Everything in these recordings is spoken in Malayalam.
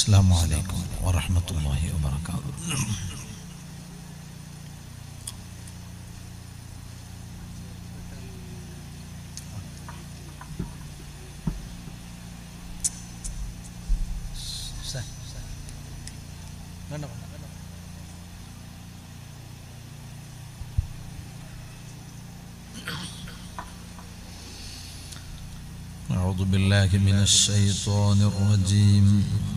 السلام عليكم ورحمة الله وبركاته. أعوذ بالله من الشيطان الرجيم.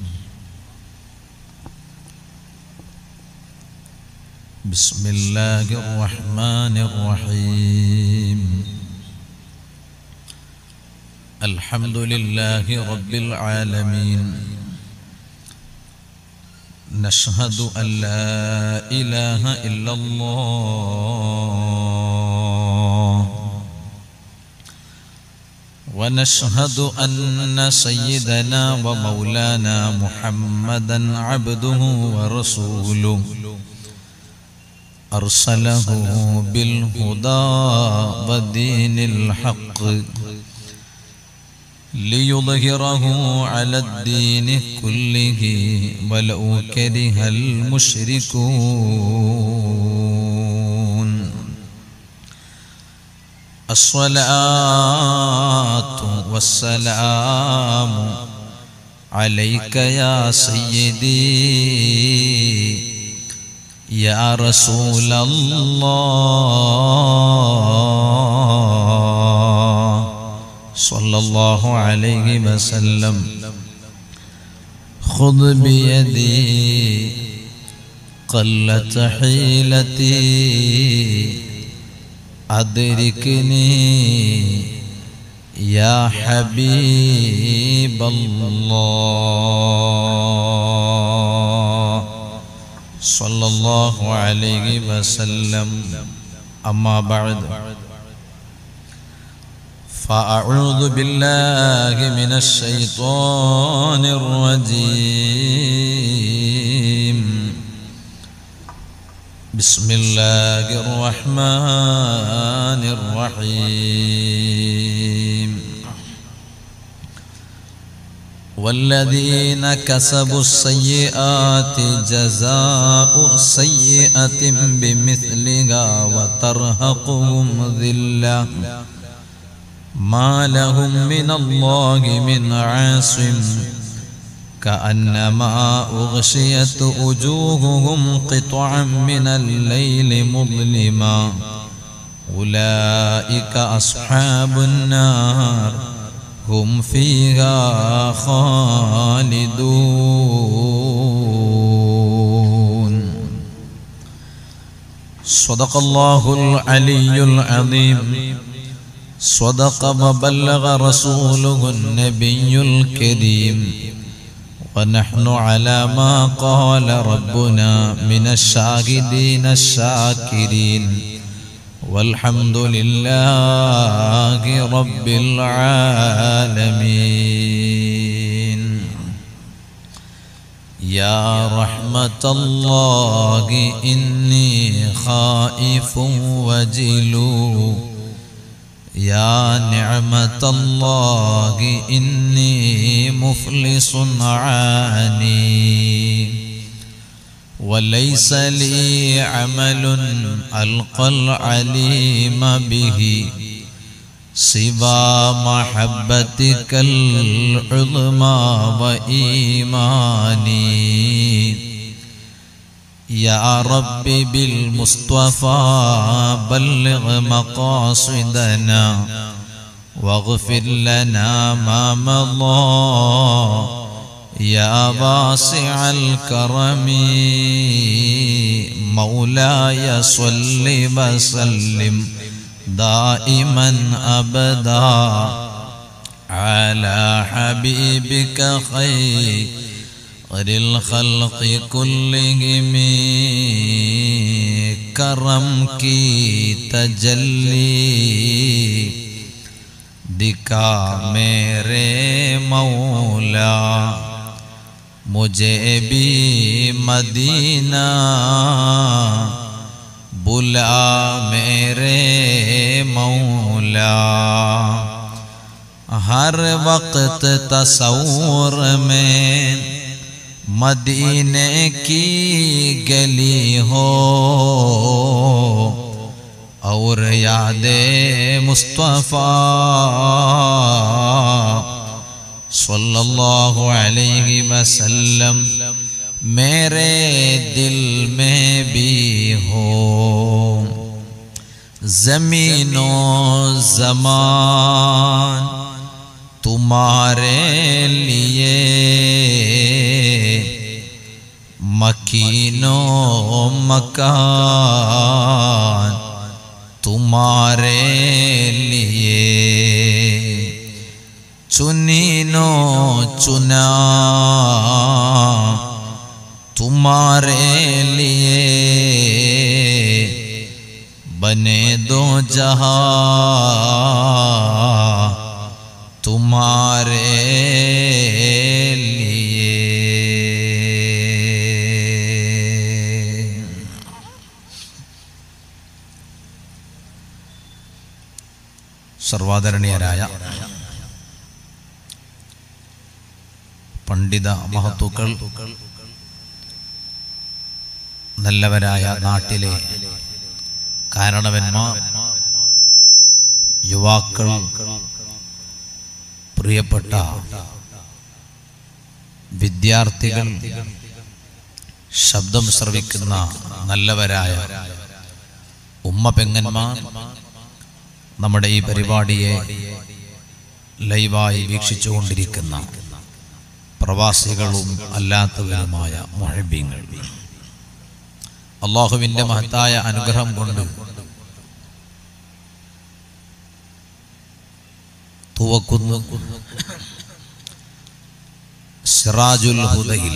بسم الله الرحمن الرحيم. الحمد لله رب العالمين. نشهد أن لا إله إلا الله، ونشهد أن سيدنا ومولانا محمدا عبده ورسوله، أرسله بالهدى ودين الحق ليظهره على الدين كله ولو كره المشركون. الصلاة والسلام عليك يا سيدي يا رسول الله صلى الله عليه وسلم. خذ بيدي قلت حيلتي أدركني يا حبيب الله صلى الله عليه وسلم. أما بعد، فأعوذ بالله من الشيطان الرجيم. بسم الله الرحمن الرحيم. والذين كسبوا السيئات جزاء سيئة بمثلها وترهقهم ذلة ما لهم من الله من عاصم كأنما أغشيت وجوههم قطعا من الليل مظلما أولئك أصحاب النار هم فيها خالدون. صدق الله العلي العظيم. صدق وبلغ رسوله النبي الكريم. ونحن على ما قال ربنا من الشاهدين الشاكرين، والحمد لله رب العالمين. يا رحمة الله إني خائف وجلو، يا نعمة الله إني مفلس عاني، وليس لي عمل ألقى العليم به سوى محبتك العظمى وإيماني. يا رب بالمصطفى بلغ مقاصدنا واغفر لنا ما مضى، يا واسع الكرم مولاي صل وسلم دائما أبدا على حبيبك خير الخلق كلهم. کرم کی تجلی دکھا میرے مولا، مجھے بھی مدینہ بلا میرے مولا. ہر وقت تصور میں मदीने की गली हो और यादे मुस्तफ़ा सल्लल्लाहु अलैहि वसल्लम मेरे दिल में भी हो। ज़मीनो ज़मान तुम्हारे लिए, मकीनो मकान तुम्हारे लिए, चुनीनो चुना तुम्हारे लिए, बने दो जहां तुम्हारे लिए। സർവാദരണീയരായ പണ്ഡിത മഹത്തുക്കൾ, നല്ലവരായ നാട്ടിലെ കാരണവന്മാർ, യുവാക്കൾ, പ്രിയപ്പെട്ട വിദ്യാർത്ഥികൾ, ശബ്ദം ശ്രവിക്കുന്ന നല്ലവരായ ഉമ്മ പെങ്ങന്മാർ, നമ്മുടെ ഈ പരിപാടിയെ ലൈവായി വീക്ഷിച്ചുകൊണ്ടിരിക്കുന്ന പ്രവാസികളും അല്ലാത്തവരുമായ മുഹബ്ബീങ്ങൾ, അല്ലാഹുവിൻ്റെ മഹത്തായ അനുഗ്രഹം കൊണ്ട് തുവക്കുന്നു സിറാജുൽ ഹുദയിൽ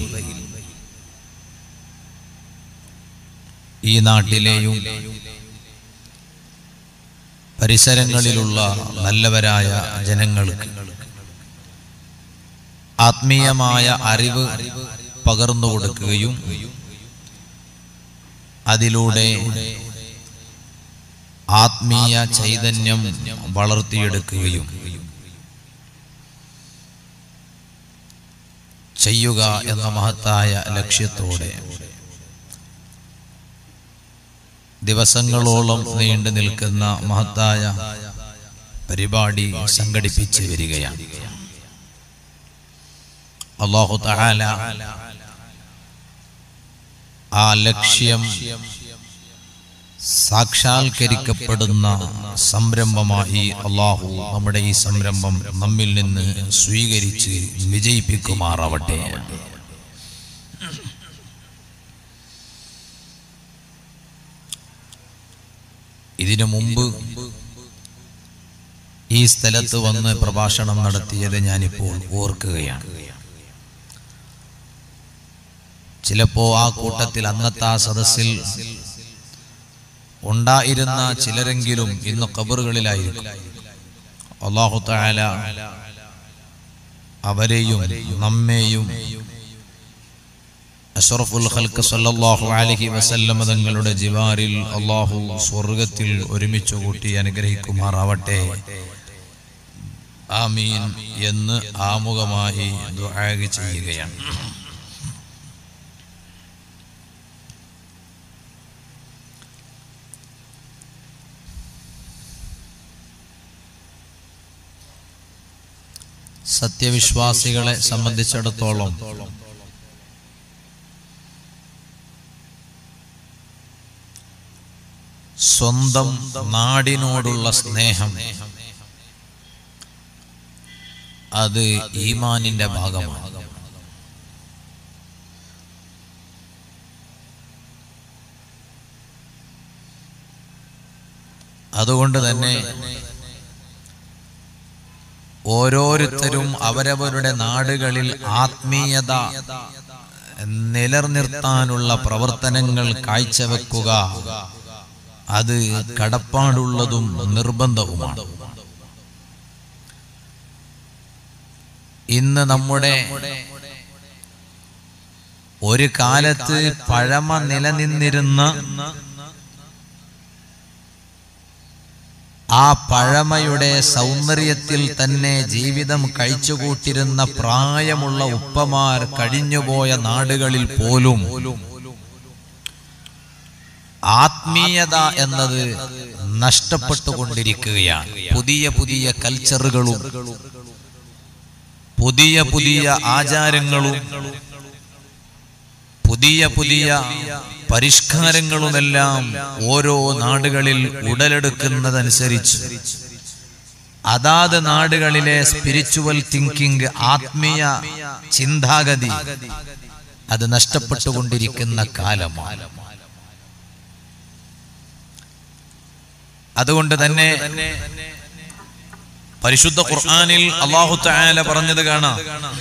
ഈ നാട്ടിലെയും പരിസരങ്ങളിലുള്ള നല്ലവരായ ജനങ്ങൾക്ക് ആത്മീയമായ അറിവ് പകർന്നു കൊടുക്കുകയും അതിലൂടെ ആത്മീയ ചൈതന്യം വളർത്തിയെടുക്കുകയും ചെയ്യുക എന്ന മഹത്തായ ലക്ഷ്യത്തോടെ ദിവസങ്ങളോളം നീണ്ടു നിൽക്കുന്ന മഹത്തായ പരിപാടി സംഘടിപ്പിച്ച് വരികയാണ്. അല്ലാഹു തആല ആ ലക്ഷ്യം സാക്ഷാത്കരിക്കപ്പെടുന്ന സംരംഭമായി അല്ലാഹു നമ്മുടെ ഈ സംരംഭം നമ്മിൽ നിന്ന് സ്വീകരിച്ച് വിജയിപ്പിക്കുമാറാവട്ടെ. ഇതിനു മുമ്പ് ഈ സ്ഥലത്ത് വന്ന് പ്രഭാഷണം നടത്തിയത് ഞാനിപ്പോൾ ഓർക്കുകയാണ്. ചിലപ്പോ ആ കൂട്ടത്തിൽ അന്നത്തെ ആ സദസ്സിൽ ഉണ്ടായിരുന്ന ചിലരെങ്കിലും ഇന്ന് ഖബറുകളിലായിരിക്കും. അല്ലാഹു തആല അവരെയും നമ്മെയും അഷ്റഫുൽ ഖൽഖ് സല്ലല്ലാഹു അലൈഹി വസല്ലം തങ്ങളുടെ ജിവാറിൽ അല്ലാഹു സ്വർഗ്ഗത്തിൽ ഒരുമിച്ച് കൂട്ടി അനുഗ്രഹിക്കുമാറാവട്ടെ. ആമീൻ എന്ന് ആമുഖമായി ദുആ ചെയ്യുകയാണ്. സത്യവിശ്വാസികളെ സംബന്ധിച്ചിടത്തോളം സ്വന്തം നാടിനോടുള്ള സ്നേഹം അത് ഈമാനിന്റെ ഭാഗമാണ്. അതുകൊണ്ട് തന്നെ ഓരോരുത്തരും അവരവരുടെ നാടുകളിൽ ആത്മീയത നിലനിർത്താനുള്ള പ്രവർത്തനങ്ങൾ കാഴ്ചവെക്കുക അത് കടപ്പാടുള്ളതും നിർബന്ധവുമാണ്. ഇന്ന് നമ്മുടെ ഒരു കാലത്ത് പഴമ നിലനിന്നിരുന്ന ആ പഴമയുടെ സൗന്ദര്യത്തിൽ തന്നെ ജീവിതം കഴിച്ചുകൂട്ടിരുന്ന പ്രായമുള്ള ഉപ്പമാർ കഴിഞ്ഞുപോയ നാടുകളിൽ പോലും ആത്മീയത എന്നത് നഷ്ടപ്പെട്ടുകൊണ്ടിരിക്കുകയാണ്. പുതിയ പുതിയ കൾച്ചറുകളും പുതിയ പുതിയ ആചാരങ്ങളും പുതിയ പുതിയ പരിഷ്കാരങ്ങളുമെല്ലാം ഓരോ നാടുകളിൽ ഉടലെടുക്കുന്നതനുസരിച്ച് അതാത് നാടുകളിലെ സ്പിരിച്വൽ തിങ്കിങ്, ആത്മീയ ചിന്താഗതി അത് നഷ്ടപ്പെട്ടുകൊണ്ടിരിക്കുന്ന കാലമാണ്. അതുകൊണ്ട് തന്നെ പരിശുദ്ധ ഖുർആനിൽ അല്ലാഹു തആല പറഞ്ഞത് കാണാം,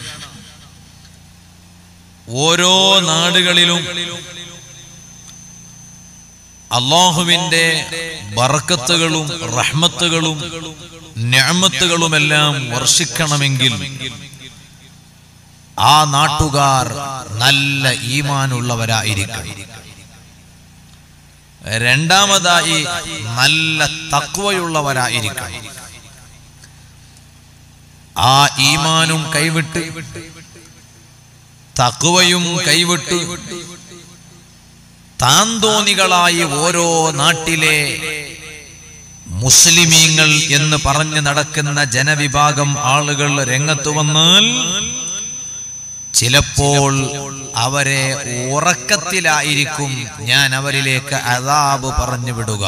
ഓരോ നാടുകളിലും അല്ലാഹുവിന്റെ ബർക്കത്തുകളും റഹ്മത്തുകളും നിഅമത്തുകളുമെല്ലാം വർഷിക്കണമെങ്കിൽ ആ നാട്ടുകാർ നല്ല ഈമാനുള്ളവരായിരിക്കണം. രണ്ടാമതായി നല്ല തഖ്വയുള്ളവരായിരിക്കണം. ആ ഈമാനും കൈവിട്ട് തഖ്വയും കൈവിട്ട് താന്തോന്നികളായി ഓരോ നാട്ടിലെ മുസ്ലിമീങ്ങൾ എന്ന് പറഞ്ഞു നടക്കുന്ന ജനവിഭാഗം ആളുകൾ രംഗത്ത് വന്നാൽ ചിലപ്പോൾ അവരെ ഉറക്കത്തിലായിരിക്കും ഞാൻ അവരിലേക്ക് അദാബ് പറഞ്ഞു വിടുക.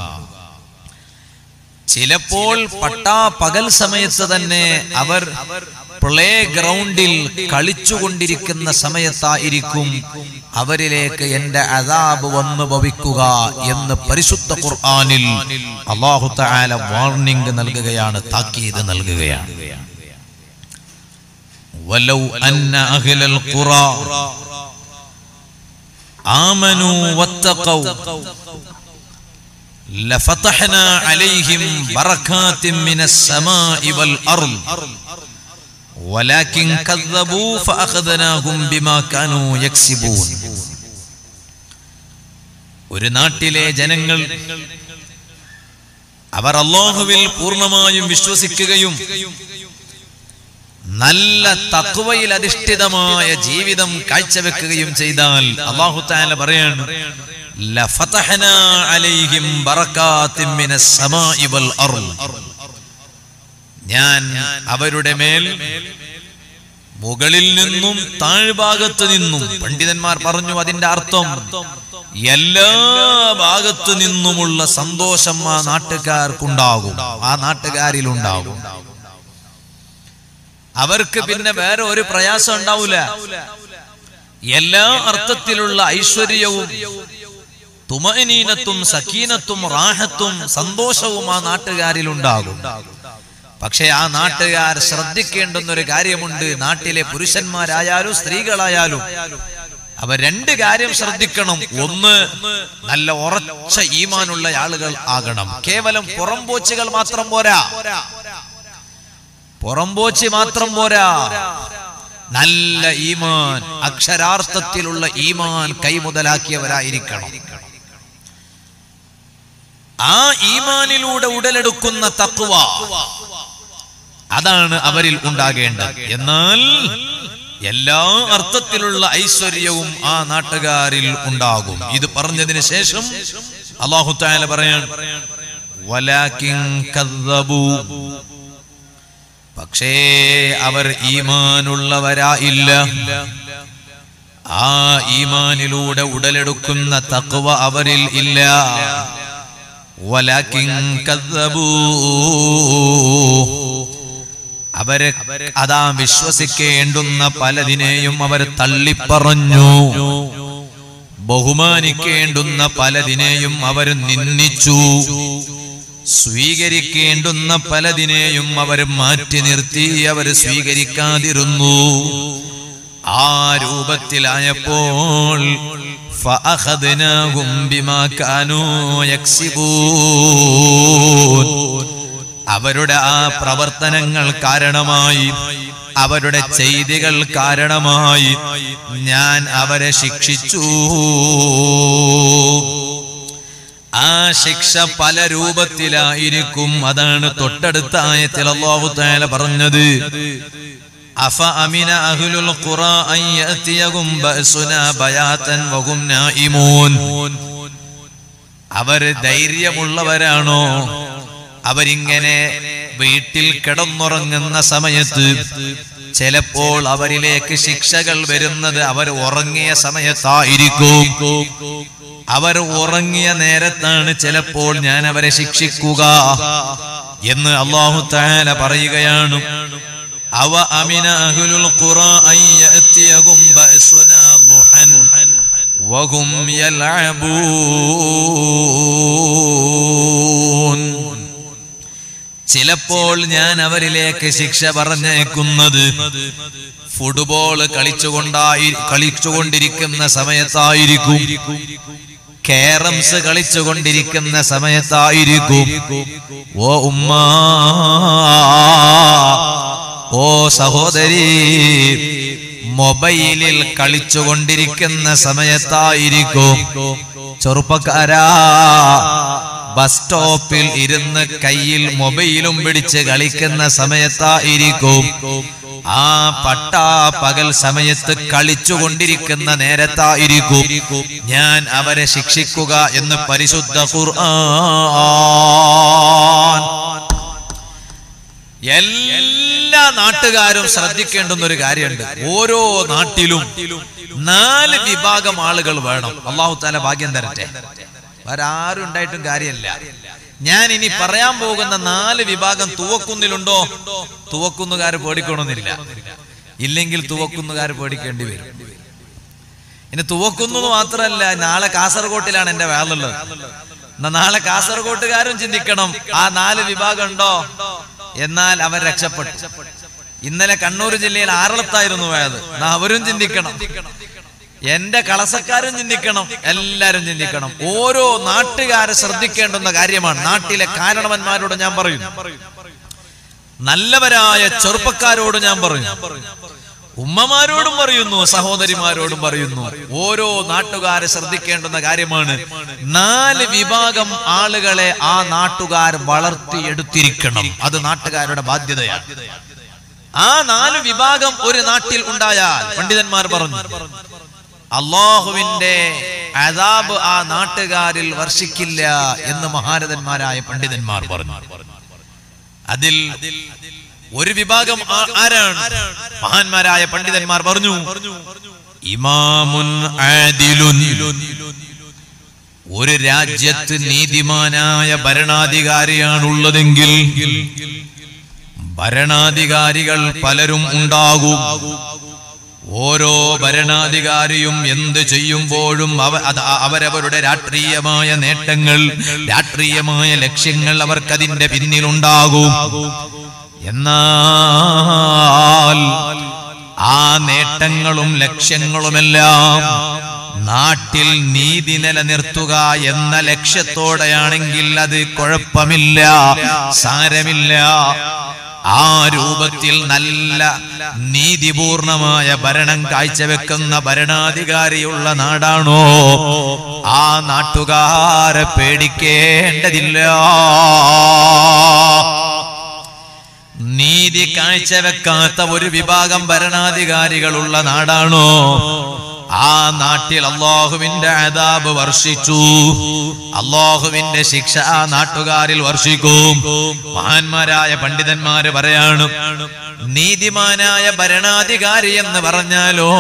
ചിലപ്പോൾ പകൽ സമയത്ത് തന്നെ അവർ പ്ലേ ഗ്രൗണ്ടിൽ കളിച്ചുകൊണ്ടിരിക്കുന്ന സമയത്തായിരിക്കും അവരിലേക്ക് എന്റെ അദാബ് വന്നു ഭവിക്കുക എന്ന് പരിശുദ്ധ ഖുർആനിൽ അല്ലാഹു തആല വാർണിംഗ് നൽകുകയാണ്, താക്കീത് നൽകുകയാണ്. വലൗ അന്ന അഹ്ലൽ ഖുറാ ആമനൂ വത്തഖൗ ലഫതഹ്നാ അലൈഹിം ബറകാത്തിൻ മിനസ് സമാഇ വൽ അർള് വലാകിൻ കദ്ദബൂ ഫഅഖദ്നാഹും ബിമാ കാനൂ യക്സിബൂൻ. ഒരു നാട്ടിലെ ജനങ്ങൾ അവർ അല്ലാഹുവിൽ പൂർണ്ണമായും വിശ്വസിക്കുകയും നല്ല തഖ്വയിൽ അധിഷ്ഠിതമായ ജീവിതം കാഴ്ചവെക്കുകയും ചെയ്താൽ അല്ലാഹു തആല പറയാണ്, ലഫതഹ്നാ അലൈഹിം ബറകാത്തിൻ മിനസ് സമാഇ വൽ അർള്. ഞാൻ അവരുടെ മേൽ മുകളിൽ നിന്നും താഴ്ഭാഗത്ത് നിന്നും, പണ്ഡിതന്മാർ പറഞ്ഞു അതിന്റെ അർത്ഥം എല്ലാ ഭാഗത്തു നിന്നുമുള്ള സന്തോഷം ആ നാട്ടുകാർക്കുണ്ടാകും, ആ നാട്ടുകാരിലുണ്ടാകും. അവർക്ക് പിന്നെ വേറെ ഒരു പ്രയാസം ഉണ്ടാവില്ല. എല്ലാ അർത്ഥത്തിലുള്ള ഐശ്വര്യവും തുമഅനീനത്തും സക്കീനത്തും റാഹത്തും സന്തോഷവും ആ നാട്ടുകാരിലുണ്ടാകും. പക്ഷെ ആ നാട്ടുകാർ ശ്രദ്ധിക്കേണ്ടുന്ന ഒരു കാര്യമുണ്ട്. നാട്ടിലെ പുരുഷന്മാരായാലും സ്ത്രീകളായാലും അവർ രണ്ട് കാര്യം ശ്രദ്ധിക്കണം. ഒന്ന്, നല്ല ഉറച്ച ഈമാനുള്ള ആളുകൾ ആകണം. കേവലം പുറംപോച്ചുകൾ മാത്രം പോരാ, പുറംപോച്ചി മാത്രം പോരാ. നല്ല ഈമാൻ, അക്ഷരാർത്ഥത്തിലുള്ള ഈമാൻ കൈമുതലാക്കിയവരായിരിക്കണം. ആ ഈമാനിലൂടെ ഉടലെടുക്കുന്ന തഖ്വ, അതാണ് അവരിൽ ഉണ്ടാകേണ്ടത്. എന്നാൽ എല്ലാ അർത്ഥത്തിലുള്ള ഐശ്വര്യവും ആ നാട്ടുകാരിൽ ഉണ്ടാകും. ഇത് പറഞ്ഞതിന് ശേഷം അല്ലാഹു തആല പറയാണ്, വലാകിൻ കദ്ദബൂ, പക്ഷേ അവർ ഈമാനുള്ളവരായില്ല. ആ ഈമാനിലൂടെ ഉടലെടുക്കുന്ന തഖ്വ അവരിൽ ഇല്ല. വലാകിൻ കദ്ദബൂ, അവരെ അതാ വിശ്വസിക്കേണ്ടുന്ന പലതിനെയും അവർ തള്ളിപ്പറഞ്ഞു. ബഹുമാനിക്കേണ്ടുന്ന പലതിനെയും അവർ നിന്ദിച്ചു. സ്വീകരിക്കേണ്ടുന്ന പലതിനെയും അവർ മാറ്റി നിർത്തി, അവർ സ്വീകരിക്കാതിരുന്നു. ആ രൂപത്തിലായപ്പോൾ ഫഅഖദ്നാഹും ബിമാ കാനൂ യക്സിബൂൻ, അവരുടെ ആ പ്രവർത്തനങ്ങൾ കാരണമായി, അവരുടെ ചെയ്തികൾ കാരണമായി ഞാൻ അവരെ ശിക്ഷിച്ചു. ആ ശിക്ഷ പല രൂപത്തിലായിരിക്കും. അതാണ് തൊട്ടടുത്ത ആയത്തിൽ അല്ലാഹു തആല പറഞ്ഞത്, അഫ അമിന അഹ്ലുൽ ഖുറാ അൻ യഅതിയഹും ബഅസുനാ ബയാതൻ വഹും നായിമൂൻ. അവർ ധൈര്യമുള്ളവരാണോ? അവരിങ്ങനെ വീട്ടിൽ കിടന്നുറങ്ങുന്ന സമയത്ത് ചിലപ്പോൾ അവരിലേക്ക് ശിക്ഷകൾ വരുന്നത് അവർ ഉറങ്ങിയ സമയത്തായിരിക്കും. അവർ ഉറങ്ങിയ നേരത്താണ് ചിലപ്പോൾ ഞാൻ അവരെ ശിക്ഷിക്കുക എന്ന് അല്ലാഹു തആല പറയുകയാണ്. അവ അമിന അഹ്ലുൽ ഖുറാ അൻ യഅതിയഹും ബഅസുനാ ളുഹൻ വഹും യൽഅബൂൻ. ചിലപ്പോൾ ഞാൻ അവരിലേക്ക് ശിക്ഷ പറഞ്ഞേക്കുന്നത് ഫുട്ബോൾ കളിച്ചുകൊണ്ടിരിക്കുന്ന സമയത്തായിരിക്കും, കാരംസ് കളിച്ചുകൊണ്ടിരിക്കുന്ന സമയത്തായിരിക്കും. ഓ ഉമ്മ, ഓ സഹോദരി, മൊബൈലിൽ കളിച്ചുകൊണ്ടിരിക്കുന്ന സമയത്തായിരിക്കും. ചെറുപ്പക്കാരാ, ബസ് സ്റ്റോപ്പിൽ ഇരുന്ന് കയ്യിൽ മൊബൈലും പിടിച്ച് കളിക്കുന്ന സമയത്തായിരിക്കും. ആ പകൽ സമയത്ത് കളിച്ചുകൊണ്ടിരിക്കുന്ന നേരത്തായിരിക്കും ഞാൻ അവരെ ശിക്ഷിക്കുക എന്ന് പരിശുദ്ധ ഖുർആൻ. എല്ലാ നാട്ടുകാരും ശ്രദ്ധിക്കേണ്ടുന്ന ഒരു കാര്യമുണ്ട്. ഓരോ നാട്ടിലും 4 വിഭാഗം ആളുകൾ വേണം. അല്ലാഹു തആല ഭാഗ്യം തരട്ടെ. വേറാരും ഉണ്ടായിട്ടും കാര്യമല്ല. ഞാൻ ഇനി പറയാൻ പോകുന്ന 4 വിഭാഗം തുവക്കുന്നിലുണ്ടോ? തുവക്കുന്നുകാർ പേടിക്കണമെന്നില്ല. ഇല്ലെങ്കിൽ തുവക്കുന്നുകാർ പേടിക്കേണ്ടി വരും. ഇനി തുവക്കുന്നു മാത്രമല്ല, നാളെ കാസർഗോട്ടിലാണ് എന്റെ വേളുള്ളത്. നാളെ കാസർഗോട്ടുകാരും ചിന്തിക്കണം, ആ 4 വിഭാഗം ഉണ്ടോ, എന്നാൽ അവർ രക്ഷപ്പെട്ടു. ഇന്നലെ കണ്ണൂർ ജില്ലയിൽ ആറളത്തായിരുന്നു പോയത്, അവരും ചിന്തിക്കണം. എന്റെ കളസക്കാരും ചിന്തിക്കണം, എല്ലാരും ചിന്തിക്കണം. ഓരോ നാട്ടുകാരെ ശ്രദ്ധിക്കേണ്ടുന്ന കാര്യമാണ്. നാട്ടിലെ കാരണവന്മാരോട് ഞാൻ പറയും, നല്ലവരായ ചെറുപ്പക്കാരോട് ഞാൻ പറയും, ഉമ്മമാരോടും പറയുന്നു, സഹോദരിമാരോടും പറയുന്നു. ഓരോ നാട്ടുകാരെ ശ്രദ്ധിക്കേണ്ടുന്ന കാര്യമാണ്. 4 വിഭാഗം ആളുകളെ ആ നാട്ടുകാർ വളർത്തിയെടുത്തിരിക്കണം. അത് നാട്ടുകാരുടെ ബാധ്യതയാണ്. ആ 4 വിഭാഗം ഒരു നാട്ടിൽ ഉണ്ടായാൽ പണ്ഡിതന്മാർ പറഞ്ഞു, അല്ലാഹുവിന്റെ അദാബ് ആ നാട്ടുകാരിൽ വർഷിക്കില്ല എന്ന് മഹാരഥന്മാരായ പണ്ഡിതന്മാർ പറഞ്ഞു. അതിൽ ഒരു വിഭാഗം ആരാണ്? മഹാന്മാരായ പണ്ഡിതന്മാർ പറഞ്ഞു, ഇമാമുൻ ആദിലുൻ. ഒരു രാജ്യത്ത് നീതിമാനായ ഭരണാധികാരിയാണുള്ളതെങ്കിൽ ഭരണാധികാരികൾ പലരും ഉണ്ടാകും. ഓരോ ഭരണാധികാരിയും എന്ത് ചെയ്യുമ്പോഴും അവരവരുടെ രാഷ്ട്രീയമായ നേട്ടങ്ങൾ, രാഷ്ട്രീയമായ ലക്ഷ്യങ്ങൾ അവർക്കതിന്റെ പിന്നിലുണ്ടാകും. എന്നാൽ ആ നേട്ടങ്ങളും ലക്ഷ്യങ്ങളുമെല്ലാം നാട്ടിൽ നീതി നിലനിർത്തുക എന്ന ലക്ഷ്യത്തോടെയാണെങ്കിൽ അത് കുഴപ്പമില്ല, സാരമില്ല. ആ രൂപത്തിൽ നല്ല നീതിപൂർണമായ ഭരണം കാഴ്ചവെക്കുന്ന ഭരണാധികാരിയുള്ള നാടാണോ, ആ നാട്ടുകാരെ പേടിക്കേണ്ടതില്ല. നീതി കാഴ്ചവെക്കാത്ത ഒരു വിഭാഗം ഭരണാധികാരികളുള്ള നാടാണോ, ആ നാട്ടിൽ അല്ലാഹുവിന്റെ അദാബ് വർഷിച്ചു, അല്ലാഹുവിന്റെ ശിക്ഷ ആ നാട്ടുകാരിൽ വർഷിക്കും. മഹാന്മാരായ പണ്ഡിതന്മാര് പറയാണ്, നീതിമാനായ ഭരണാധികാരി എന്ന് പറഞ്ഞാലോ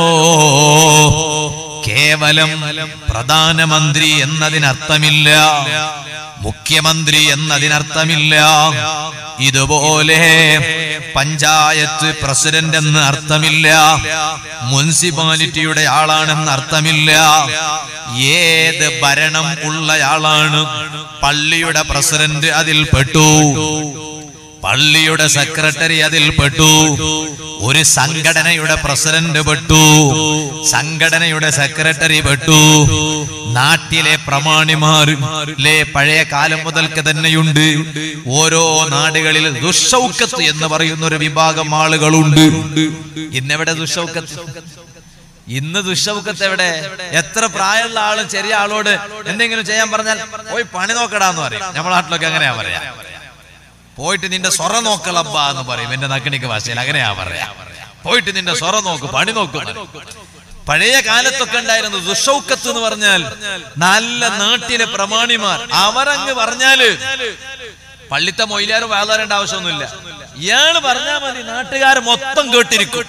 കേവലം പ്രധാനമന്ത്രി എന്നതിനർത്ഥമില്ല, മുഖ്യമന്ത്രി എന്നതിനർത്ഥമില്ല. ഇതുപോലെ പഞ്ചായത്ത് പ്രസിഡന്റ് എന്ന് അർത്ഥമില്ല, മുനിസിപ്പാലിറ്റിയുടെ ആളാണെന്ന് അർത്ഥമില്ല. ഏത് ഭരണം ഉള്ളയാളാണ്. പള്ളിയുടെ പ്രസിഡന്റ് അതിൽ പെട്ടു, പള്ളിയുടെ സെക്രട്ടറി അതിൽ പെട്ടു, ഒരു സംഘടനയുടെ പ്രസിഡന്റ് പെട്ടു, സംഘടനയുടെ സെക്രട്ടറി പെട്ടു. നാട്ടിലെ പ്രമാണിമാരിലെ പഴയ കാലം മുതൽക്ക് തന്നെയുണ്ട്. ഓരോ നാടുകളിൽ ദുശ്ശൗക്കത്ത് എന്ന് പറയുന്ന ഒരു വിഭാഗം ആളുകളുണ്ട്. ഇന്നെവിടെ ദുശ്ശൗക്കത്ത്? ഇന്ന് ദുശൗക്കത്ത് എവിടെ? എത്ര പ്രായമുള്ള ആളും ചെറിയ ആളോട് എന്തെങ്കിലും ചെയ്യാൻ പറഞ്ഞാൽ പോയി പണി നോക്കടാന്ന് പറയും. നമ്മുടെ നാട്ടിലൊക്കെ അങ്ങനെയാ പറയാ. പോയിട്ട് നിന്റെ സൊറ നോക്കളബ്ബ എന്ന് പറയും എന്റെ നക്കിണിക്ക് ഭാഷയിൽ. അങ്ങനെയാ പറയാ. പോയിട്ട് നിന്റെ സൊറ നോക്ക്, പണി നോക്കും. പഴയ കാലത്തൊക്കെ ഉണ്ടായിരുന്നു ദുശൗക്കത്ത് എന്ന് പറഞ്ഞാൽ നല്ല നാട്ടിലെ പ്രമാണിമാർ. അവരങ്ങ് പറഞ്ഞാല് പള്ളിത്തെ മൊയിലാരും വാതാരേണ്ട ആവശ്യമൊന്നുമില്ല. ഇയാള് പറഞ്ഞാൽ മതി, നാട്ടുകാർ മൊത്തം കേട്ടിരിക്കും.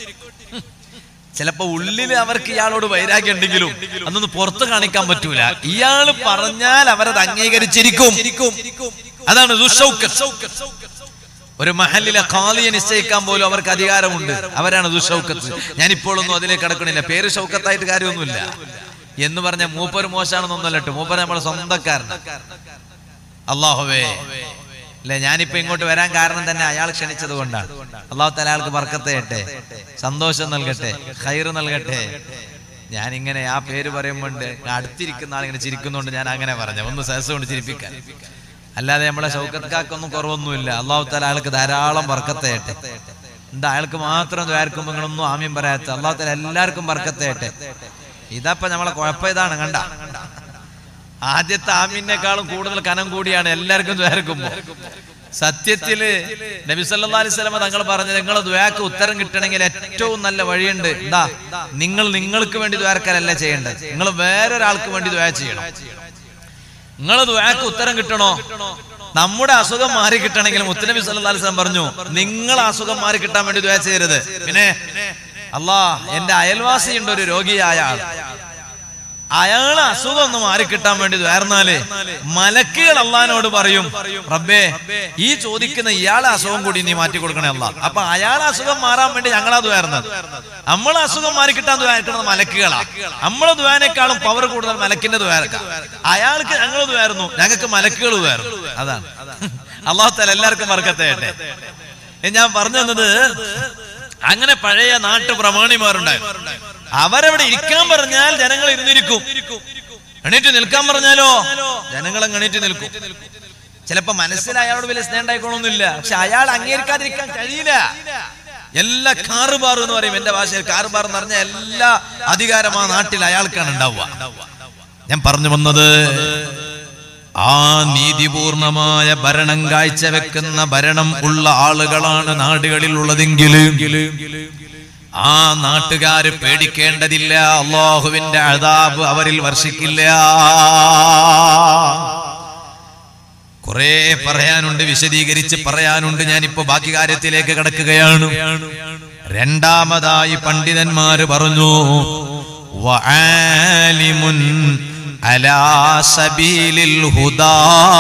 ചിലപ്പോ ഉള്ളില് അവർക്ക് ഇയാളോട് വൈരാഗ്യം ഉണ്ടെങ്കിലും അതൊന്നും പുറത്ത് കാണിക്കാൻ പറ്റൂല. ഇയാള് പറഞ്ഞാൽ അവരത് അംഗീകരിച്ചിരിക്കും. അതാണ് ദുശൗക്കത്ത്. ഒരു മഹല്ലിലെ ഖാദിയെ നിശ്ചയിക്കാൻ പോലും അവർക്ക് അധികാരമുണ്ട്. അവരാണ് ദുശൗക്കത്ത്. ഞാനിപ്പോഴൊന്നും അതിലേക്ക് കടക്കണില്ല. പേര് ഷൗക്കത്തായിട്ട് കാര്യമൊന്നുമില്ല എന്ന് പറഞ്ഞ മൂപ്പര് മോശമാണെന്നൊന്നല്ല കേട്ടോ. മൂപ്പര് നമ്മുടെ സ്വന്തക്കാരൻ. അല്ലാഹുവേ അല്ലെ, ഞാനിപ്പോ ഇങ്ങോട്ട് വരാൻ കാരണം തന്നെ അയാൾ ക്ഷണിച്ചത് കൊണ്ടാണ്. അല്ലാഹു തആല അയാൾക്ക് ബർക്കത്ത് ചെയ്യട്ടെ, സന്തോഷം നൽകട്ടെ, ഖൈർ നൽകട്ടെ. ഞാനിങ്ങനെ ആ പേര് പറയുമ്പോണ്ട് അടുത്തിരിക്കുന്ന ആളിങ്ങനെ ചിരിക്കുന്നുണ്ട്. ഞാൻ അങ്ങനെ പറഞ്ഞ ഒന്ന് സഹസ് കൊണ്ട് ചിരിപ്പിക്കാൻ. അല്ലാതെ നമ്മളെ ഷൗക്കത്ത്ക്കാർക്കൊന്നും കുറവൊന്നുമില്ല. അല്ലാഹു തആല അയാൾക്ക് ധാരാളം ബർക്കത്ത് ചെയ്യട്ടെ. എന്താ അയാൾക്ക് മാത്രം ദ്വാരക്കുമ്പോ നിങ്ങളൊന്നും ആമീൻ പറയാത്ത? അല്ലാഹു തആല എല്ലാവർക്കും ബർക്കത്ത് ചെയ്യട്ടെ. ഇതപ്പോ നമ്മളെ കുഴപ്പം ഇതാണ്. കണ്ട, ആദ്യത്തെ ആമീനേക്കാളും കൂടുതൽ കനം കൂടിയാണ് എല്ലാവർക്കും ദ്വാരക്കുമ്പോ. സത്യത്തില് നബി സല്ലല്ലാഹു അലൈഹി വസല്ലം തങ്ങൾ പറഞ്ഞത്, നിങ്ങളെ ദുആക്ക് ഉത്തരം കിട്ടണമെങ്കിൽ ഏറ്റവും നല്ല വഴിയുണ്ട്. എന്താ? നിങ്ങൾ നിങ്ങൾക്ക് വേണ്ടി ദുആക്കലല്ല ചെയ്യേണ്ടത്, നിങ്ങൾ വേറൊരാൾക്ക് വേണ്ടി ദുആ ചെയ്യണം. നിങ്ങളെ ദുആക്ക് ഉത്തരം കിട്ടണോ? നമ്മുടെ അസുഖം മാറി കിട്ടണമെങ്കിൽ മുത്തുനബി സല്ലല്ലാഹു അലൈഹി വസല്ലം പറഞ്ഞു, നിങ്ങൾ അസുഖം മാറി കിട്ടാൻ വേണ്ടി ദുആ ചെയ്യരുത്. പിന്നെ എന്റെ അയൽവാസിയുണ്ട് ഒരു രോഗിയായ ആൾ, അയാളെ അസുഖം ഒന്ന് മാറിക്കിട്ടാൻ വേണ്ടി ദ്വാർന്നാല് മലക്കുകൾ അള്ളാഹിനോട് പറയും, റബ്ബേ ഈ ചോദിക്കുന്ന ഇയാളെ അസുഖം കൂടി നീ മാറ്റി കൊടുക്കണേ അല്ലാ. അപ്പൊ അയാളെ അസുഖം മാറാൻ വേണ്ടി ഞങ്ങളാ ദ്വാർന്നത്. നമ്മളെ അസുഖം മാറിക്കിട്ടാൻ ദ്വാരക്കുന്നത് മലക്കുകളാ. നമ്മളെ ദ്വാരനേക്കാളും പവർ കൂടുതൽ മലക്കിന്റെ ദ്വാരക്ക. അയാൾക്ക് ഞങ്ങൾ ദ്വാരുന്നു, ഞങ്ങൾക്ക് മലക്കുകൾ ദ്വാരുന്നു. അതാണ്. അല്ലാഹു തആല എല്ലാവർക്കും ബർക്കത്ത് ചെയ്യട്ടെ. ഞാൻ പറഞ്ഞു തന്നത്, അങ്ങനെ പഴയ നാട്ടു പ്രമാണിമാരുണ്ടായിരുന്നു. അവരവിടെ ഇരിക്കാൻ പറഞ്ഞാൽ ജനങ്ങൾ ഇരുന്നിരിക്കും. എണീറ്റ് നിൽക്കാൻ പറഞ്ഞാലോ ജനങ്ങൾ എണീറ്റ് നിൽക്കും. ചിലപ്പോ മനസ്സിൽ അയാളോട് വലിയ സ്നേഹം ഉണ്ടായിക്കോളൊന്നുമില്ല, പക്ഷെ അയാൾ അംഗീകരിക്കാതിരിക്കാൻ കഴിയില്ല. എല്ലാ കാറുബാർ എന്ന് പറയും എന്റെ ഭാഷയിൽ. കാറുബാർ എന്ന് പറഞ്ഞാൽ എല്ലാ അധികാരം ആ നാട്ടിൽ അയാൾക്കാണ് ഉണ്ടാവുക. ഞാൻ പറഞ്ഞു വന്നത്, ആ നീതിപൂർണമായ ഭരണം കാഴ്ചവെക്കുന്ന ഭരണം ഉള്ള ആളുകളാണ് നാടുകളിൽ ഉള്ളതെങ്കിൽ ആ നാട്ടുകാര് പേടിക്കേണ്ടതില്ല. അല്ലാഹുവിന്റെ അദാബ് അവരിൽ വർഷിക്കില്ല. കുറെ പറയാനുണ്ട്, വിശദീകരിച്ച് പറയാനുണ്ട്. ഞാനിപ്പോ ബാക്കി കാര്യത്തിലേക്ക് കടക്കുകയാണ്. രണ്ടാമതായി പണ്ഡിതന്മാര് പറഞ്ഞു, വആലിമുൻ അലാ സബീലിൽ ഹുദാ.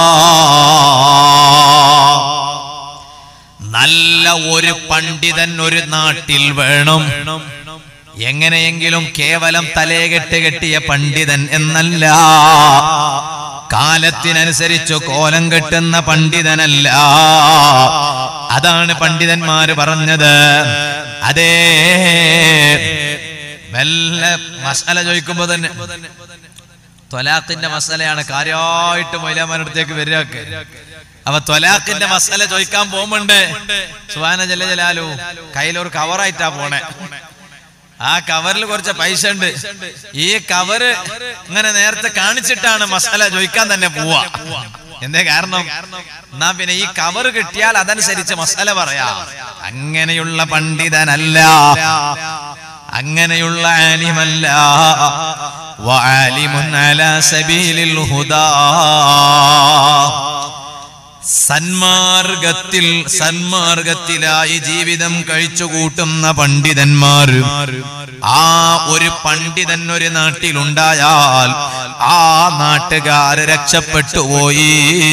നല്ല ഒരു പണ്ഡിതൻ ഒരു നാട്ടിൽ വേണം. എങ്ങനെയെങ്കിലും കേവലം തലയെകെട്ട് കെട്ടിയ പണ്ഡിതൻ എന്നല്ല, കാലത്തിനനുസരിച്ച് കോലം കെട്ടുന്ന പണ്ഡിതനല്ല. അതാണ് പണ്ഡിതന്മാര് പറഞ്ഞത്. അതേ, മെല്ലെ മസാല ചോദിക്കുമ്പോ തന്നെ ത്വലാഖിന്റെ മസാലയാണ് കാര്യമായിട്ട് മൗലവിമാരുടെ അടുത്തേക്ക് വരികയൊക്കെ. അപ്പൊ ത്വലാഖിന്റെ മസാല ചോദിക്കാൻ പോകുമ്പോണ്ട് സുബ്ഹാന ജല്ല ജലാലു കയ്യിലൊരു കവറായിട്ടാ പോണേ. ആ കവറിൽ കുറച്ച് പൈസ ഉണ്ട്. ഈ കവറ് ഇങ്ങനെ നേരത്തെ കാണിച്ചിട്ടാണ് മസാല ചോദിക്കാൻ തന്നെ പോവാ. എന്തേ കാരണം? എന്നാ പിന്നെ ഈ കവറ് കിട്ടിയാൽ അതനുസരിച്ച് മസാല പറയാ. അങ്ങനെയുള്ള പണ്ഡിതനല്ല, അങ്ങനെയുള്ള ആലിമല്ല. വആലിമുൻ അലാ സബീലിൽ ഹുദാ. സന്മാർഗത്തിലായി ജീവിതം കഴിച്ചുകൂട്ടുന്ന പണ്ഡിതന്മാർ. ആ ഒരു പണ്ഡിതൻ ഒരു നാട്ടിലുണ്ടായാൽ ആ നാട്ടുകാര് രക്ഷപ്പെട്ടുപോയി.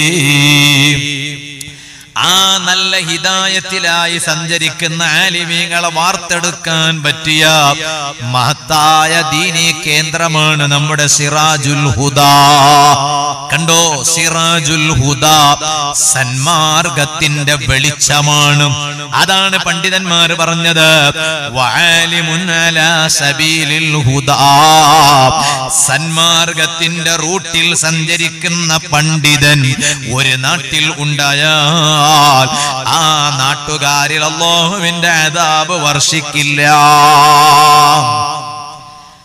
ആ നല്ല ഹിദായത്തിലായി സഞ്ചരിക്കുന്ന ആലിമീങ്ങളെ വാർത്തെടുക്കാൻ പറ്റിയ മഹത്തായ ദീനീ കേന്ദ്രമാണ് നമ്മുടെ സിറാജുൽ ഹുദാ. കണ്ടോ, സിറാജുൽ ഹുദാ സന്മാർഗത്തിന്റെ വെളിച്ചമാണ്. അതാണ് പണ്ഡിതന്മാർ പറഞ്ഞത്, വആലിമുൻ അലാ സബീലിൽ ഹുദാ. സന്മാർഗത്തിന്റെ റൂട്ടിൽ സഞ്ചരിക്കുന്ന പണ്ഡിതൻ ഒരു നാട്ടിൽ ഉണ്ടായാൽ ആ നാട്ടുകാരിൽ അല്ലാഹുവിന്റെ അദാബ് വർഷിക്കില്ല.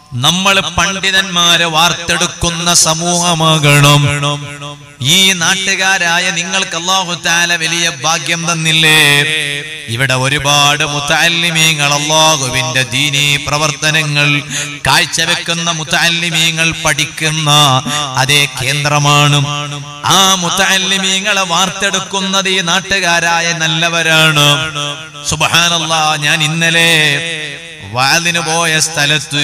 നമ്മൾ പണ്ഡിതന്മാരെ വാർത്തെടുക്കുന്ന സമൂഹമാകണം. ഈ നാട്ടുകാരായ നിങ്ങൾക്ക് അല്ലാഹു തആല വലിയ ഭാഗ്യം തന്നില്ലേ? ഇവിടെ ഒരുപാട് മുതഅല്ലിമീങ്ങൾ അല്ലാഹുവിന്റെ ദീനീ പ്രവർത്തനങ്ങൾ കാഴ്ചവെക്കുന്ന മുതഅല്ലിമീങ്ങൾ പഠിക്കുന്ന അതേ കേന്ദ്രമാണ്. ആ മുതഅല്ലിമീങ്ങളെ വാർത്തെടുക്കുന്നത് ഈ നാട്ടുകാരായ നല്ലവരാണ്. സുബ്ഹാനല്ലാഹ്, ഞാൻ ഇന്നലെ വാലിന് പോയ സ്ഥലത്ത്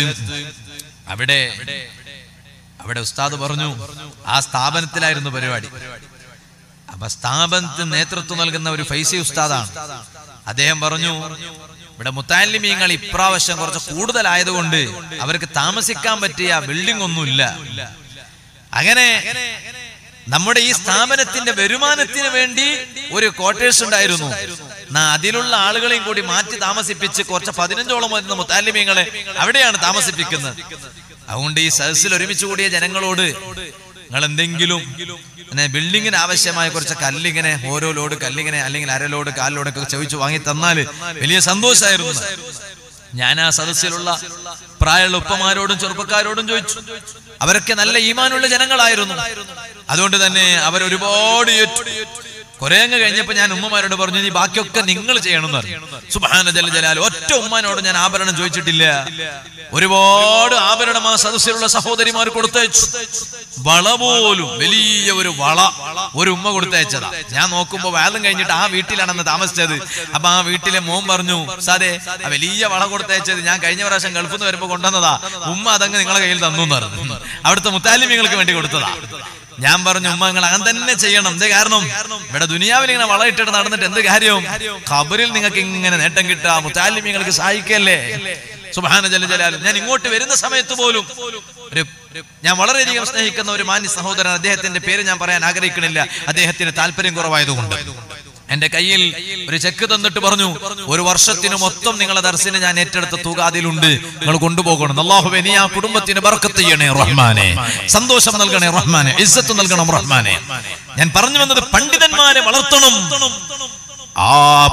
അവിടെ ഉസ്താദ് പറഞ്ഞു, ആ സ്ഥാപനത്തിലായിരുന്നു പരിപാടി. അപ്പൊ സ്ഥാപനത്തിന് നേതൃത്വം നൽകുന്ന ഒരു ഫൈസി ഉസ്താദാണ്. അദ്ദേഹം പറഞ്ഞു, ഇവിടെ മുതഅല്ലിമീങ്ങൾ ഇപ്രാവശ്യം കുറച്ച് കൂടുതലായതുകൊണ്ട് അവർക്ക് താമസിക്കാൻ പറ്റിയ ബിൽഡിംഗ് ഒന്നുമില്ല. അങ്ങനെ നമ്മുടെ ഈ സ്ഥാപനത്തിന്റെ വരുമാനത്തിന് വേണ്ടി ഒരു ക്വാർട്ടേഴ്സ് ഉണ്ടായിരുന്നു. അതിലുള്ള ആളുകളെയും കൂടി മാറ്റി താമസിപ്പിച്ച് കുറച്ച് 15ഓളം വരുന്ന മുതഅല്ലിമീങ്ങളെ അവിടെയാണ് താമസിപ്പിക്കുന്നത്. അതുകൊണ്ട് ഈ സദസ്സിൽ ഒരുമിച്ച് കൂടിയ ജനങ്ങളോട് നിങ്ങൾ എന്തെങ്കിലും ബിൽഡിങ്ങിന് ആവശ്യമായ കുറച്ച് കല്ലിങ്ങനെ, ഓരോ ലോഡ് കല്ലിങ്ങനെ അല്ലെങ്കിൽ അര ലോഡ് 1/4 ലോഡൊക്കെ ചോദിച്ചു വാങ്ങി തന്നാല് വലിയ സന്തോഷമായിരുന്നു. ഞാൻ ആ സദസ്സിലുള്ള പ്രായമുള്ള ഉപ്പമാരോടും ചെറുപ്പക്കാരോടും ചോദിച്ചു. അവരൊക്കെ നല്ല ഈമാനുള്ള ജനങ്ങളായിരുന്നു. അതുകൊണ്ട് തന്നെ അവരൊരുപാട് കുറെ അങ്ങ് കഴിഞ്ഞപ്പോ ഞാൻ ഉമ്മമാരോട് പറഞ്ഞു, നീ ബാക്കിയൊക്കെ നിങ്ങൾ ചെയ്യണമെന്ന് പറഞ്ഞു. സുബ്ഹാന ജല്ല ജലാൽ. ഒറ്റ ഉമ്മാനോട് ഞാൻ ആഭരണം ചോദിച്ചിട്ടില്ല. ഒരുപാട് ആഭരണം ആ സദസ്സിലുള്ള സഹോദരിമാർ കൊടുത്തയച്ചു. വള പോലും, വലിയ ഒരു വള ഒരു ഉമ്മ കൊടുത്തയച്ചതാ. ഞാൻ നോക്കുമ്പോ വാദം കഴിഞ്ഞിട്ട് ആ വീട്ടിലാണെന്ന് താമസിച്ചത്. അപ്പൊ ആ വീട്ടിലെ മോൻ പറഞ്ഞു, സാദേ ആ വലിയ വള കൊടുത്തയച്ചത് ഞാൻ കഴിഞ്ഞ പ്രാവശ്യം ഗൾഫിൽ നിന്ന് വരുമ്പോ കൊണ്ടുവന്നതാ, ഉമ്മ അതങ്ങ് നിങ്ങളെ കയ്യിൽ തന്നു എന്ന് പറഞ്ഞു. അവിടുത്തെ മുതഅല്ലിമീങ്ങൾക്ക് വേണ്ടി കൊടുത്തതാ. ഞാൻ പറഞ്ഞു, ഉമ്മ നിങ്ങൾ അങ്ങനെ തന്നെ ചെയ്യണം. എന്ത് കാരണം? ഇവിടെ ദുനിയാവിൽ ഇങ്ങനെ വളയിട്ടിട്ട് നടന്നിട്ട് എന്ത് കാര്യം? ഖബറിൽ നിങ്ങൾക്ക് ഇങ്ങനെ നേട്ടം കിട്ടുക, മുതഅല്ലിമീങ്ങൾക്ക് സഹായിക്കല്ലേ? സുബ്ഹാന ജല്ല ജലാലു. ഞാൻ ഇങ്ങോട്ട് വരുന്ന സമയത്ത് പോലും ഞാൻ വളരെയധികം സ്നേഹിക്കുന്ന ഒരു മാന്യ സഹോദരൻ, അദ്ദേഹത്തിന്റെ പേര് ഞാൻ പറയാൻ ആഗ്രഹിക്കണില്ല, അദ്ദേഹത്തിന് താല്പര്യം കുറവായതുകൊണ്ട് എന്റെ കയ്യിൽ ഒരു ചെക്ക് തന്നിട്ട് പറഞ്ഞു, 1 വർഷത്തിന് മൊത്തം നിങ്ങളെ ദർസിന് ഞാൻ ഏറ്റെടുത്ത തുക അതിലുണ്ട്, നിങ്ങൾ കൊണ്ടുപോകണം. അല്ലാഹുവേ, നീ ആ കുടുംബത്തിന് ബർക്കത്ത് ചെയ്യണേ റഹ്മാനെ, സന്തോഷം നൽകണേ റഹ്മാനെ, ഇസ്സത്ത് നൽകണം റഹ്മാനെ. ഞാൻ പറഞ്ഞു വന്നത് പണ്ഡിതന്മാരെ വളർത്തണം. ആ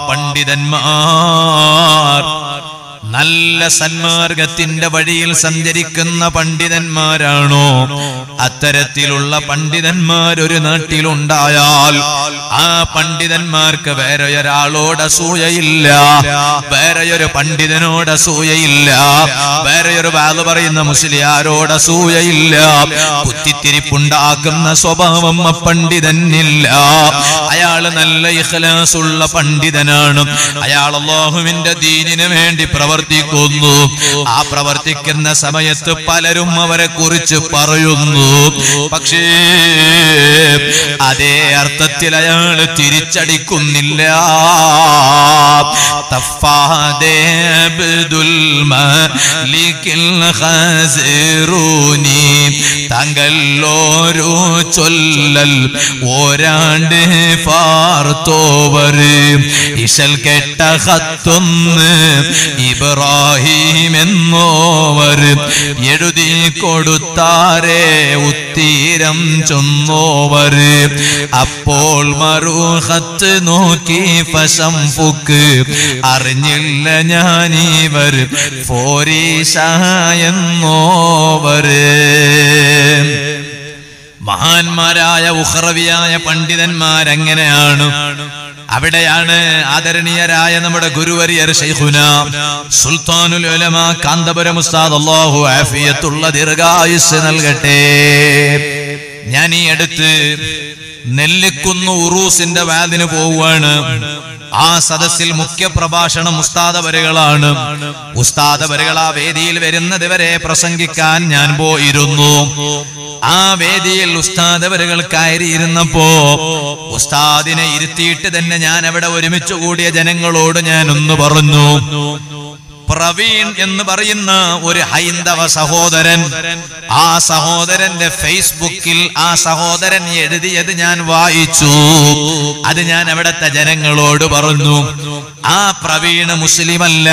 പണ്ഡിതന്മാർ നല്ല സന്മാർഗത്തിന്റെ വഴിയിൽ സഞ്ചരിക്കുന്ന പണ്ഡിതന്മാരാണോ? അത്തരത്തിലുള്ള പണ്ഡിതന്മാർ ഒരു നാട്ടിലുണ്ടായാൽ ആ പണ്ഡിതന്മാർക്ക് വേറെ ഒരാളോട് അസൂയയില്ല, വേറെ ഒരു പണ്ഡിതനോട് അസൂയയില്ല, വേറെ ഒരു വാദ പറയുന്ന മുസ്ലിയാരോട് അസൂയയില്ല. കുത്തിത്തിരിപ്പുണ്ടാക്കുന്ന സ്വഭാവം ആ പണ്ഡിതനില്ല. അയാള് നല്ല ഇഖ്ലാസുള്ള പണ്ഡിതനാണ്. അയാൾ അല്ലാഹുവിന്റെ ദീനിന് വേണ്ടി പ്രവർത്തിക്കുന്നു. ആ പ്രവർത്തിക്കുന്ന സമയത്ത് പലരും അവരെ കുറിച്ച് പറയുന്നു. പക്ഷേ അതേ അർത്ഥത്തിൽ അയാൾ തിരിച്ചടിക്കുന്നില്ല. താങ്കൾ ഓരോ ചൊല്ലൽ ഓരാണ്ട് ഫാർത്തോവർ ഇശൽ കെട്ട ഹത്തൊന്ന് ഇബ്രാഹിം എന്നോവർ എഴുതി കൊടുത്താരേ ഉത്തീരം ചൊന്നോവർ. അപ്പോൾ മറുഹത്ത് നോക്കി ഫശംഫുക്ക് അറിഞ്ഞില്ല ഞാനിവർ ഫോരീഷ എന്നോവർ. മഹാന്മാരായ ഉഖ്റവിയായ പണ്ഡിതന്മാരെങ്ങനെയാണ്? അവിടെയാണ് ആദരണീയരായ നമ്മുടെ ഗുരുവരിയർ ശൈഖുന സുൽത്താനുൽ ഉലമ കാന്തപുരം ഉസ്താദ്, അല്ലാഹു ആഫിയത്തുള്ള ദീർഘായുസ്സ് നൽകട്ടെ. ഞാൻ ഈ അടുത്ത് നെല്ലിക്കുന്ന് ഉറൂസിന്റെ വാദിന് പോവുകയാണ്. ആ സദസ്സിൽ മുഖ്യ പ്രഭാഷണം ഉസ്താദവരുകളാണ്. ഉസ്താദവരുകൾ ആ വേദിയിൽ വരുന്നത് വരെ പ്രസംഗിക്കാൻ ഞാൻ പോയിരുന്നു. ആ വേദിയിൽ ഉസ്താദവരുകൾ കയറിയിരുന്നപ്പോ ഉസ്താദിനെ ഇരുത്തിയിട്ട് തന്നെ ഞാൻ അവിടെ ഒരുമിച്ച് കൂടിയ ജനങ്ങളോട് ഞാൻ ഒന്ന് പറഞ്ഞു. പ്രവീൺ എന്ന് പറയുന്ന ഒരു ഹൈന്ദവ സഹോദരൻ, ആ സഹോദരന്റെ ഫേസ്ബുക്കിൽ ആ സഹോദരൻ എഴുതിയത് ഞാൻ വായിച്ചു. അത് ഞാൻ അവിടുത്തെ ജനങ്ങളോട് പറഞ്ഞു. ആ പ്രവീൺ മുസ്ലിമല്ല,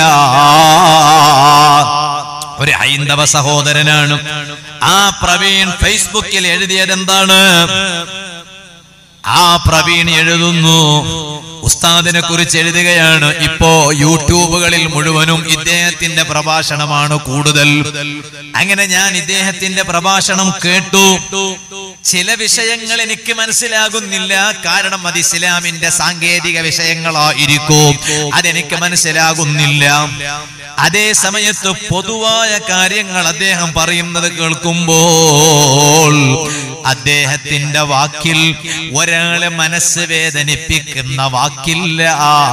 ഒരു ഹൈന്ദവ സഹോദരനാണ്. ആ പ്രവീൺ ഫേസ്ബുക്കിൽ എഴുതിയത് എന്താണ്? ആ പ്രവീൺ എഴുതുന്നു, ഉസ്താദിനെ കുറിച്ച് എഴുതുകയാണ്. ഇപ്പോ യൂട്യൂബുകളിൽ മുഴുവനും ഇദ്ദേഹത്തിന്റെ പ്രഭാഷണമാണ് കൂടുതൽ. അങ്ങനെ ഞാൻ ഇദ്ദേഹത്തിന്റെ പ്രഭാഷണം കേട്ടു. ചില വിഷയങ്ങൾ എനിക്ക് മനസ്സിലാകുന്നില്ല, കാരണം അത് ഇസ്ലാമിന്റെ സാങ്കേതിക വിഷയങ്ങളായിരിക്കും, അതെനിക്ക് മനസ്സിലാകുന്നില്ല. അതേ സമയത്ത് പൊതുവായ കാര്യങ്ങൾ അദ്ദേഹം പറയുന്നത് കേൾക്കുമ്പോൾ അദ്ദേഹത്തിന്റെ വാക്കിൽ ഒരാളെ മനസ്സ് വേദനിപ്പിക്കുന്ന വാക്കില്ല,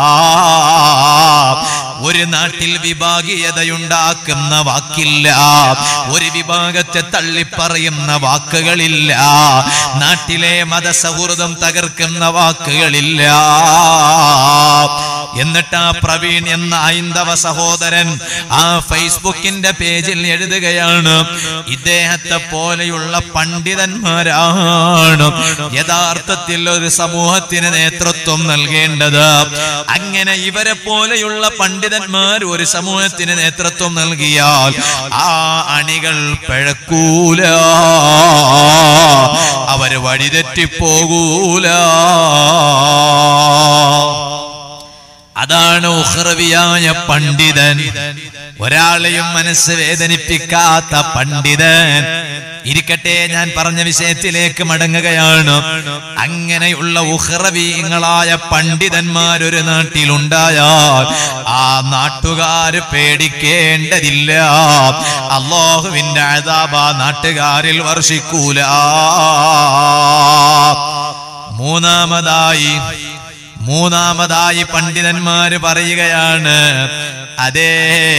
ഒരു നാട്ടിൽ വിഭാഗീയതയുണ്ടാക്കുന്ന വാക്കില്ല, ഒരു വിഭാഗത്തെ തള്ളിപ്പറയുന്ന വാക്കുകളില്ല, നാട്ടിലെ മതസൗഹൃദം തകർക്കുന്ന വാക്കുകളില്ല. എന്നിട്ട് ആ പ്രവീൺ എന്ന ഹൈന്ദവ സഹോദരൻ ആ ഫേസ്ബുക്കിന്റെ പേജിൽ എഴുതുകയാണ്, ഇദ്ദേഹത്തെ പോലെയുള്ള പണ്ഡിതന്മാരാണ് യഥാർത്ഥത്തിൽ ഒരു സമൂഹത്തിന് നേതൃത്വം നൽകേണ്ടത്. അങ്ങനെ ഇവരെ പോലെയുള്ള പണ്ഡിതന്മാർ ഒരു സമൂഹത്തിന് നേതൃത്വം നൽകിയാൽ ആ അണികൾ പിഴക്കൂല, അവര് വഴിതെറ്റിപ്പോകൂല. അതാണ് ഉഖ്റവിയായ പണ്ഡിതൻ, ഒരാളെയും മനസ്സ് വേദനിപ്പിക്കാത്ത പണ്ഡിതൻ. ഇരിക്കട്ടെ, ഞാൻ പറഞ്ഞ വിഷയത്തിലേക്ക് മടങ്ങുകയാണ്. അങ്ങനെയുള്ള ഉഖ്റവിങ്ങളായ പണ്ഡിതന്മാർ ഒരു നാട്ടിലുണ്ടായാൽ ആ നാട്ടുകാര് പേടിക്കേണ്ടതില്ല, അല്ലാഹുവിന്റെ അദാബ് ആ നാട്ടുകാരിൽ വർഷിക്കൂല. മൂന്നാമതായി പണ്ഡിതന്മാര് പറയുകയാണ്, അതേ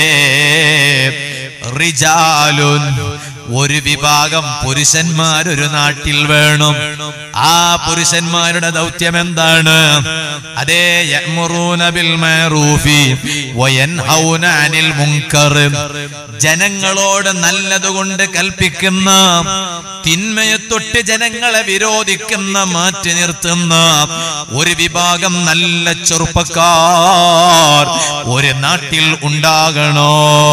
റിജാലുൻ, ഒരു വിഭാഗം പുരുഷന്മാർ ഒരു നാട്ടിൽ വേണം. ആ പുരുഷന്മാരുടെ ദൗത്യം എന്താണ്? അതേ യഅ്മുറൂന ബിൽ മഅറൂഫി വയൻഹൗന അനിൽ മുൻകർ, ജനങ്ങളോട് നല്ലതുകൊണ്ട് കൽപ്പിക്കുന്ന, തിന്മയെ തൊട്ട് ജനങ്ങളെ വിരോധിക്കുന്ന, മാറ്റി നിർത്തുന്ന ഒരു വിഭാഗം നല്ല ചെറുപ്പക്കാർ ഒരു നാട്ടിൽ ഉണ്ടാകണോ.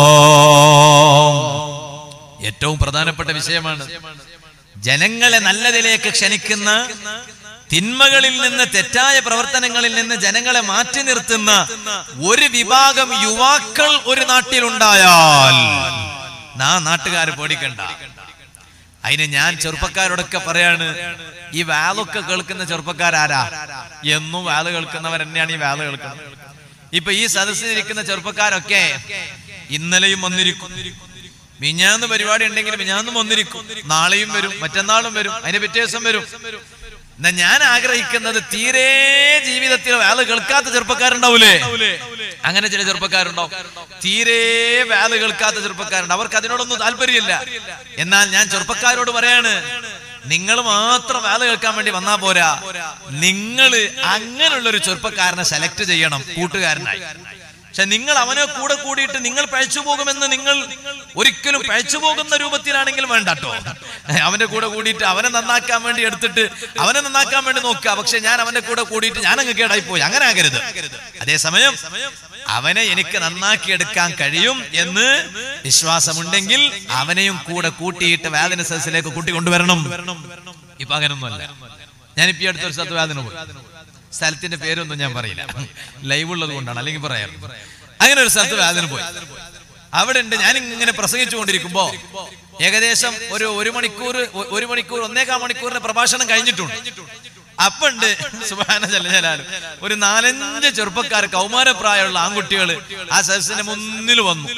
ഏറ്റവും പ്രധാനപ്പെട്ട വിഷയമാണ്. ജനങ്ങളെ നല്ലതിലേക്ക് ക്ഷണിക്കുന്ന, തിന്മകളിൽ നിന്ന്, തെറ്റായ പ്രവർത്തനങ്ങളിൽ നിന്ന് ജനങ്ങളെ മാറ്റി നിർത്തുന്ന ഒരു വിഭാഗം യുവാക്കൾ ഒരു നാട്ടിലുണ്ടായാൽ നാട്ടുകാർ പേടിക്കണ്ട. അതിന് ഞാൻ ചെറുപ്പക്കാരോടൊക്കെ പറയാണ്, ഈ വാലൊക്കെ കേൾക്കുന്ന ചെറുപ്പക്കാരാരാ? എന്നും വാല് കേൾക്കുന്നവർ തന്നെയാണ് ഈ വാല് കേൾക്കുന്നത്. ഇപ്പൊ ഈ സദസ്സിലിരിക്കുന്ന ചെറുപ്പക്കാരൊക്കെ ഇന്നലെയും വന്നിരിക്കും, മിഞ്ഞാന്ന് പരിപാടി ഉണ്ടെങ്കിൽ മിഞ്ഞാന്നും വന്നിരിക്കും, നാളെയും വരും, മറ്റന്നാളും വരും, അതിന്റെ പിറ്റേ ദിവസം വരും. എന്നാ ഞാൻ ആഗ്രഹിക്കുന്നത്, തീരെ ജീവിതത്തിൽ വാല് കേൾക്കാത്ത ചെറുപ്പക്കാരുണ്ടാവൂലേ? അങ്ങനെ ചില ചെറുപ്പക്കാരുണ്ടാവും, തീരെ വാല് കേൾക്കാത്ത ചെറുപ്പക്കാരുണ്ട്, അവർക്ക് അതിനോടൊന്നും താല്പര്യമില്ല. എന്നാൽ ഞാൻ ചെറുപ്പക്കാരോട് പറയാണ്, നിങ്ങൾ മാത്രം വാല് കേൾക്കാൻ വേണ്ടി വന്നാ പോരാ, നിങ്ങൾ അങ്ങനെയുള്ള ഒരു ചെറുപ്പക്കാരനെ സെലക്ട് ചെയ്യണം കൂട്ടുകാരനായി. പക്ഷെ നിങ്ങൾ അവനെ കൂടെ കൂടിയിട്ട് നിങ്ങൾ പഴച്ചു പോകുമെന്ന് നിങ്ങൾ ഒരിക്കലും പഴച്ചു പോകുന്ന രൂപത്തിലാണെങ്കിൽ വേണ്ടട്ടോ. അവന്റെ കൂടെ കൂടിയിട്ട് അവനെ നന്നാക്കാൻ വേണ്ടി എടുത്തിട്ട് അവനെ നന്നാക്കാൻ വേണ്ടി നോക്കുക, പക്ഷെ ഞാൻ അവന്റെ കൂടെ കൂടിയിട്ട് ഞാൻ അങ്ങ് കേടായി പോയി, അങ്ങനെ ആകരുത്. അതേസമയം അവനെ എനിക്ക് നന്നാക്കിയെടുക്കാൻ കഴിയും എന്ന് വിശ്വാസമുണ്ടെങ്കിൽ അവനെയും കൂടെ കൂട്ടിയിട്ട് വേദന സദസ്സിലേക്ക് കൂട്ടിക്കൊണ്ടുവരണം. ഇപ്പൊ അങ്ങനൊന്നുമല്ല. ഞാനിപ്പോ ഈ അടുത്തൊരു സ്ഥലത്ത് വേദന പോയി, സ്ഥലത്തിന്റെ പേരൊന്നും ഞാൻ പറയില്ല, ലൈവ് ഉള്ളത് കൊണ്ടാണ്, അല്ലെങ്കിൽ പറയാം. അങ്ങനെ ഒരു സ്ഥലത്ത് വേദന പോയി. അവിടെ ഉണ്ട്, ഞാൻ ഇങ്ങനെ പ്രസംഗിച്ചു കൊണ്ടിരിക്കുമ്പോ ഏകദേശം ഒരു മണിക്കൂർ 1.25 മണിക്കൂറിന്റെ പ്രഭാഷണം കഴിഞ്ഞിട്ടുണ്ട്. അപ്പുണ്ട് സുബ്ഹാനല്ലാഹ് ഒരു 4-5 ചെറുപ്പക്കാർ, കൗമാരപ്രായമുള്ള ആൺകുട്ടികൾ ആ സദസ്സിന്റെ മുന്നിൽ വന്നു.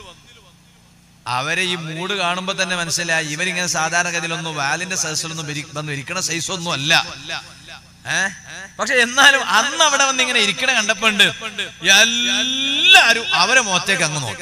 അവരെ ഈ മൂഡ് കാണുമ്പോ തന്നെ മനസ്സിലായി, ഇവരിങ്ങനെ സാധാരണഗതിയിലൊന്നും വാലിന്റെ സദസ്സിലൊന്നും വന്ന് ഇരിക്കണ സൈസൊന്നും അല്ല. പക്ഷെ എന്നാലും അന്ന് അവിടെ വന്ന് ഇങ്ങനെ ഇരിക്കണ കണ്ടപ്പോണ്ട് എല്ലാരും അവരെ മുഖത്തേക്ക് അങ്ങ് നോക്കി.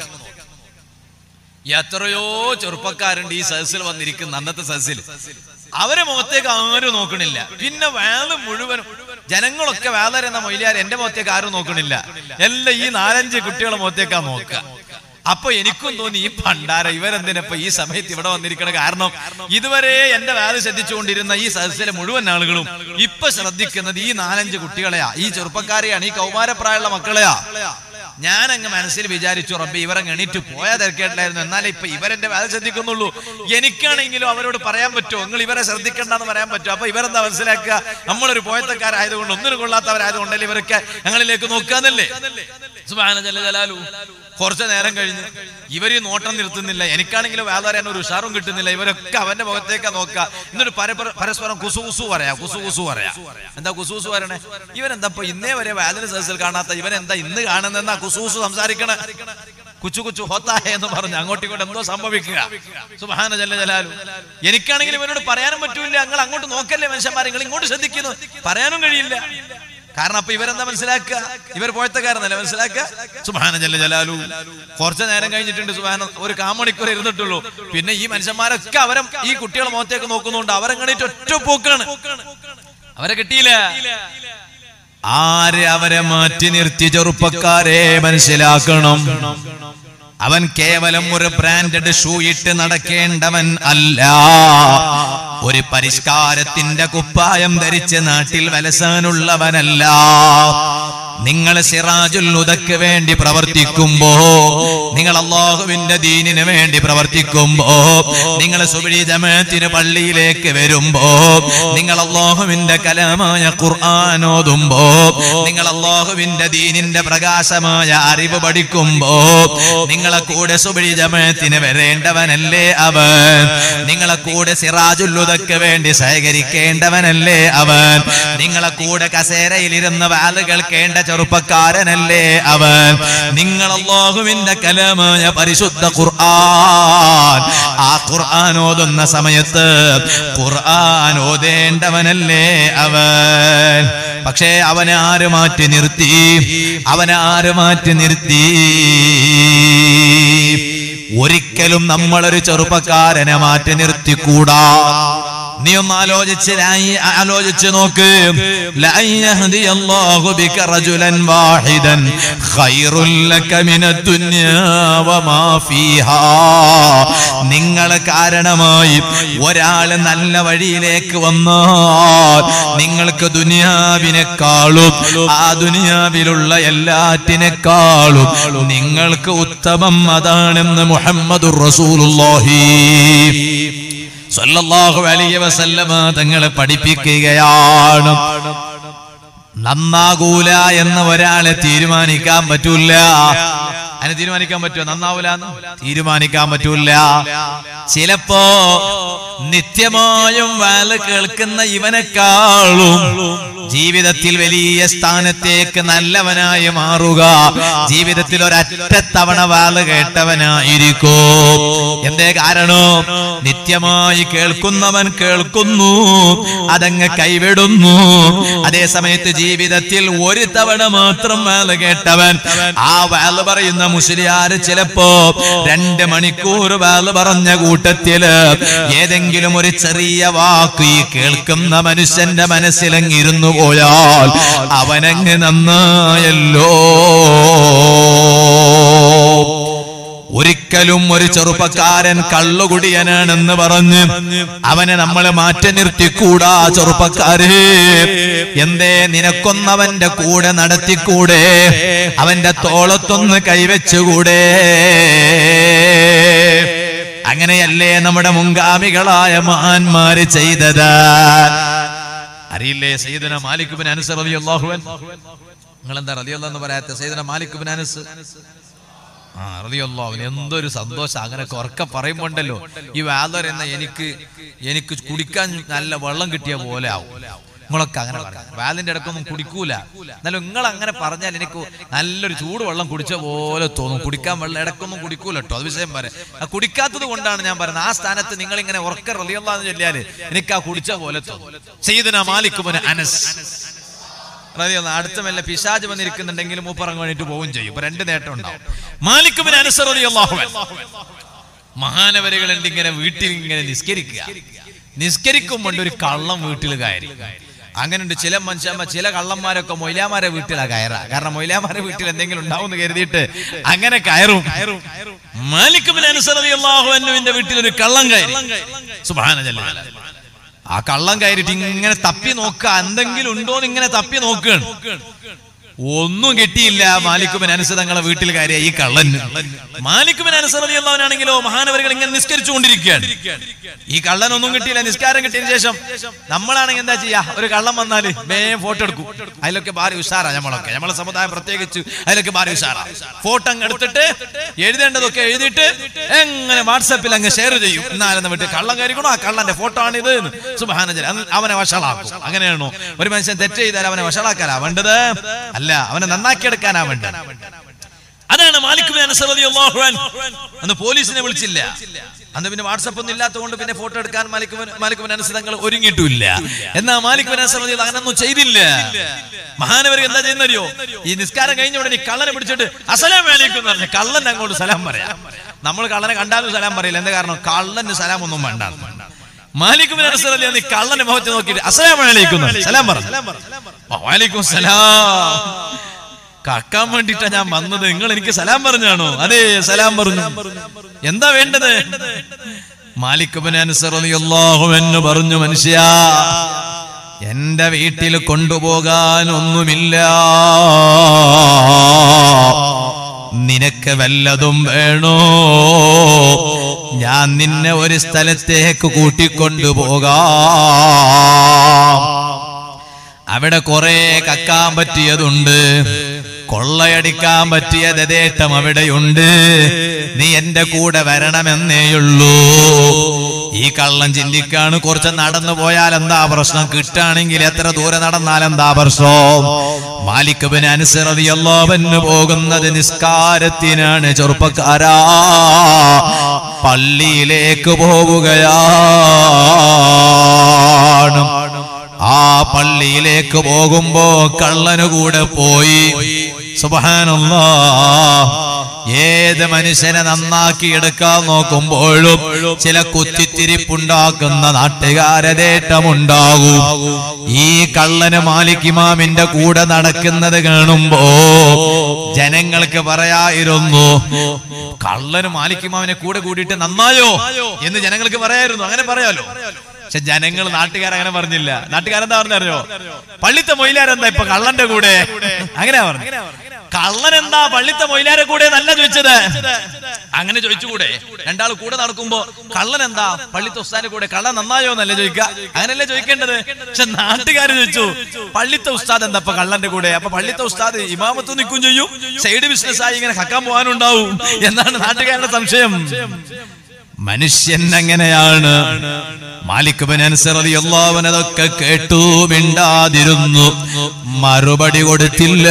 എത്രയോ ചെറുപ്പക്കാരുണ്ട് ഈ സദസ്സിൽ വന്നിരിക്കുന്ന, അന്നത്തെ സദസ്സിൽ അവരെ മുഖത്തേക്ക് ആരും നോക്കണില്ല. പിന്നെ വാല് മുഴുവനും ജനങ്ങളൊക്കെ വാലരെന്ന മൊയ്ലിയാർ എന്റെ മുഖത്തേക്ക് ആരും നോക്കണില്ല, എല്ലാം ഈ 4-5 കുട്ടികളെ മുഖത്തേക്കാ നോക്കുക. അപ്പൊ എനിക്കും തോന്നി, ഈ പണ്ടാര ഇവരെന്തിനപ്പോ ഈ സമയത്ത് ഇവിടെ വന്നിരിക്കണ? കാരണം ഇതുവരെ എന്റെ വാല് ശ്രദ്ധിച്ചുകൊണ്ടിരുന്ന ഈ സദസ്സിലെ മുഴുവൻ ആളുകളും ഇപ്പൊ ശ്രദ്ധിക്കുന്നത് ഈ 4-5 കുട്ടികളെയാ, ഈ ചെറുപ്പക്കാരെയാണ്, ഈ കൗമാരപ്രായമുള്ള മക്കളെയാ. ഞാൻ അങ്ങ് മനസ്സിൽ വിചാരിച്ചു, റബ്ബി ഇവരങ്ങ് എണീറ്റ് പോയാൽ തിരക്കേണ്ടായിരുന്നു, എന്നാലേ ഇപ്പൊ ഇവരെന്റെ വേല ശ്രദ്ധിക്കുന്നുള്ളൂ. എനിക്കാണെങ്കിലും അവരോട് പറയാൻ പറ്റുമോ, നിങ്ങൾ ഇവരെ ശ്രദ്ധിക്കണ്ടെന്ന് പറയാൻ പറ്റുമോ? അപ്പൊ ഇവരെന്താ മനസ്സിലാക്കുക, നമ്മളൊരു പോയത്തക്കാരായതുകൊണ്ട്, ഒന്നിനും കൊള്ളാത്തവരായതുകൊണ്ടല്ലേ ഇവരൊക്കെ ഞങ്ങളിലേക്ക് നോക്കാന്നല്ലേ. സുബ്ഹാന ജല്ല ജലാലു. കുറച്ചു നേരം കഴിഞ്ഞ് ഇവര് നോട്ടം നിർത്തുന്നില്ല, എനിക്കാണെങ്കിലും വേല പറയാൻ ഒരു ഉഷാറും കിട്ടുന്നില്ല. ഇവരൊക്കെ അവന്റെ മുഖത്തേക്കാ നോക്കുക. എന്നിട്ട് പരസ്പരം കുസുകുസു പറയാ. എന്താ കുസുകുസു പറയണേ? ഇവനെന്താ ഇപ്പൊ ഇന്നേ വരെ വേദന സദസ്സിൽ കാണാത്ത ഇവനെന്താ ഇന്ന് കാണുന്നെന്നാ കുസുകുസു സംസാരിക്കണ? കുച്ചു കുച്ചു ഹോത്താഹേ എന്ന് പറഞ്ഞ് അങ്ങോട്ടും ഇങ്ങോട്ട് എന്തോ സംഭവിക്കുക. സുബ്ഹാന ജല്ല ജലാലു. എനിക്കാണെങ്കിൽ ഇവരോട് പറയാനും പറ്റൂല, നിങ്ങൾ അങ്ങോട്ട് നോക്കല്ലേ മനുഷ്യന്മാരെ, നിങ്ങൾ ഇങ്ങോട്ട് ശ്രദ്ധിക്കുന്നു, പറയാനും കഴിയില്ല. കാരണം അപ്പൊ ഇവരെന്താ മനസ്സിലാക്കുക, ഇവർ പോയത്തക്കാരെന്നല്ലേ മനസ്സിലാക്കുക. സുബ്ഹാന ജല്ല ജലാലു. കുറച്ചു നേരം കഴിഞ്ഞിട്ടുണ്ട്, സുബ്ഹാന ഒരു കാമണിക്കൂർ ഇരുന്നിട്ടുള്ളൂ. പിന്നെ ഈ മനുഷ്യന്മാരൊക്കെ അവരെ ഈ കുട്ടികളെ മുഖത്തേക്ക് നോക്കുന്നുണ്ട്. അവരെങ്ങനെയിട്ട് ഒറ്റ പോക്കാണ്, അവരെ കിട്ടിയില്ല. ആര് അവരെ മാറ്റി നിർത്തി? ചെറുപ്പക്കാരെ മനസ്സിലാക്കണം, അവൻ കേവലം ഒരു ബ്രാൻഡഡ് ഷൂ ഇട്ട് നടക്കേണ്ടവൻ അല്ല, ഒരു പരിഷ്കാരത്തിന്റെ കുപ്പായം ധരിച്ച് നാട്ടിൽ വലസാനുള്ളവനല്ല. നിങ്ങൾ സിറാജുൽ ഹുദക്ക് വേണ്ടി പ്രവർത്തിക്കുമ്പോ, നിങ്ങൾ അല്ലാഹുവിന്റെ ദീനിന് വേണ്ടി പ്രവർത്തിക്കുമ്പോ, നിങ്ങൾ സുബ്ഹി ജമാഅത്തിന് പള്ളിയിലേക്ക് വരുമ്പോ, നിങ്ങൾ അല്ലാഹുവിന്റെ കലാമായ ഖുർആൻ ഓതുമ്പോ, നിങ്ങൾ അല്ലാഹുവിന്റെ ദീനിന്റെ പ്രകാശമായ അറിവ് പഠിക്കുമ്പോ, നിങ്ങളെ കൂടെ സുബ്ഹി ജമാഅത്തിന് വരേണ്ടവനല്ലേ അവൻ? നിങ്ങളെ കൂടെ സിറാജുൽ ഹുദക്ക് വേണ്ടി സഹകരിക്കേണ്ടവനല്ലേ അവൻ? നിങ്ങളെ കൂടെ കസേരയിലിരുന്ന് വാല് കേൾക്കേണ്ട ചെറുപ്പക്കാരനല്ലേ അവൻ? നിങ്ങൾ അല്ലാഹുവിന്റെ കലാമായ പരിശുദ്ധ ഖുർആൻ, ആ ഖുർആൻ ഓതുന്ന സമയത്ത് ഖുർആൻ ഓതേണ്ടവനല്ലേ അവൻ? പക്ഷേ അവനെ ആര് മാറ്റി നിർത്തി? ഒരിക്കലും നമ്മളൊരു ചെറുപ്പക്കാരനെ മാറ്റി നിർത്തിക്കൂടാ. നീ ഒന്ന് ആലോചിച്ച് നോക്ക്. നിങ്ങൾ കാരണമായി ഒരാൾ നല്ല വഴിയിലേക്ക് വന്നാൽ നിങ്ങൾക്ക് ദുനിയാവിനെക്കാളും ആ ദുനിയാവിലുള്ള എല്ലാറ്റിനേക്കാളും നിങ്ങൾക്ക് ഉത്തമം അതാണെന്ന് മുഹമ്മദുർ റസൂലുള്ളാഹി സല്ലല്ലാഹു അലൈഹി വസല്ലമ തങ്ങളെ പഠിപ്പിക്കുകയാണ്. നന്നാകൂല എന്ന് ഒരാളെ തീരുമാനിക്കാൻ പറ്റൂല. അതിനെ തീരുമാനിക്കാൻ പറ്റുമോ? നന്നാവൂലെന്ന് തീരുമാനിക്കാൻ പറ്റൂല. ചിലപ്പോ നിത്യമായും വാല് കേൾക്കുന്ന ഇവനെക്കാളും ജീവിതത്തിൽ വലിയ സ്ഥാനത്തേക്ക് നല്ലവനായി മാറുക ജീവിതത്തിൽ ഒരൊറ്റത്തവണ വാല് കേട്ടവനായിരിക്കും. എന്തേ കാരണം? നിത്യമായി കേൾക്കുന്നവൻ കേൾക്കുന്നു, അതങ്ങ് കൈവിടുന്നു. അതേ സമയത്ത് ജീവിതത്തിൽ ഒരു തവണ മാത്രം വാല് കേട്ടവൻ, ആ വാല് പറയുന്ന മുസ്ലിയാർ ചിലപ്പോ 2 മണിക്കൂർ വാല് പറഞ്ഞ കൂട്ടത്തില് ഏതെങ്കിലും ഒരു ചെറിയ വാക്ക് ഈ കേൾക്കുന്ന മനുഷ്യന്റെ മനസ്സിലങ്ങിരുന്നു പോയാൽ അവനങ്ങ് നന്നായല്ലോ. ഒരിക്കലും ഒരു ചെറുപ്പക്കാരൻ കള്ളുകുടിയനാണെന്ന് പറഞ്ഞ് അവനെ നമ്മൾ മാറ്റി നിർത്തിക്കൂടാ. ചെറുപ്പക്കാരെ, എന്തേ നിനക്കൊന്നവന്റെ കൂടെ നടത്തിക്കൂടെ? അവന്റെ തോളത്തൊന്ന് കൈവച്ചുകൂടെ? അങ്ങനെയല്ലേ നമ്മുടെ മുൻഗാമികളായ മഹാന്മാര് ചെയ്തത്? അറിയില്ലേ സയ്യിദുന മാലിക് ഇബ്നു അനസ് റളിയല്ലാഹു അൻഹു? നിങ്ങളെന്താ റളിയല്ലാഹു എന്ന് പറയാത്ത? സയ്യിദുന മാലിക് ഇബ്നു അനസ് റളിയല്ലാഹു അൻഹു എന്തൊരു സന്തോഷം അങ്ങനെ ഉറക്കെ പറയുമ്പോണ്ടല്ലോ. ഈ വാദർ എന്ന എനിക്ക് കുടിക്കാൻ നല്ല വെള്ളം കിട്ടിയ പോലെ ആവും. നിങ്ങളൊക്കെ അങ്ങനെ പറയാം, വാലിന്റെ ഇടക്കൊന്നും കുടിക്കൂല, എന്നാലും നിങ്ങൾ അങ്ങനെ പറഞ്ഞാൽ എനിക്ക് നല്ലൊരു ചൂട് വെള്ളം കുടിച്ച പോലെ തോന്നും. കുടിക്കാൻ വെള്ളം ഇടക്കൊന്നും കുടിക്കൂല കേട്ടോ, അത് വിഷയം പറയാം. കുടിക്കാത്തത് കൊണ്ടാണ് ഞാൻ പറയുന്നത്. ആ സ്ഥാനത്ത് നിങ്ങൾ ഇങ്ങനെ ഉറക്കെ റളിയല്ലാഹു അൻഹു ചൊല്ലിയാല് എനിക്ക് ആ കുടിച്ച പോലെ തോന്നും. സയ്യിദുനാ മാലിക് ഇബ്നു അനസ് അടുത്ത മെല്ലെ പിശാച് വന്നിരിക്കുന്നുണ്ടെങ്കിലും മൂപ്പറങ്ങ് വേണ്ടിട്ട് പോവുകയും ചെയ്യും. ഇപ്പൊ 2 നേട്ടം ഉണ്ടാവും. മാലിക് ഇബ്നു അനസ് റളിയല്ലാഹു അൻഹു മഹാനവരുകളുണ്ട് ഇങ്ങനെ വീട്ടിൽ ഇങ്ങനെ നിസ്കരിക്കുമ്പോൾ ഒരു കള്ളം വീട്ടിൽ കയറി. അങ്ങനെയുണ്ട് ചില മനുഷ്യന്മാർ, ചില കള്ളന്മാരൊക്കെ മൊയ്ലാമാരെ വീട്ടിലാ കയറാ. കാരണം മൊയ്ലാമാരെ വീട്ടിൽ എന്തെങ്കിലും ഉണ്ടാവും എന്ന് കരുതിയിട്ട് അങ്ങനെ കയറും. മാലിക് ഇബ്നു അനസ് റളിയല്ലാഹു അൻഹുവിന്റെ വീട്ടിൽ ഒരു കള്ളം കയറി. സുബ്ഹാനല്ലാഹ്. ആ കള്ളം കയറിയിട്ട് ഇങ്ങനെ തപ്പി നോക്കുക, എന്തെങ്കിലും ഉണ്ടോന്ന് ഇങ്ങനെ തപ്പി നോക്കുകയാണ്. ഒന്നും കിട്ടിയില്ല. മാലിക് ബിൻ അനസ് തങ്ങളെ വീട്ടിൽ കയറിയ ഈ കള്ളന്. മാലിക് ബിൻ അനസ് റളിയല്ലാഹുവിനാണെങ്കിലോ മഹാനവറുകൾ ഇങ്ങനെ നിസ്കരിച്ചുകൊണ്ടിരിക്കുകയാണ്. ഈ കള്ളനൊന്നും കിട്ടിയില്ല. നിസ്കാരം കിട്ടിയതിനു ശേഷം നമ്മളാണെങ്കിൽ എന്താ ചെയ്യാ? ഒരു കള്ളം വന്നാല് വേഗം ഫോട്ടോ എടുക്കും. അതിലൊക്കെ ഭാരി ഉഷാറാ. നമ്മളെ സമുദായം പ്രത്യേകിച്ച് അതിലൊക്കെ ഭാരി ഉഷാറാ. ഫോട്ടോ അങ്ങ് എടുത്തിട്ട് എഴുതേണ്ടതൊക്കെ എഴുതിയിട്ട് എങ്ങനെ വാട്സാപ്പിൽ അങ്ങ് ഷെയർ ചെയ്യും. എന്നാലും വിട്ട് കള്ളം കയറിക്കണോ, ആ കള്ളന്റെ ഫോട്ടോ ആണ് ഇത്, സുബ്ഹാനല്ലാഹ്, അവനെ വഷളാക്കും. അങ്ങനെയാണോ? ഒരു മനുഷ്യൻ തെറ്റ് ചെയ്താൽ അവനെ വഷളാക്കാനാ വേണ്ടത്? അല്ല, അവനെ നന്നാക്കിയെടുക്കാനാ വേണ്ടത്. അതാണ് മാലിക് ബിൻ അനസ് റളിയല്ലാഹു അൻഹു. അന്ന് പോലീസിനെ വിളിച്ചില്ല. അന്ന് പിന്നെ വാട്സപ്പ് ഒന്നും ഇല്ലാത്തതുകൊണ്ട് പിന്നെ ഫോട്ടോ എടുക്കാൻ മാലിക് ബിൻ അനസ് തങ്ങൾ ഒരുങ്ങിയിട്ടില്ല. എന്നാ മാലിക് ബിൻ അനസ് റളിയല്ലാഹു അങ്ങനൊന്നും ചെയ്തില്ല. മഹാനവർ എന്താ ചെയ്യുന്നറിയോ? ഈ നിസ്കാരം കഴിഞ്ഞ ഉടനെ കള്ളനെ പിടിച്ചിട്ട് അസ്സലാമു അലൈക്കും എന്ന് പറഞ്ഞ കള്ളൻ അങ്ങോട്ട് സലാം പറയാം. നമ്മൾ കള്ളനെ കണ്ടാലും സലാം പറയില്ല. എന്താ കാരണം? കള്ളന് സലാം ഒന്നും വേണ്ട. മാലിക് ബിൻ അനസ് റളിയല്ലാഹു അൻഹു കള്ളനെ മുഖത്ത് നോക്കിയിട്ട് അസ്സലാമു അലൈക്കും സലാം പറഞ്ഞു. വഅലൈക്കും സലാം. കക്കാൻ വേണ്ടിട്ടാ ഞാൻ വന്നത്, നിങ്ങൾ എനിക്ക് സലാം പറഞ്ഞാണോ? അതെ, സലാം പറഞ്ഞു. എന്താ വേണ്ടത്? മാലിക് ബിൻ അനസ് റളിയല്ലാഹു അൻഹു പറഞ്ഞു, മനുഷ്യാ, എന്റെ വീട്ടിൽ കൊണ്ടുപോകാൻ ഒന്നുമില്ല, നിനക്ക് വല്ലതും വേണോ? ഞാൻ നിന്നെ ഒരു സ്ഥലത്തേക്ക് കൂട്ടിക്കൊണ്ടുപോകാം. അവിടെ കുറെ കക്കാൻ പറ്റിയതുണ്ട്, കൊള്ളയടിക്കാൻ പറ്റിയ യഥേഷ്ടം അവിടെയുണ്ട്. നീ എന്റെ കൂടെ വരണമെന്നേയുള്ളൂ. ഈ കള്ളൻ ചിന്തിക്കാണ്, കുറച്ച് നടന്നു പോയാൽ എന്താ പ്രശ്നം? കിട്ടാണെങ്കിൽ എത്ര ദൂരെ നടന്നാൽ എന്താ പ്രശ്നം? മാലിക് ബിൻ അനസ് റളിയല്ലാഹു അൻഹു പോകുന്നത് നിസ്കാരത്തിനാണ്. ചെറുപ്പക്കാരാ, പള്ളിയിലേക്ക് പോവുകയാണ്. ആ പള്ളിയിലേക്ക് പോകുമ്പോ കള്ളന് കൂടെ പോയി. സുബ്ഹാനല്ലാഹ്, ഏത് മനുഷ്യനെ നന്നാക്കി എടുക്കാൻ നോക്കുമ്പോഴും ചില കുത്തിത്തിരിപ്പുണ്ടാക്കുന്ന നാട്ടുകാരതേട്ടമുണ്ടാകും. ഈ കള്ളന് മാലിക് ഇമാമിന്റെ കൂടെ നടക്കുന്നത് കാണുമ്പോ ജനങ്ങൾക്ക് പറയായിരുന്നു, കള്ളന് മാലിക് ഇമാമിനെ കൂടെ കൂടിയിട്ട് നന്നായോ എന്ന് ജനങ്ങൾക്ക് പറയായിരുന്നു. അങ്ങനെ പറയാലോ. പക്ഷെ ജനങ്ങൾ, നാട്ടുകാരങ്ങനെ പറഞ്ഞില്ല. നാട്ടുകാരെന്താ പറഞ്ഞറിയോ? പള്ളിത്തെ മൊയിലാരെന്താ ഇപ്പൊ കള്ളന്റെ കൂടെ? അങ്ങനെയാ പറഞ്ഞു. കള്ളൻ എന്താ പള്ളിത്തെ മൊയിലാരെ കൂടെ നല്ല ചോദിച്ചത്? അങ്ങനെ ചോദിച്ചുകൂടെ? രണ്ടാൾ കൂടെ നടക്കുമ്പോ കള്ളൻ എന്താ പള്ളിത്തെ ഉസ്താദിന്റെ കൂടെ? കള്ളൻ നന്നായോ എന്നല്ലേ ചോദിക്കുക? അങ്ങനെയല്ലേ ചോദിക്കേണ്ടത്? പക്ഷെ നാട്ടുകാർ ചോദിച്ചു, പള്ളിത്തെ ഉസ്താദ് എന്താ ഇപ്പൊ കള്ളന്റെ കൂടെ? അപ്പൊ പള്ളിത്തെ ഉസ്താദ് ഇമാമത്ത് നിൽക്കും ചെയ്യും, സൈഡ് ബിസിനസ് ആയി ഇങ്ങനെ കക്കാൻ പോകാനുണ്ടാവും എന്നാണ് നാട്ടുകാരുടെ സംശയം. മനുഷ്യൻ അങ്ങനെയാണ്. മാലിക് ബിൻ അനസ് റളിയല്ലാഹു അൻഹു അതൊക്കെ കേട്ടു, മിണ്ടാതിരുന്നു, മറുപടി കൊടുത്തില്ല.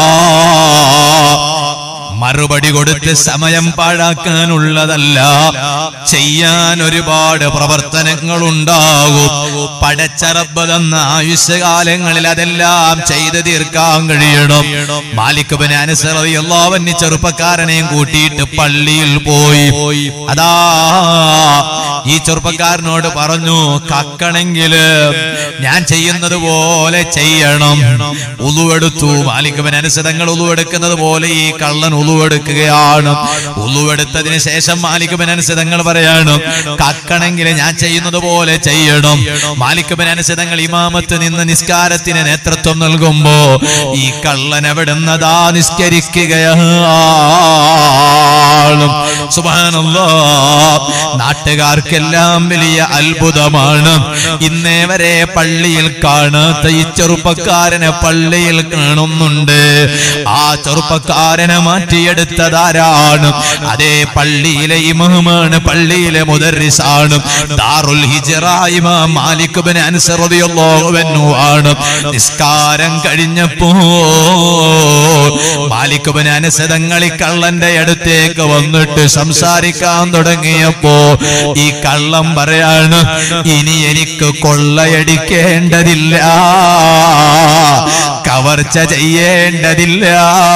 മറുപടി കൊടുത്ത് സമയം പാഴാക്കാനുള്ളതല്ല, ചെയ്യാൻ ഒരുപാട് പ്രവർത്തനങ്ങൾ ഉണ്ടാകും. പടച്ച റബ്ബ് തന്ന ആയുഷ്കാലങ്ങളിൽ അതെല്ലാം ചെയ്ത് തീർക്കാൻ കഴിയണം. മാലിക് ബിൻ അനസ് റളിയല്ലാഹു അൻഹു ചെറുപ്പക്കാരനെയും കൂട്ടിയിട്ട് പള്ളിയിൽ പോയി. അതാ ഈ ചെറുപ്പക്കാരനോട് പറഞ്ഞു, കക്കണെങ്കില് ഞാൻ ചെയ്യുന്നത് പോലെ ചെയ്യണം. ഉളുവെടുത്തു. മാലിക് ബിൻ അനസ് തങ്ങൾ ഉളുവെടുക്കുന്നത് പോലെ ഈ കള്ളൻ ഉളുവെടുക്കുകയാണ്. ഉളുവെടുത്തതിന് ശേഷം മാലിക് ബിൻ അനസ് തങ്ങൾ പറയാണ്, കക്കണെങ്കില് ഞാൻ ചെയ്യുന്നത് പോലെ ചെയ്യണം. മാലിക് ബിൻ അനസ് തങ്ങൾ ഇമാമത്ത് നിന്ന് നിസ്കാരത്തിന് നേതൃത്വം നൽകുമ്പോ ഈ കള്ളൻ എവിടുന്നതാ നിസ്കരിക്കുകയാണ്. സുബ്ഹാനല്ലാഹ്, നാട്ടുകാർക്കെല്ലാം വലിയ അത്ഭുതമാണ്. ഇന്നേ വരെ പള്ളിയിൽ കാണാത്ത ഈ ചെറുപ്പക്കാരനെ പള്ളിയിൽ കാണുന്നുണ്ട്. ആ ചെറുപ്പക്കാരനെ മാറ്റിയെടുത്തതാരാണ്? അതേ പള്ളിയിലെ ഇമാമാണ്, പള്ളിയിലെ മുദർരിസാണ്. ദാറുൽ ഹിജ്റ ഇമാം മാലിക് ബിൻ അനസ് റളിയല്ലാഹു അൻഹു ആണ്. നിസ്കാരം കഴിഞ്ഞപ്പോ മാലിക് ബിൻ അനസ് തങ്ങൾ ഈ കള്ളന്റെ അടുത്തേക്ക് വന്നിട്ട് സംസാരിക്കാൻ തുടങ്ങിയപ്പോ ഈ കള്ളം പറയാണ്, ഇനി എനിക്ക് കൊള്ളയടിക്കേണ്ടതില്ല, കവർച്ച ചെയ്യേണ്ടതില്ല.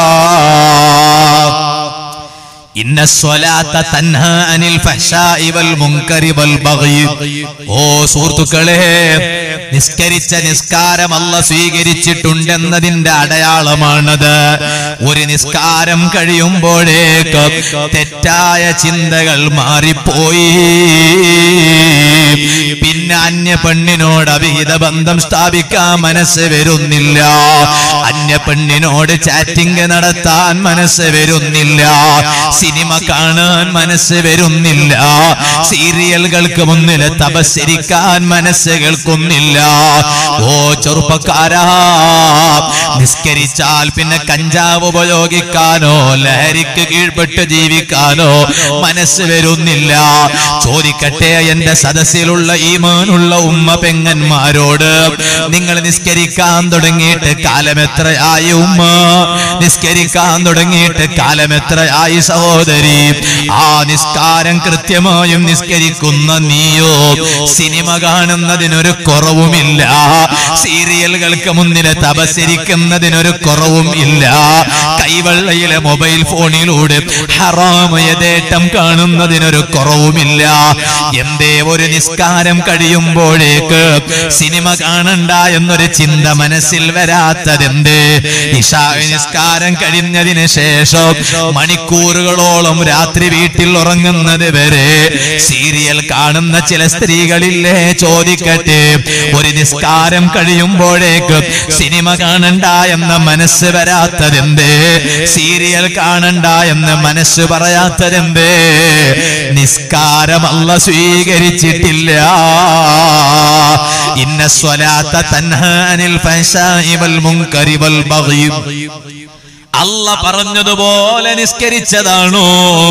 ഇന്ന സ്വലാത്ത തൻഹാ അനിൽ ഫഹ്ശാഇ വൽ മുൻകരി വൽ ബഗ്യി. ഓ സുഹൃത്തുക്കളെ, നിസ്കരിച്ച നിസ്കാരം അല്ലാഹ് സ്വീകരിച്ചിട്ടുണ്ടെന്നതിന്റെ അടയാളമാണത്. ഒരു നിസ്കാരം കഴിയുമ്പോഴേക്ക് തെറ്റായ ചിന്തകൾ മാറിപ്പോയി. പിന്നെ അന്യ പെണ്ണിനോട് അവിഹിത ബന്ധം സ്ഥാപിക്കാൻ മനസ്സ് വരുന്നില്ല, അന്യ പെണ്ണിനോട് ചാറ്റിംഗ് നടത്താൻ മനസ്സ് വരുന്നില്ല, സിനിമ കാണാൻ മനസ്സ് വരുന്നില്ല, സീരിയലുകൾക്ക് മുന്നിൽ തപസ്സരിക്കാൻ മനസ്സ് കേൾക്കുന്നില്ല. ഓ ചെറുപ്പക്കാരാ, നിസ്കരിച്ചാൽ പിന്നെ കഞ്ചാവ് ഉപയോഗിക്കാനോ ലഹരിക്ക് കീഴ്പ്പെട്ട് ജീവിക്കാനോ മനസ്സ് വരുന്നില്ല. ചോദിക്കട്ടെ എന്റെ സദസ്സിലുള്ള ഈമാനുള്ള ഉമ്മ പെങ്ങന്മാരോട്, നിങ്ങൾ നിസ്കരിക്കാൻ തുടങ്ങിയിട്ട് കാലമെത്രയായി ഉമ്മ? നിസ്കരിക്കാൻ തുടങ്ങിയിട്ട് കാലമെത്രയായി സഹോദരി? ആ നിസ്കാരം കൃത്യമായും നിസ്കരിക്കുന്ന നീയോ സിനിമ കാണുന്നതിനൊരു കുറവുമില്ല, സീരിയലുകൾക്ക് മുന്നിൽ തപസ്സരിക്കുന്നതിനൊരു കുറവും ഇല്ല, കൈവെള്ളയിലെ മൊബൈൽ ഫോണിലൂടെ ഹറാം യഥേട്ടം കാണുന്നതിനൊരു കുറവുമില്ല. എന്തേ ഒരു നിസ്കാരം കഴിയുമ്പോഴേക്ക് സിനിമ കാണണ്ട എന്നൊരു ചിന്ത മനസ്സിൽ വരാത്തതെന്തേ? ഇശാ നിസ്കാരം കഴിഞ്ഞതിന് ശേഷം മണിക്കൂറുകളോളം രാത്രി വീട്ടിൽ ഉറങ്ങുന്നത് വരെ സീരിയൽ കാണുന്ന ചില സ്ത്രീകളില്ലേ? ചോദിക്കട്ടെ, ഒരു നിസ്കാരം കഴിയുമ്പോഴേക്ക് സിനിമ കാണണ്ട എന്ന മനസ്സ് വരാത്തതെന്തേ? സീരിയൽ കാണണ്ട എന്ന് മനസ്സ് പറയാത്തതെന്തേ? നിസ്കാരം അല്ലാഹു സ്വീകരിച്ചിട്ടില്ല. ഇന്ന സ്വലാത്ത തൻഹാ അനിൽ ഫഹ്ശാഇ വൽ മുൻകരി വൽ ബഗ്യി. അല്ലാഹ് പറഞ്ഞതുപോലെ നിസ്കരിച്ചതാണോ?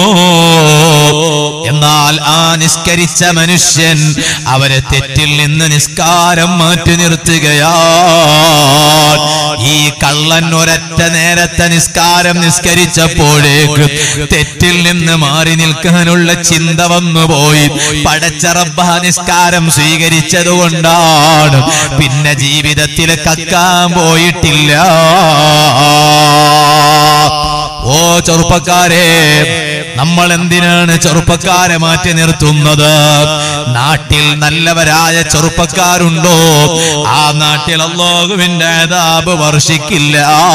എന്നാൽ ആ നിസ്കരിച്ച മനുഷ്യൻ അവരെ തെറ്റിൽ നിന്ന് നിസ്കാരം മാറ്റി നിർത്തുകയാണ്. ഈ കള്ളൻ ഒരൊറ്റ നേരത്തെ നിസ്കാരം നിസ്കരിച്ചപ്പോഴേക്ക് തെറ്റിൽ നിന്ന് മാറി നിൽക്കാനുള്ള ചിന്ത വന്നുപോയി. പടച്ച റബ്ബ് നിസ്കാരം സ്വീകരിച്ചതുകൊണ്ടാണ് പിന്നെ ജീവിതത്തിൽ കക്കാൻ പോയിട്ടില്ല. ഓ ചെറുപ്പക്കാരെ, നമ്മൾ എന്തിനാണ് ചെറുപ്പക്കാരെ മാറ്റി നിർത്തുന്നത്? നാട്ടിൽ നല്ലവരായ ചെറുപ്പക്കാരുണ്ടോ? ആ നാട്ടിൽ അല്ലാഹുവിന്റെ അദാബ് വർഷിക്കില്ല.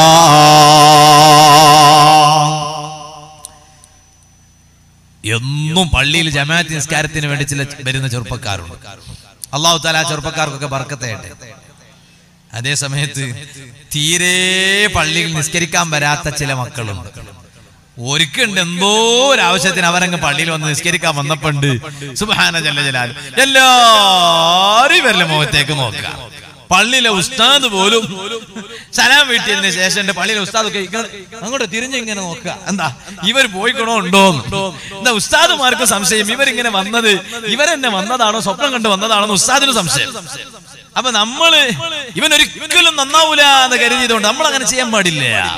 എന്നും പള്ളിയിൽ ജമാഅത്ത് നിസ്കാരത്തിന് വേണ്ടി ചില വരുന്ന ചെറുപ്പക്കാരുണ്ട്. അല്ലാഹു തആല ആ ചെറുപ്പക്കാർക്കൊക്കെ ബർക്കത്ത് ചെയ്യട്ടെ. അതേ സമയത്ത് തീരെ പള്ളിയിൽ നിസ്കരിക്കാൻ വരാത്ത ചില മക്കളുണ്ട്. ഒരിക്കലുണ്ട് എന്തോ ഒരു ആവശ്യത്തിന് അവരങ്ങ് പള്ളിയിൽ വന്ന് നിസ്കരിക്കാൻ വന്നപ്പോണ്ട് സുബ്ഹാന ജല്ല ജലാൽ എല്ലാരും ഇവരുടെ മുഖത്തേക്ക് നോക്കുക. പള്ളിയിലെ ഉസ്താദ് പോലും സലാം വീട്ടിയതിന് ശേഷം എന്റെ പള്ളിയിലെ ഉസ്താദ് ഒക്കെ അങ്ങോട്ട് തിരിഞ്ഞിങ്ങനെ നോക്കുക. എന്താ ഇവർ പോയിക്കണോ ഉണ്ടോ? എന്താ ഉസ്താദുമാർക്ക് സംശയം, ഇവരിങ്ങനെ വന്നത് ഇവരെന്നെ വന്നതാണോ സ്വപ്നം കണ്ട് വന്നതാണോ ഉസ്താദിന് സംശയം. അപ്പൊ നമ്മള് ഇവനൊരിക്കലും നന്നാവൂല എന്ന് കരുതിയതുകൊണ്ട് നമ്മൾ അങ്ങനെ ചെയ്യാൻ പാടില്ല.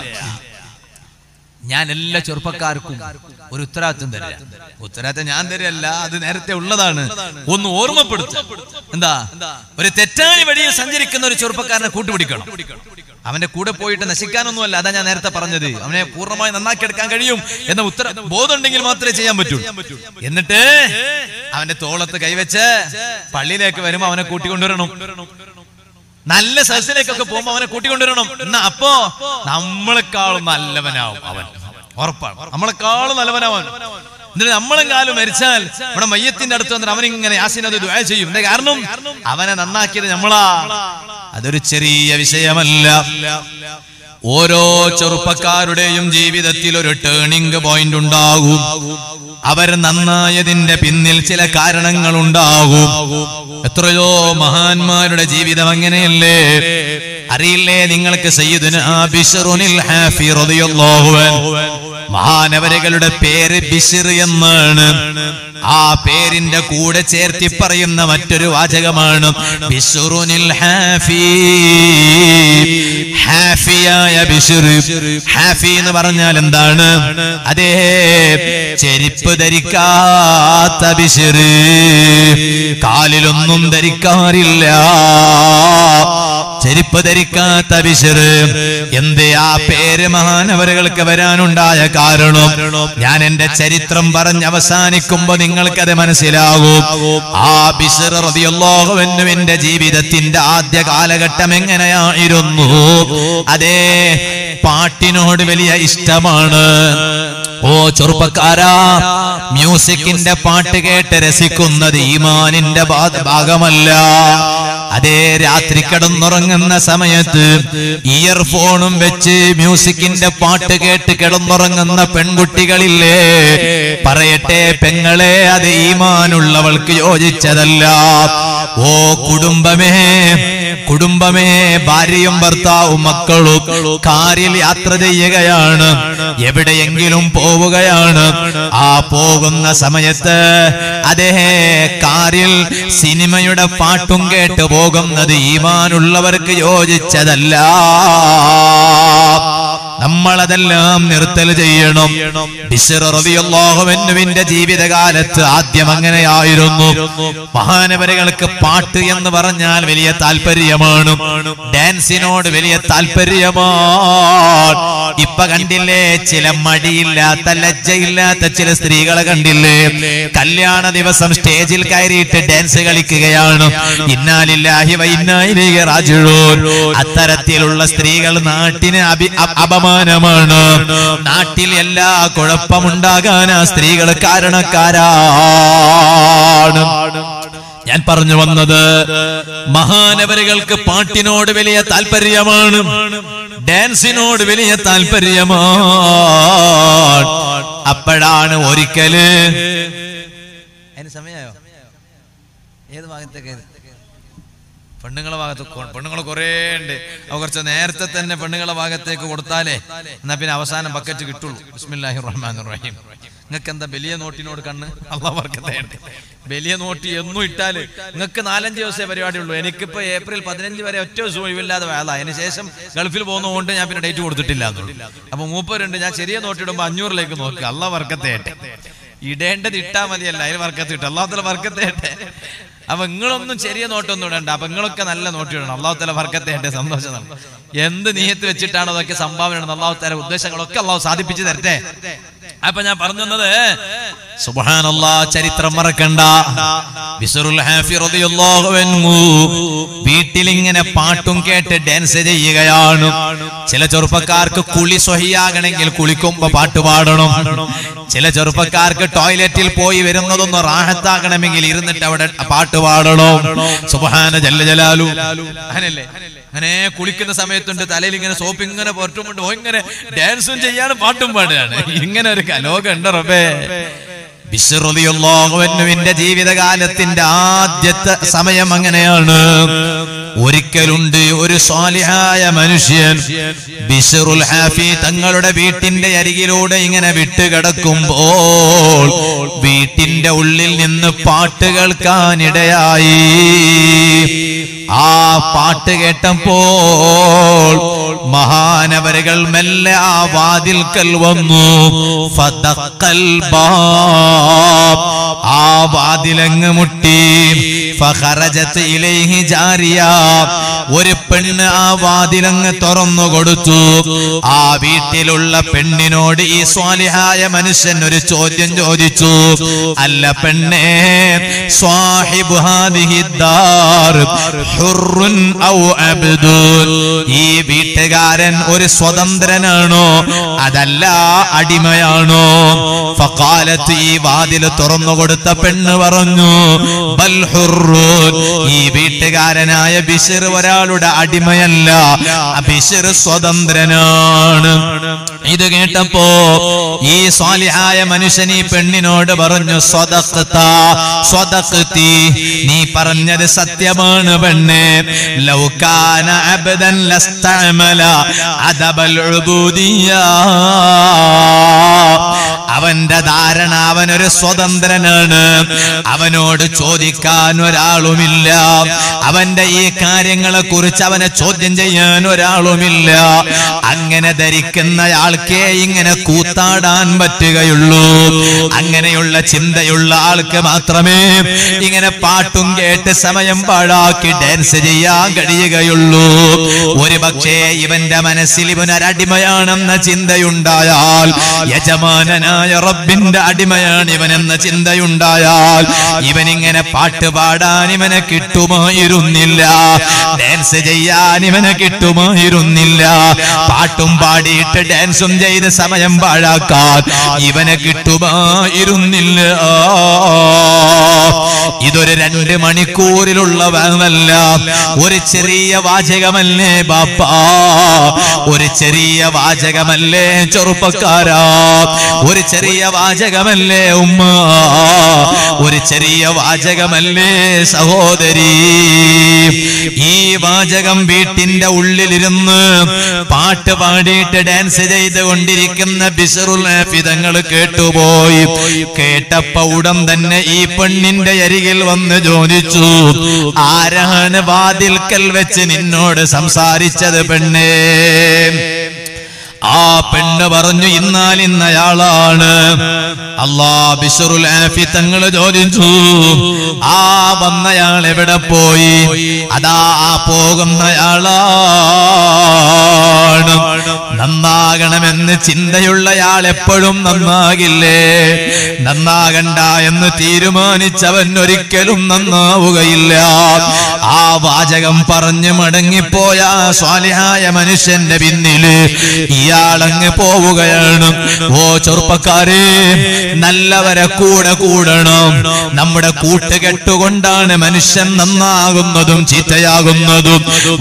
ഞാൻ എല്ലാ ചെറുപ്പക്കാർക്കും ഒരു ഉത്തരവാദിത്വം തരില്ല. ഉത്തരവാദിത്വം ഞാൻ തരില്ല, അത് നേരത്തെ ഉള്ളതാണ്. ഒന്ന് ഓർമ്മപ്പെടുത്തുക. എന്താ, ഒരു തെറ്റായ വഴിയിൽ സഞ്ചരിക്കുന്ന ഒരു ചെറുപ്പക്കാരനെ കൂട്ടുപിടിക്കണം. അവന്റെ കൂടെ പോയിട്ട് നശിക്കാനൊന്നുമല്ല. അതാ ഞാൻ നേരത്തെ പറഞ്ഞത്. അവനെ പൂർണ്ണമായി നന്നാക്കിയെടുക്കാൻ കഴിയും എന്ന ബോധം ഉണ്ടെങ്കിൽ മാത്രമേ ചെയ്യാൻ പറ്റൂ. എന്നിട്ട് അവന്റെ തോളത്ത് കൈവച്ച് പള്ളിയിലേക്ക് വരുമ്പോ അവനെ കൂട്ടിക്കൊണ്ടുവരണം. നല്ല സദസ്സിലേക്കൊക്കെ പോകുമ്പോ അവനെ കൂട്ടിക്കൊണ്ടുവരണം. എന്നാ അപ്പോ നമ്മളെക്കാളും നല്ലവനാവും അവൻ. ഉറപ്പാണ്, നമ്മളെക്കാളും നല്ലവനാവൻ. എന്നിട്ട് നമ്മളെങ്കാലും മരിച്ചാൽ നമ്മുടെ മയ്യത്തിന്റെ അടുത്ത് വന്നിട്ട് അവനിങ്ങനെ യാസീനത് ദുആ ചെയ്യും. എന്താ കാരണം? അവനെ നന്നാക്കിയത് നമ്മളാ. അതൊരു ചെറിയ വിഷയമല്ല. ഓരോ ചെറുപ്പക്കാരുടെയും ജീവിതത്തിൽ ഒരു ടേണിംഗ് പോയിന്റ് ഉണ്ടാകും. അവർ നന്നായതിന്റെ പിന്നിൽ ചില കാരണങ്ങൾ ഉണ്ടാകും. എത്രയോ മഹാന്മാരുടെ ജീവിതം അങ്ങനെയല്ലേ? അറിയില്ലേ നിങ്ങൾക്ക്? സയ്യിദുനാ ബിശ്റുനിൽ ഹാഫി റളിയല്ലാഹു അൻഹു, മഹാനവരുകളുടെ പേര് ബിശ്ർ എന്നാണ്. ആ പേരിന്റെ കൂടെ ചേർത്തി പറയുന്ന മറ്റൊരു വാചകമാണ് ബിശ്റുനിൽ ഹാഫി. ഹാഫിയായ ബിശ്ർ. ഹാഫി എന്ന് പറഞ്ഞാൽ എന്താണ്? അതേ, ചെരുപ്പ് ധരിക്കാത്ത ബിശ്ർ. കാലിലൊന്നും ധരിക്കാറില്ല, ചെരുപ്പ് ധരിക്കാത്ത ബിശ്ർ. എന്തേ ആ പേര് മഹാനവരുകൾക്ക് വരാനുണ്ടായ കാരണം? ഞാൻ എന്റെ ചരിത്രം പറഞ്ഞ് അവസാനിക്കുമ്പോ നിങ്ങൾക്കത് മനസ്സിലാകും. ആ ബിശ്ർ റളിയല്ലാഹു അൻഹുവിന്റെ ജീവിതത്തിന്റെ ആദ്യ കാലഘട്ടം എങ്ങനെയായിരുന്നു? അതേ, പാട്ടിനോട് വലിയ ഇഷ്ടമാണ്. ഓ ചെറുപ്പക്കാരാ, മ്യൂസിക്കിന്റെ പാട്ട് കേട്ട് രസിക്കുന്നത് ഈമാനിന്റെ ഭാഗമല്ല. അതേ രാത്രി കിടന്നുറങ്ങുന്ന സമയത്ത് ഇയർഫോണും വെച്ച് മ്യൂസിക്കിന്റെ പാട്ട് കേട്ട് കിടന്നുറങ്ങുന്ന പെൺകുട്ടികളില്ലേ, പറയട്ടെ പെങ്ങളെ, അത് ഈമാനുള്ളവൾക്ക് യോജിച്ചതല്ല. ഓ കുടുംബമേ, ഭാര്യയും ഭർത്താവും മക്കളും കാറിൽ യാത്ര ചെയ്യുകയാണ്, എവിടെയെങ്കിലും പോവുകയാണ്. ആ പോകുന്ന സമയത്ത് അതേ കാറിൽ സിനിമയുടെ പാട്ടും കേട്ട് പോകുന്നത് ഈമാനുള്ളവർക്ക് യോജിച്ചതല്ല. നമ്മളതെല്ലാം നിർത്തൽ ചെയ്യണം. ബിശ്ർ റളിയല്ലാഹു അൻഹുവിന്റെ ജീവിതകാലത്ത് ആദ്യം അങ്ങനെയായിരുന്നു. മഹാനവരുകൾക്ക് പാട്ട് എന്ന് പറഞ്ഞാൽ വലിയ താല്പര്യമാണ്, ഡാൻസിനോട് വലിയ താല്പര്യമാണ്. ഇപ്പൊ കണ്ടില്ലേ, ചില മടിയില്ലാത്ത ലജ്ജയില്ലാത്ത ചില സ്ത്രീകളെ കണ്ടില്ലേ, കല്യാണ ദിവസം സ്റ്റേജിൽ കയറിയിട്ട് ഡാൻസ് കളിക്കുകയാണ്. ഇന്നാ ലില്ലാഹി വ ഇന്നാ ഇലൈഹി റാജിഊൻ. അത്തരത്തിലുള്ള സ്ത്രീകൾ നാട്ടിന് അപമാനമാണ്. നാട്ടിൽ എല്ലാ കുഴപ്പമുണ്ടാകാൻ ആ സ്ത്രീകൾ കാരണക്കാരാണ്. ഞാൻ പറഞ്ഞു വന്നത്, മഹാനവരുകൾക്ക് പാട്ടിനോട് വലിയ താല്പര്യമാണ്, ഡാൻസിനോട് വലിയ താല്പര്യമാണ്. അപ്പോഴാണ് ഒരിക്കല് അതിന് സമയമായോ? ഏത് ഭാഗത്തേക്ക്? പെണ്ണുങ്ങളെ ഭാഗത്ത് പെണ്ണുങ്ങൾ കുറേ ഉണ്ട്. കുറച്ച് നേരത്തെ തന്നെ പെണ്ണുങ്ങളെ ഭാഗത്തേക്ക് കൊടുത്താലേ എന്നാ പിന്നെ അവസാനം ബക്കറ്റ് കിട്ടുള്ളൂ. ബിസ്മില്ലാഹിർ റഹ്മാനിർ റഹീം. നിങ്ങൾക്ക് എന്താ വലിയ നോട്ടിനോട് കണ്ണ്? അല്ലാഹു ബർക്കത്ത്. വലിയ നോട്ട് എന്നും ഇട്ടാല് നിങ്ങൾക്ക് 4-5 ദിവസമേ പരിപാടി ഉള്ളൂ. എനിക്കിപ്പോ ഏപ്രിൽ 15 വരെ ഒറ്റ ദിവസം ഒഴിവില്ലാതെ വേള. അതിന് ശേഷം ഗൾഫിൽ പോകുന്നതുകൊണ്ട് ഞാൻ പിന്നെ ഡേറ്റ് കൊടുത്തിട്ടില്ല എന്നുള്ളൂ. അപ്പൊ മൂപ്പരുണ്ട്, ഞാൻ ചെറിയ നോട്ട് ഇടുമ്പോ 500ലേക്ക് നോക്കുക. അല്ലാഹു ബർക്കത്ത്. ഇടേണ്ടത് ഇട്ടാ മതിയല്ല, അതിൽ ബർക്കത്ത് കിട്ടും. അല്ലാഹു തആല ബർക്കത്ത്. അപ്പൊ നിങ്ങളൊന്നും ചെറിയ നോട്ടൊന്നും ഇടണ്ട, അപ്പൊ നിങ്ങളൊക്കെ നല്ല നോട്ട് ഇടണം. അല്ലാഹു തആല ബർക്കത്ത്. സന്തോഷം. എന്ത് നീയത്ത് വെച്ചിട്ടാണോ അതൊക്കെ സംഭാവന ഇടുന്നത്, അല്ലാഹു തആല ഉദ്ദേശങ്ങളൊക്കെ അല്ലാഹു സാധിപ്പിച്ചു തരട്ടെ. അപ്പൊ ഞാൻ പറഞ്ഞത്, സുബ്ഹാനല്ലാഹ്, ചരിത്രം മറക്കണ്ട. ബിശ്റുൽ ഹാഫി റളിയല്ലാഹു അൻഹു വീട്ടിൽ ഇങ്ങനെ പാട്ടും കേട്ട് ഡാൻസ് ചെയ്യുകയാണ്. ചില ചെറുപ്പക്കാർക്ക് കുളി സ്വഹിയാകണമെങ്കിൽ കുളിക്കുമ്പോ പാട്ട് പാടണം. ചില ചെറുപ്പക്കാർക്ക് ടോയ്ലറ്റിൽ പോയി വരുന്നതൊന്ന് റാഹത്താകണമെങ്കിൽ ഇരുന്നിട്ട് അവിടെ പാട്ട് പാടണം. സുബ്ഹാന ജല്ല ജലാലു. അങ്ങനല്ലേ? അങ്ങനെ കുളിക്കുന്ന സമയത്തുണ്ട് തലയിൽ ഇങ്ങനെ സോപ്പ് ഇങ്ങനെ പുറത്തുമുണ്ട്, ഇങ്ങനെ ഡാൻസും ചെയ്യാണ് പാട്ടും പാടുകയാണ്. ഇങ്ങനെ ഒരു ലോകം ഉണ്ട് റബ്ബേ. ബിശ്ർ റളിയല്ലാഹു അൻഹുവിന്റെ ജീവിതകാലത്തിന്റെ ആദ്യത്തെ സമയം അങ്ങനെയാണ്. ഒരിക്കലുണ്ട് ഒരു സ്വാലിഹായ മനുഷ്യൻ ബിശ്റുൽ ഹാഫി തങ്ങളുടെ വീട്ടിന്റെ അരികിലൂടെ ഇങ്ങനെ വിട്ടുകിടക്കുമ്പോൾ വീട്ടിന്റെ ഉള്ളിൽ നിന്ന് പാട്ട് കേൾക്കാനിടയായി. ആ പാട്ട് കേട്ടപ്പോൾ മഹാനവരുകൾ മെല്ലെ ആ വാതിൽക്കൽ വന്നു. ഫദഖൽ ബാബ്, ആ വാതിലങ്ങ് മുട്ടി. ഫഖറജത് ഇലൈഹി ജാരിയ, ഒരു പെണ്ണ് ആ വാതിലങ്ങ് തുറന്നു കൊടുത്തു. ആ വീട്ടിലുള്ള പെണ്ണിനോട് ഈ സ്വാലിഹായ മനുഷ്യൻ ഒരു ചോദ്യം ചോദിച്ചു. അല്ല പെണ്ണേ, സ്വാഹിബു ഹാദിഹി ദാർ ഹുർറുൻ ഔ അബ്ദുൻ, ഈ വീട്ടുകാരൻ ഒരു സ്വതന്ത്രനാണോ അതല്ല അടിമയാണോ? ഫഖാലത്ത്, ഈ വാതിൽ തുറന്നു കൊടുത്ത പെണ്ണ് പറഞ്ഞു, ബൽ ഹുർറുൻ, ഈ വീട്ടുകാരനായ ബിശ്ർ ഒരാളുടെ അടിമയല്ല, ബിശ്ർ സ്വതന്ത്രനാണ്. ഇത് കേട്ടപ്പോ ഈ സ്വാലിഹായ മനുഷ്യൻ ഈ പെണ്ണിനോട് പറഞ്ഞു, സ്വദഖത സ്വദഖതി, നീ പറഞ്ഞത് സത്യമാണ് പെണ്ണേ. ലൗ കാന അബ്ദൻ ലസ്തഅമല അദബൽ ഉബൂദിയ്യ, അവന്റെ ധാരണ അവനൊരു സ്വതന്ത്രനാണ്, അവനോട് ചോദിക്കാൻ ഒരാളുമില്ല, അവന്റെ ഈ കാര്യങ്ങളെ കുറിച്ച് അവനെ ചോദ്യം ചെയ്യാൻ ഒരാളുമില്ല. അങ്ങനെ ധരിക്കുന്നയാൾക്കേ ഇങ്ങനെ കൂത്താടാൻ പറ്റുകയുള്ളൂ. അങ്ങനെയുള്ള ചിന്തയുള്ള ആൾക്ക് മാത്രമേ ഇങ്ങനെ പാട്ടും കേട്ട് സമയം പാഴാക്കി ഡാൻസ് ചെയ്യാൻ കഴിയുകയുള്ളൂ. ഒരു പക്ഷേ ഇവന്റെ മനസ്സിൽ ഇവനൊരടിമയാണെന്ന ചിന്തയുണ്ടായാൽ യജമാനനായ റബ്ബിന്റെ അടിമയാണ് ഇവനെന്ന ചിന്തയുണ്ടായാൽ ഇവനിങ്ങനെ പാട്ട് പാടാൻ ഇവനെ കിട്ടുമായിരുന്നില്ല, ഡാൻസ് ചെയ്യാൻ ഇവനെ കിട്ടുമായിരുന്നില്ല, പാട്ടും പാടിയിട്ട് ഡാൻസും ചെയ്ത് സമയം പാഴാക്കാൻ ഇവനെ കിട്ടുമായിരുന്നില്ല. ഇതൊരു 2 മണിക്കൂറിലുള്ള വാങ്ങല്ല, ഒരു ചെറിയ വാചകമല്ലേ ബാപ്പാ, ഒരു ചെറിയ വാചകമല്ലേ ചെറുപ്പക്കാരാ, ഒരു ചെറിയ വാചകമല്ലേ ഉമ്മ, ഒരു ചെറിയ വാചകമല്ലേ സഹോദരി. ഈ വാചകം വീട്ടിന്റെ ഉള്ളിലിരുന്ന് പാട്ട് പാടിയിട്ട് ഡാൻസ് ചെയ്തുകൊണ്ടിരിക്കുന്ന ബിശ്റുൽ ആഫി തങ്ങൾ കേട്ടുപോയി. കേട്ടപ്പോ ഉടൻ തന്നെ ഈ പെണ്ണിന്റെ അരികിൽ വന്ന് ചോദിച്ചു, ആരാണ് വാതിൽക്കൽ വെച്ച് നിന്നോട് സംസാരിച്ചത് പെണ്ണേ? ആ പെണ്ണ് പറഞ്ഞു, ഇന്നയാളാണ്. ബിശ്റുൽ ആഫി തങ്ങൾ ചോദിച്ചു, ആ വന്നയാൾ എവിടെ പോയി? അതാ പോകുന്നയാളാണ്. നന്നാകണമെന്ന് ചിന്തയുള്ളയാൾ എപ്പോഴും നന്നാകില്ലേ? നന്നാകണ്ട എന്ന് തീരുമാനിച്ചവൻ ഒരിക്കലും നന്നാവുകയില്ല. ആ വാചകം പറഞ്ഞ് മടങ്ങിപ്പോയ സ്വാലിഹായ മനുഷ്യന്റെ പിന്നില് ഇയാളങ്ങ് പോവുകയാണ്. ഓ ചെറുപ്പക്കാരെ, നല്ലവരെ കൂടെ കൂടണം. നമ്മുടെ കൂട്ടുകെട്ടുകൊണ്ടാണ് മനുഷ്യൻ നന്നാകുന്നതും ചീത്തയാകുന്നതും.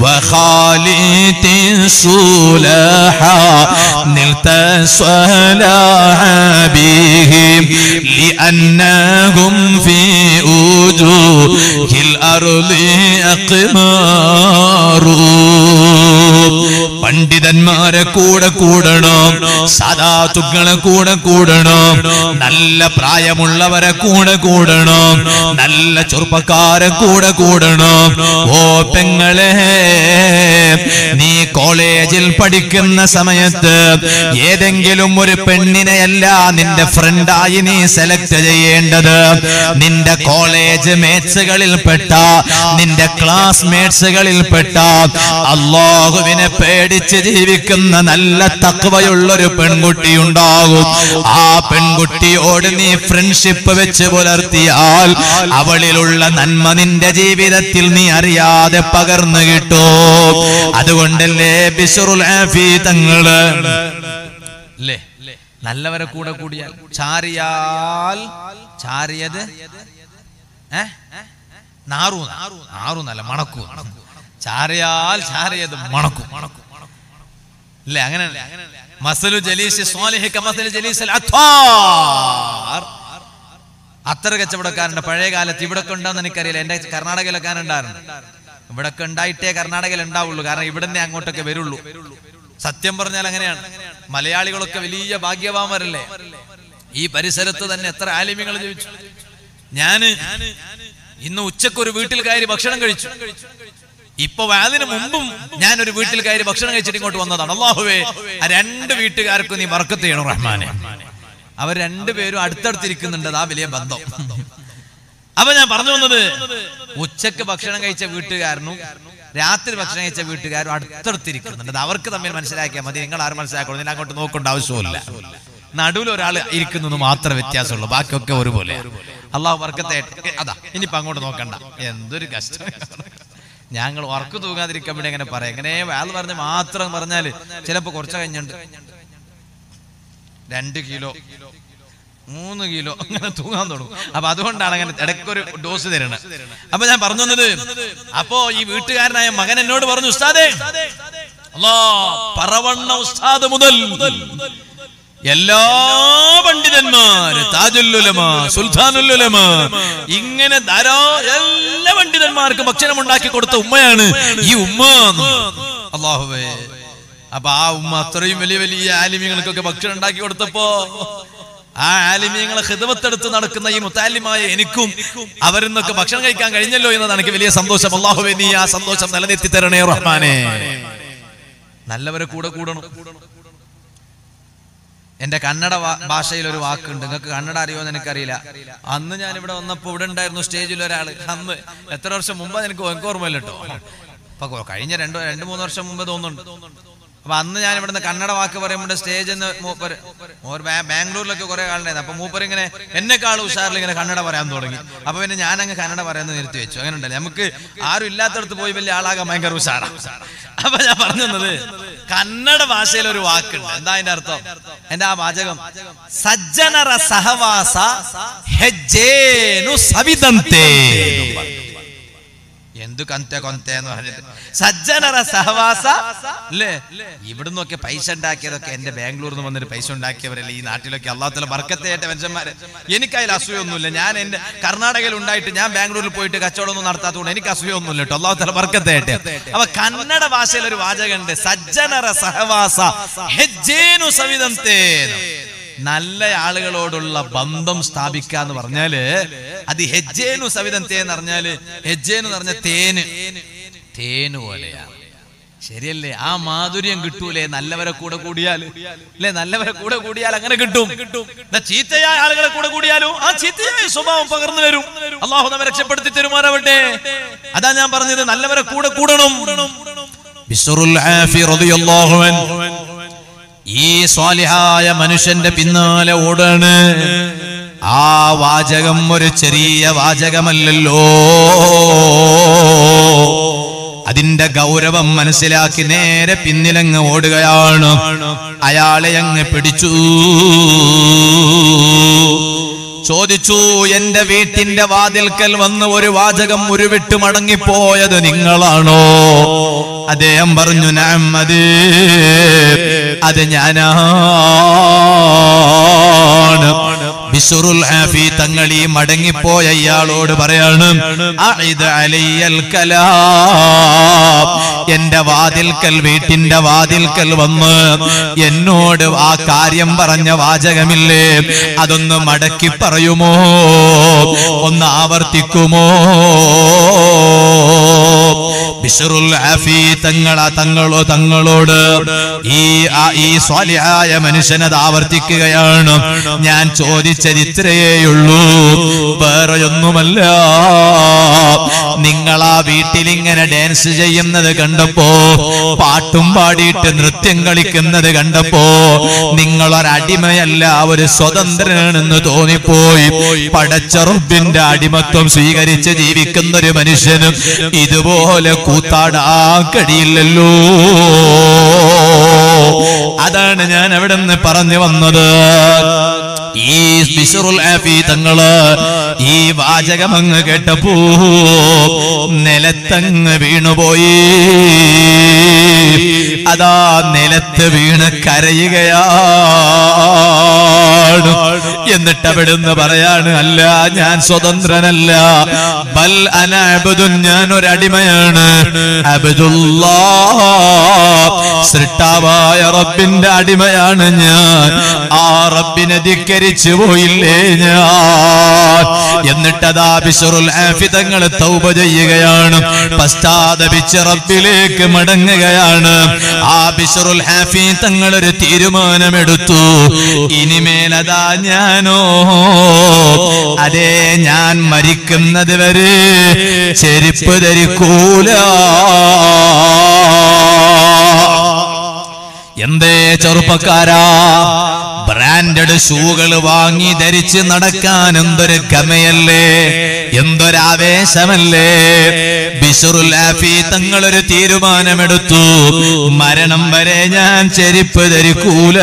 പണ്ഡിതന്മാരെ കൂടെ കൂടണം, സാദാത്തുക്കളെ കൂടെ കൂടണം, നല്ല പ്രായമുള്ളവരെ കൂടെ കൂടണം, നല്ല ചെറുപ്പക്കാരെ കൂടെ കൂടണം. ഓ പെങ്ങളെ, നീ കോളേജിൽ പഠിക്കുന്ന സമയത്ത് ഏതെങ്കിലും ഒരു പെണ്ണിനെയല്ല നിന്റെ ഫ്രണ്ടായി നീ സെലക്ട് ചെയ്യേണ്ടത്. നിന്റെ കോളേജ് മേറ്റ്സുകളിൽപ്പെട്ട, നിന്റെ ക്ലാസ്മേറ്റ്സുകളിൽപ്പെട്ട, അല്ലാഹുവിനെ പേടിച്ച് ജീവിക്കുന്ന നല്ല തഖ്വയുള്ളൊരു പെൺകുട്ടി ഉണ്ടാകും. ആ പെൺകുട്ടിയോട് നീ ഫ്രണ്ട്ഷിപ്പ് വെച്ച് പുലർത്തിയാൽ അവളിലുള്ള നന്മ നിന്റെ ജീവിതത്തിൽ നീ അറിയാതെ പകർന്നു കിട്ടും. അതുകൊണ്ടല്ലേ ബിശ്റുൽ ആഫി തങ്ങള് നല്ലവരെ കൂടെ കൂടിയാൽ ചാരിയത് നാറൂന്നല്ല മണക്കൂ, ചാരിയത് മണക്കും അല്ലേ? അങ്ങനെ മസലു ജലീസ് സ്വാലിഹി കമസലി ജലീസിൽ അത്വാർ. അത്തർ കച്ചവടക്കാരുണ്ട് പഴയ കാലത്ത്. ഇവിടെ ഒക്കെ ഉണ്ടാന്ന് എനിക്കറിയില്ല, എന്റെ കർണാടകയിലൊക്കെ ഉണ്ടായിരുന്നു. ഇവിടെ ഒക്കെ ഉണ്ടായിട്ടേ കർണാടകയിൽ ഉണ്ടാവുള്ളൂ, കാരണം ഇവിടുന്ന് അങ്ങോട്ടൊക്കെ വരുള്ളൂ. സത്യം പറഞ്ഞാൽ അങ്ങനെയാണ്. മലയാളികളൊക്കെ വലിയ ഭാഗ്യവാന്മാരല്ലേ. ഈ പരിസരത്ത് തന്നെ എത്ര ആലിമ്യങ്ങൾ ജീവിച്ചു. ഞാന് ഇന്ന് ഉച്ചക്കൊരു വീട്ടിൽ കയറി ഭക്ഷണം കഴിച്ചു. ഇപ്പൊ അതിന് മുമ്പും ഞാനൊരു വീട്ടിൽ കയറി ഭക്ഷണം കഴിച്ചിട്ട് ഇങ്ങോട്ട് വന്നതാണ്. അല്ലാഹുവേ, ആ 2 വീട്ടുകാർക്കും നീ ബർക്കത്ത് ചെയ്യണം റഹ്മാനെ. അവർ 2 പേരും അടുത്തടുത്തിരിക്കുന്നുണ്ട്, ആ വലിയ ബന്ധം. അപ്പൊ ഞാൻ പറഞ്ഞു വന്നത്, ഉച്ചക്ക് ഭക്ഷണം കഴിച്ച വീട്ടുകാരനും രാത്രി ഭക്ഷണം കഴിച്ച വീട്ടുകാരും അടുത്തടുത്തിരിക്കുന്നുണ്ട്. അവർക്ക് തമ്മിൽ മനസ്സിലാക്കിയാൽ മതി. നിങ്ങൾ ആരും മനസ്സിലാക്കണം, നിങ്ങൾ അങ്ങോട്ട് നോക്കേണ്ട ആവശ്യമില്ല. നടുവിൽ ഒരാൾ ഇരിക്കുന്നു മാത്രമേ വ്യത്യാസമുള്ളൂ, ബാക്കിയൊക്കെ ഒരുപോലെ. അള്ളാഹു ബർക്കത്തെ. അതാ ഇനിയിപ്പോ അങ്ങോട്ട് നോക്കണ്ട. എന്തൊരു കഷ്ടം. ഞങ്ങൾ ഉറക്കു തൂങ്ങാതിരിക്കാൻ വേണ്ടി എങ്ങനെ പറയാം. എങ്ങനെ വേല പറഞ്ഞ് മാത്രം പറഞ്ഞാല് ചിലപ്പോ കുറച്ച് കഴിഞ്ഞുണ്ട് 2 കിലോ 3 കിലോ അങ്ങനെ തൂങ്ങാൻ തുടങ്ങും. അപ്പൊ അതുകൊണ്ടാണ് അങ്ങനെ ഇടയ്ക്കൊരു ഡോസ് തരണം. അപ്പൊ ഞാൻ പറഞ്ഞു വന്നത്, അപ്പോ ഈ വീട്ടുകാരനായ മകൻ എന്നോട് പറഞ്ഞു, ഉസ്താദേ, പറവണ്ണ ഉസ്താദ് മുതൽ എല്ലാ പണ്ഡിതന്മാര്, താജുൽ ഉലമ, സുൽത്താനുൽ ഉലമ, ഇങ്ങനെ എല്ലാ പണ്ഡിതന്മാർക്കും ഭക്ഷണം ഉണ്ടാക്കി കൊടുത്ത ഉമ്മയാണ് ഈ ഉമ്മ. അല്ലാഹുവേ, അപ്പൊ ആ ഉമ്മ അത്രയും വലിയ വലിയ ആലിമ്യങ്ങൾക്കൊക്കെ ഭക്ഷണം ഉണ്ടാക്കി കൊടുത്തപ്പോ ആ ആലിമ്യങ്ങളെ ഖിദ്മത്തെടുത്ത് നടക്കുന്ന ഈ മുത്താലിമായ എനിക്കും അവരിന്നൊക്കെ ഭക്ഷണം കഴിക്കാൻ കഴിഞ്ഞല്ലോ എന്നതാണ് എനിക്ക് വലിയ സന്തോഷം. അല്ലാഹുവേ, നീ ആ സന്തോഷം നിലനിർത്തി തരണേ റഹ്മാനെ. നല്ലവരെ കൂടെ കൂടണം. എന്റെ കന്നഡ ഭാഷയിൽ ഒരു വാക്കുണ്ട്, നിങ്ങൾക്ക് കന്നഡ അറിയുമോ എന്ന് എനിക്കറിയില്ല. അന്ന് ഞാൻ ഇവിടെ വന്നപ്പോ ഇവിടെ ഉണ്ടായിരുന്നു സ്റ്റേജിൽ ഒരാള്. അന്ന് എത്ര വർഷം മുമ്പ് എനിക്ക് ഓർമ്മയില്ല കേട്ടോ. അപ്പൊ കഴിഞ്ഞ 2-3 വർഷം മുമ്പ് തോന്നുന്നുണ്ട്. അപ്പൊ അന്ന് ഞാൻ ഇവിടുന്ന് കന്നഡ വാക്ക് പറയുമ്പോൾ സ്റ്റേജിൽ ബാംഗ്ലൂരിലൊക്കെ കുറെ ആളുണ്ടായിരുന്നു. അപ്പൊ മൂപ്പർ ഇങ്ങനെ എന്നെക്കാൾ ഉഷാറിൽ ഇങ്ങനെ കന്നഡ പറയാൻ തുടങ്ങി. അപ്പൊ പിന്നെ ഞാൻ അങ്ങ് കന്നഡ പറയാന്ന് നിർത്തി വെച്ചു. അങ്ങനെ ഉണ്ടല്ലേ, നമുക്ക് ആരും ഇല്ലാത്തടത്ത് പോയി വലിയ ആളാകാൻ ഭയങ്കര ഉഷാറാണ്. അപ്പൊ ഞാൻ പറഞ്ഞത് കന്നഡ ഭാഷയിൽ ഒരു വാക്കുണ്ട്. എന്താ അതിന്റെ അർത്ഥം? എന്റെ ആ വാചകം സജ്ജനര സഹവാസ ഹെജ്ജേനു സവിതന്തേ. എന്തു കന്തെ കൊന്തെ എന്ന് പറഞ്ഞിട്ട് സജ്ജനര സഹവാസ അല്ലേ. ഇവിടുന്നൊക്കെ പൈസ ഉണ്ടാക്കിയതൊക്കെ എന്റെ ബാംഗ്ലൂരിൽ നിന്ന് വന്നിട്ട് പൈസ ഉണ്ടാക്കിയവരല്ലേ ഈ നാട്ടിലൊക്കെ. അള്ളാഹുവിന്റെ ബർക്കത്തായിട്ട് മനുഷ്യന്മാരെ. എനിക്കതിൽ അസൂയൊന്നുമില്ല. ഞാൻ എന്റെ കർണാടകയിൽ ഉണ്ടായിട്ട് ഞാൻ ബാംഗ്ലൂരിൽ പോയിട്ട് കച്ചവടമൊന്നും നടത്താത്തതുകൊണ്ട് എനിക്ക് അസൂയൊന്നുമില്ല കേട്ടോ. അള്ളാഹുവിന്റെ ബർക്കത്തായിട്ട്. അപ്പൊ കന്നഡ ഭാഷയിൽ ഒരു വാചകമുണ്ട്, സജ്ജനര സഹവാസ ഹെജ്ജേനു സവിതന്തേ. നല്ല ആളുകളോടുള്ള ബന്ധം സ്ഥാപിക്കുക എന്ന് പറഞ്ഞാല് അത് ഹെജ്ജേനു സവിതന്തേ എന്ന് പറഞ്ഞാല്, ഹെജ്ജേന്ന് പറഞ്ഞ തേന് പോലെയാണ്. ശരിയല്ലേ? ആ മാധുര്യം കിട്ടൂലേ നല്ലവരെ കൂടെ കൂടിയാല്? അല്ലെ, നല്ലവരെ കൂടെ കൂടിയാൽ അങ്ങനെ കിട്ടും. ചീത്തയായ ആളുകളെ കൂടെ കൂടിയാലും ആ ചീത്തയായ സ്വഭാവം പകർന്നു വരും. അള്ളാഹു നമ്മെ രക്ഷപ്പെടുത്തി തരുമാറാവട്ടെ. അതാ ഞാൻ പറഞ്ഞത്, നല്ലവരെ കൂടെ കൂടണം. ബിശ്റുൽ ആഫി റളിയല്ലാഹു അൻഹു ഈ സ്വാലിഹായ മനുഷ്യന്റെ പിന്നാലെ ഓടാണ്. ആ വാചകം ഒരു ചെറിയ വാചകമല്ലല്ലോ. അതിന്റെ ഗൗരവം മനസ്സിലാക്കി നേരെ പിന്നിലങ്ങ് ഓടുകയാണ്. അയാളെ അങ്ങ് പിടിച്ചു, ചോദിച്ചു, എന്റെ വീട്ടിന്റെ വാതിൽക്കൽ വന്ന് ഒരു വാചകം ഉരുവിട്ട് മടങ്ങിപ്പോയത് നിങ്ങളാണോ? അദ്ദേഹം പറഞ്ഞു, നഅം, അത് ഞാനാണ്. ബിശ്റുൽ ആഫി തങ്ങൾ ഈ മടങ്ങിപ്പോയ ഇയാളോട് പറയാണ്, അഇദ് അലയ്യൽ കലാം. എന്റെ വാതിൽക്കൽ, വീട്ടിന്റെ വാതിൽക്കൽ വന്ന് എന്നോട് ആ കാര്യം പറഞ്ഞ വാചകമില്ലേ, അതൊന്ന് മടക്കി പറയുമോ, ഒന്ന് ആവർത്തിക്കുമോ? ബിശ്റുൽ ആഫി തങ്ങളോട് ഈ സ്വാലിഹായ മനുഷ്യനത് ആവർത്തിക്കുകയാണ്. ഞാൻ ചോദിച്ചത് ഇത്രയേയുള്ളൂ, വേറെയൊന്നുമല്ല. നിങ്ങൾ ആ വീട്ടിൽ ഇങ്ങനെ ഡാൻസ് ചെയ്യുന്നത് കണ്ടപ്പോ, പാട്ടും പാടിയിട്ട് നൃത്യം കളിക്കുന്നത് കണ്ടപ്പോ നിങ്ങളൊരടിമയല്ല, ഒരു സ്വതന്ത്രനാണെന്ന് തോന്നിപ്പോയി. പടച്ച റബ്ബിന്റെ അടിമത്വം സ്വീകരിച്ച് ജീവിക്കുന്ന ഒരു മനുഷ്യനും ഇതുപോലെ കൂത്താടാൻ കഴിയില്ലല്ലോ. അതാണ് ഞാൻ അവിടെ നിന്ന് പറഞ്ഞു വന്നത്. ഈ ബിശ്റുൽ ആഫി തങ്ങള് ഈ വാചകം അങ്ങ് കേട്ടപ്പോ നിലത്തങ്ങ് വീണുപോയി. അതാ നിലത്ത് വീണ് കരയുകയാണ്. എന്നിട്ട് അവിടുന്ന് പറയാണ്, അല്ല, ഞാൻ സ്വതന്ത്രനല്ല, ബൽ അന അബ്ദുൻ, ഞാൻ ഒരടിമയാണ്. അബ്ദുല്ലാഹ്, സൃഷ്ടാവായ റബ്ബിന്റെ അടിമയാണ് ഞാൻ. ആ റബ്ബിനെ ധിക്കരിച്ചു പോയില്ലേ ഞാൻ. എന്നിട്ടതാ ബിശ്റുൽ ആഫി തങ്ങൾ തൗബ ചെയ്യുകയാണ്, പശ്ചാത്തപിച്ച് റബ്ബിലേക്ക് മടങ്ങുകയാണ്. ആ ബിശ്റുൽ ആഫി തങ്ങൾ ഒരു തീരുമാനമെടുത്തു, ഇനിമേലതാ ഞാനോ, അതേ, ഞാൻ മരിക്കുന്നത് വരെ ചെരുപ്പ് ധരിക്കൂല. എന്തേ ചെറുപ്പക്കാരാ, ബ്രാൻഡഡ് ഷൂകൾ വാങ്ങി ധരിച്ച് നടക്കാൻ എന്തൊരു ഗമയല്ലേ, എന്തൊരാവേശമല്ലേ. ബിശ്റുൽ ആഫി തങ്ങളൊരു തീരുമാനമെടുത്തു, മരണം വരെ ഞാൻ ചെരുപ്പ് ധരിക്കൂല.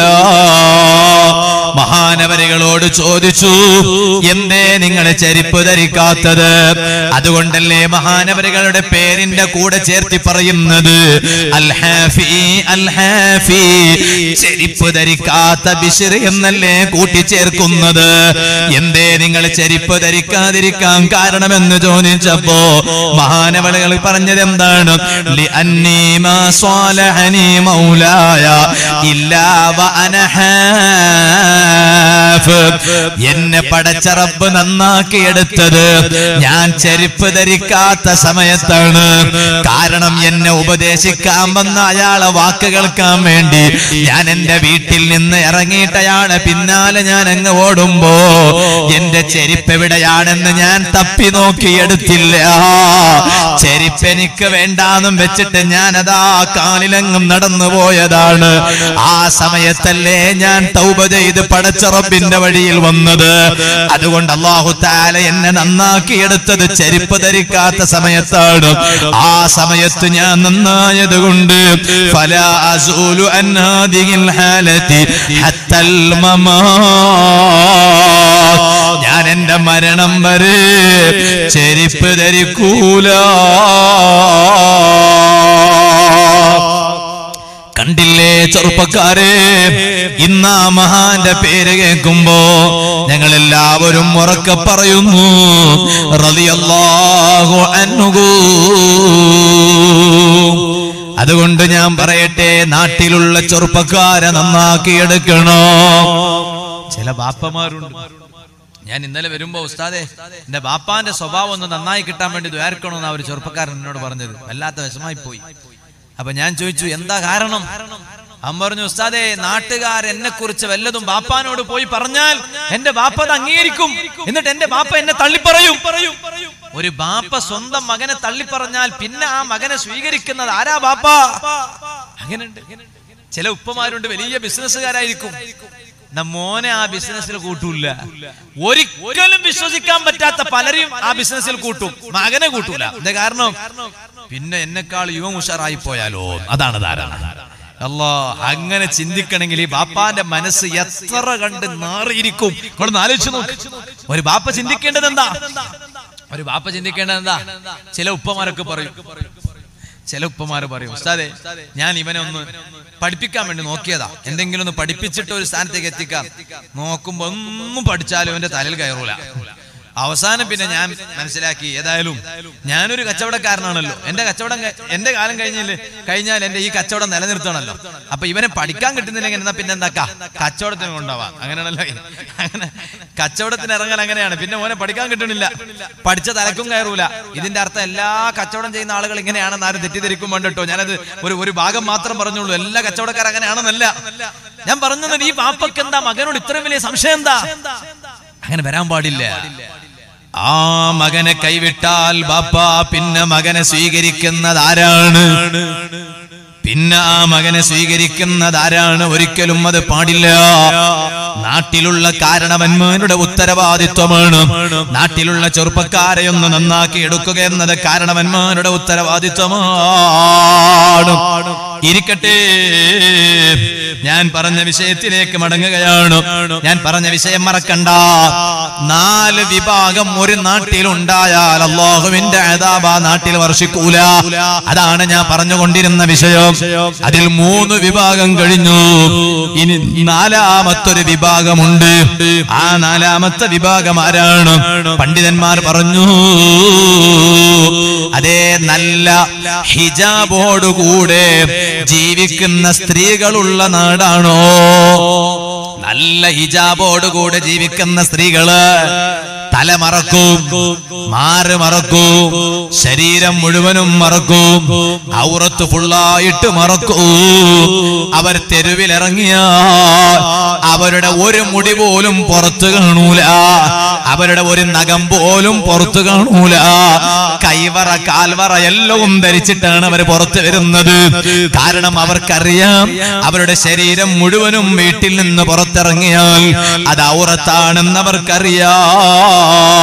മഹാനവരികളോട് ചോദിച്ചു, എന്തേ നിങ്ങൾ ചെരുപ്പ് ധരിക്കാത്തത്? അതുകൊണ്ടല്ലേ മഹാനവരികളുടെ പേരിന്റെ കൂടെ ചേർത്തി പറയുന്നത് അൽ ഹാഫി, അൽ ഹാഫി, ചെരുപ്പ് ധരിക്കാത്ത ബിശ്ർ എന്നല്ലേ കൂട്ടിച്ചേർക്കുന്നത്. എന്തേ നിങ്ങൾ ചെരുപ്പ് ധരിക്കാതിരിക്കാൻ കാരണമെന്ന് ചോദിച്ചപ്പോ മഹാനവളികൾ പറഞ്ഞത് എന്താണ്? ലിഅന്നീ മാ സ്വാലഹനി മൗലായ ഇല്ലാ വഅന ഹാഫി. എന്നെ പടച്ച റബ്ബ് നന്നാക്കിയെടുത്തത് ഞാൻ ചെരുപ്പ് ധരിക്കാത്ത സമയത്താണ്. കാരണം എന്നെ ഉപദേശിക്കാൻ വന്ന അയാളെ വാക്ക് കേൾക്കാൻ വേണ്ടി ഞാൻ എന്റെ വീട്ടിൽ നിന്ന് ഇറങ്ങിയിട്ടയാണ് പിന്നാലെ ഞാൻ അങ്ങ് ഓടുമ്പോ എന്റെ ചെരുപ്പ് എവിടെയാണെന്ന് ഞാൻ തപ്പി നോക്കിയെടുത്തില്ല. ചെരുപ്പ് എനിക്ക് വേണ്ടാന്നും വെച്ചിട്ട് ഞാൻ അതാ കാലിലങ്ങും നടന്നു പോയതാണ്. ആ സമയത്തല്ലേ ഞാൻ തൗബ ചെയ്ത് പടച്ച റബ്ബിന്റെ വഴിയിൽ വന്നത്. അതുകൊണ്ട് അല്ലാഹു തആല എന്നെ നന്നാക്കിയെടുത്തത് ചെരുപ്പ് ധരിക്കാത്ത സമയത്താണ്. ആ സമയത്ത് ഞാൻ നന്നായത് കൊണ്ട് ഫലാ അസൂലു അൻ ഹാദിഹിൽ ഹാലതി ഹത്തൽ മമാത്, ഞാൻ എന്റെ മരണം വരെ ചെരുപ്പ് ധരിക്കൂല. കണ്ടില്ലേ ചെറുപ്പക്കാരെ, ഇന്നാ മഹാന്റെ പേര് കേൾക്കുമ്പോ ഞങ്ങൾ എല്ലാവരും ഉറക്കെ പറയുന്നു റളിയല്ലാഹു അൻഹു. അതുകൊണ്ട് ഞാൻ പറയട്ടെ, നാട്ടിലുള്ള ചെറുപ്പക്കാരെ നന്നാക്കിയെടുക്കണോ. ചില ബാപ്പമാരുണ്ട്, ഞാൻ ഇന്നലെ വരുമ്പോ ഉസ്താദെ എന്റെ ബാപ്പാന്റെ സ്വഭാവം ഒന്ന് നന്നായി കിട്ടാൻ വേണ്ടി ദ്വാരക്കണമെന്ന് ആ ഒരു ചെറുപ്പക്കാരൻ എന്നോട് പറഞ്ഞത്. വല്ലാത്ത വിഷമായി പോയി. അപ്പൊ ഞാൻ ചോദിച്ചു എന്താ കാരണം? അവൻ പറഞ്ഞു, ഉസ്താദെ നാട്ടുകാർ എന്നെ കുറിച്ച് വല്ലതും ബാപ്പാനോട് പോയി പറഞ്ഞാൽ എന്റെ ബാപ്പ അത് അംഗീകരിക്കും, എന്നിട്ട് എന്റെ ബാപ്പ എന്നെ തള്ളിപ്പറയും. ഒരു ബാപ്പ സ്വന്തം മകനെ തള്ളിപ്പറഞ്ഞാൽ പിന്നെ ആ മകനെ സ്വീകരിക്കുന്നത് ആരാ? ബാപ്പ. അങ്ങനെയുണ്ട്. ചില ഉപ്പമാരുണ്ട്, വലിയ ബിസിനസ്സുകാരായിരിക്കും, മോനെ ആ ബിസിനസ്സിൽ കൂട്ടൂല. ഒരിക്കലും വിശ്വസിക്കാൻ പറ്റാത്ത പലരും ആ ബിസിനസ്സിൽ കൂട്ടും, മകനെ കൂട്ടൂല. എന്താ കാരണം? പിന്നെ എന്നെക്കാൾ യുവം ഉഷാറായി പോയാലോ, അതാണ് ധാരണ. അല്ലാ, അങ്ങനെ ചിന്തിക്കണമെങ്കിൽ ഈ ബാപ്പാന്റെ മനസ്സ് എത്ര കണ്ട് നാറിയിരിക്കും. ഒന്ന് ആലോചിച്ച് നോക്ക്. ഒരു ബാപ്പ ചിന്തിക്കേണ്ടത് എന്താ? ഒരു ബാപ്പ ചിന്തിക്കേണ്ടത് എന്താ? ചില ഉപ്പമാരൊക്കെ പറയും, ചില ഉപ്പമാര് പറയും, ഉസ്താദെ ഞാൻ ഇവനെ ഒന്ന് പഠിപ്പിക്കാൻ വേണ്ടി നോക്കിയതാ, എന്തെങ്കിലും ഒന്ന് പഠിപ്പിച്ചിട്ട് ഒരു സ്ഥാനത്തേക്ക് എത്തിക്കാം. നോക്കുമ്പോ ഒന്നും പഠിച്ചാലും എന്റെ തലയിൽ കയറൂല. അവസാനം പിന്നെ ഞാൻ മനസ്സിലാക്കി, ഏതായാലും ഞാനൊരു കച്ചവടക്കാരനാണല്ലോ, എന്റെ കച്ചവടം എന്റെ കാലം കഴിഞ്ഞാൽ എന്റെ ഈ കച്ചവടം നിലനിർത്തണമല്ലോ. അപ്പൊ ഇവനെ പഠിക്കാൻ കിട്ടുന്നില്ലെങ്കിൽ എന്നാ പിന്നെ എന്താക്കാ, കച്ചവടത്തിന് കൊണ്ടുപോവാം. അങ്ങനെയാണല്ലോ, അങ്ങനെ കച്ചവടത്തിന് ഇറങ്ങാൻ അങ്ങനെയാണ്. പിന്നെ ഓനെ പഠിക്കാൻ കിട്ടണില്ല, പഠിച്ച തലക്കും കയറൂല. ഇതിന്റെ അർത്ഥം എല്ലാ കച്ചവടം ചെയ്യുന്ന ആളുകൾ ഇങ്ങനെയാണെന്ന് ആരും തെറ്റിദ്ധരിക്കും വേണ്ടിട്ടോ. ഞാനത് ഒരു ഭാഗം മാത്രം പറഞ്ഞുള്ളൂ. എല്ലാ കച്ചവടക്കാരും അങ്ങനെയാണെന്നല്ല ഞാൻ പറഞ്ഞത്. ഈ പാപ്പക്ക് എന്താ മകനോട് ഇത്രയും വലിയ സംശയം? എന്താ? അങ്ങനെ വരാൻ പാടില്ല. ആ മകനെ കൈവിട്ടാൽ ബാപ്പ പിന്നെ മകനെ സ്വീകരിക്കുന്നത് ആരാണ്? പിന്നെ ആ മകനെ സ്വീകരിക്കുന്നത് ആരാണ്? ഒരിക്കലും അത് പാടില്ല. നാട്ടിലുള്ള കാരണവന്മാരുടെ ഉത്തരവാദിത്വമാണ്. നാട്ടിലുള്ള ചെറുപ്പക്കാരെ ഒന്ന് നന്നാക്കി എടുക്കുക എന്നത് കാരണവന്മാരുടെ ഉത്തരവാദിത്വമാണ്. ഇരിക്കട്ടെ, ഞാൻ പറഞ്ഞ വിഷയത്തിലേക്ക് മടങ്ങുകയാണ്. ഞാൻ പറഞ്ഞ വിഷയം മറക്കണ്ട. 4 വിഭാഗം ഒരു നാട്ടിലുണ്ടായാൽ അല്ലാഹുവിന്റെ അദാബ് ആ നാട്ടിൽ വർഷിക്കൂല. അതാണ് ഞാൻ പറഞ്ഞുകൊണ്ടിരുന്ന വിഷയം. അതിൽ 3 വിഭാഗം കഴിഞ്ഞു. ഇനി 4ാമത്തൊരു വിഭാഗമുണ്ട്. ആ 4ാമത്തെ വിഭാഗം ആരാണ്? പണ്ഡിതന്മാർ പറഞ്ഞു, അതേ നല്ല ഹിജാബോടുകൂടെ ജീവിക്കുന്ന സ്ത്രീകളുള്ള നാടാണോ? നല്ല ഹിജാബോടുകൂടെ ജീവിക്കുന്ന സ്ത്രീകള് തല മറക്കും, മാറ് മറക്കും, ശരീരം മുഴുവനും മറക്കും, ഔറത്ത് ഫുള്ളായിട്ട് മറക്കും. അവർ തെരുവിലിറങ്ങിയാൽ അവരുടെ ഒരു മുടി പോലും പുറത്തു കാണൂല, അവരുടെ ഒരു നഖം പോലും പുറത്തു കാണൂല. കൈവറ കാൽവറ എല്ലാം ധരിച്ചിട്ടാണ് അവർ പുറത്തു വരുന്നത്. കാരണം അവർക്കറിയാം അവരുടെ ശരീരം മുഴുവനും വീട്ടിൽ നിന്ന് പുറത്തിറങ്ങിയാൽ അത് ഔറത്താണെന്ന് അവർക്കറിയാം.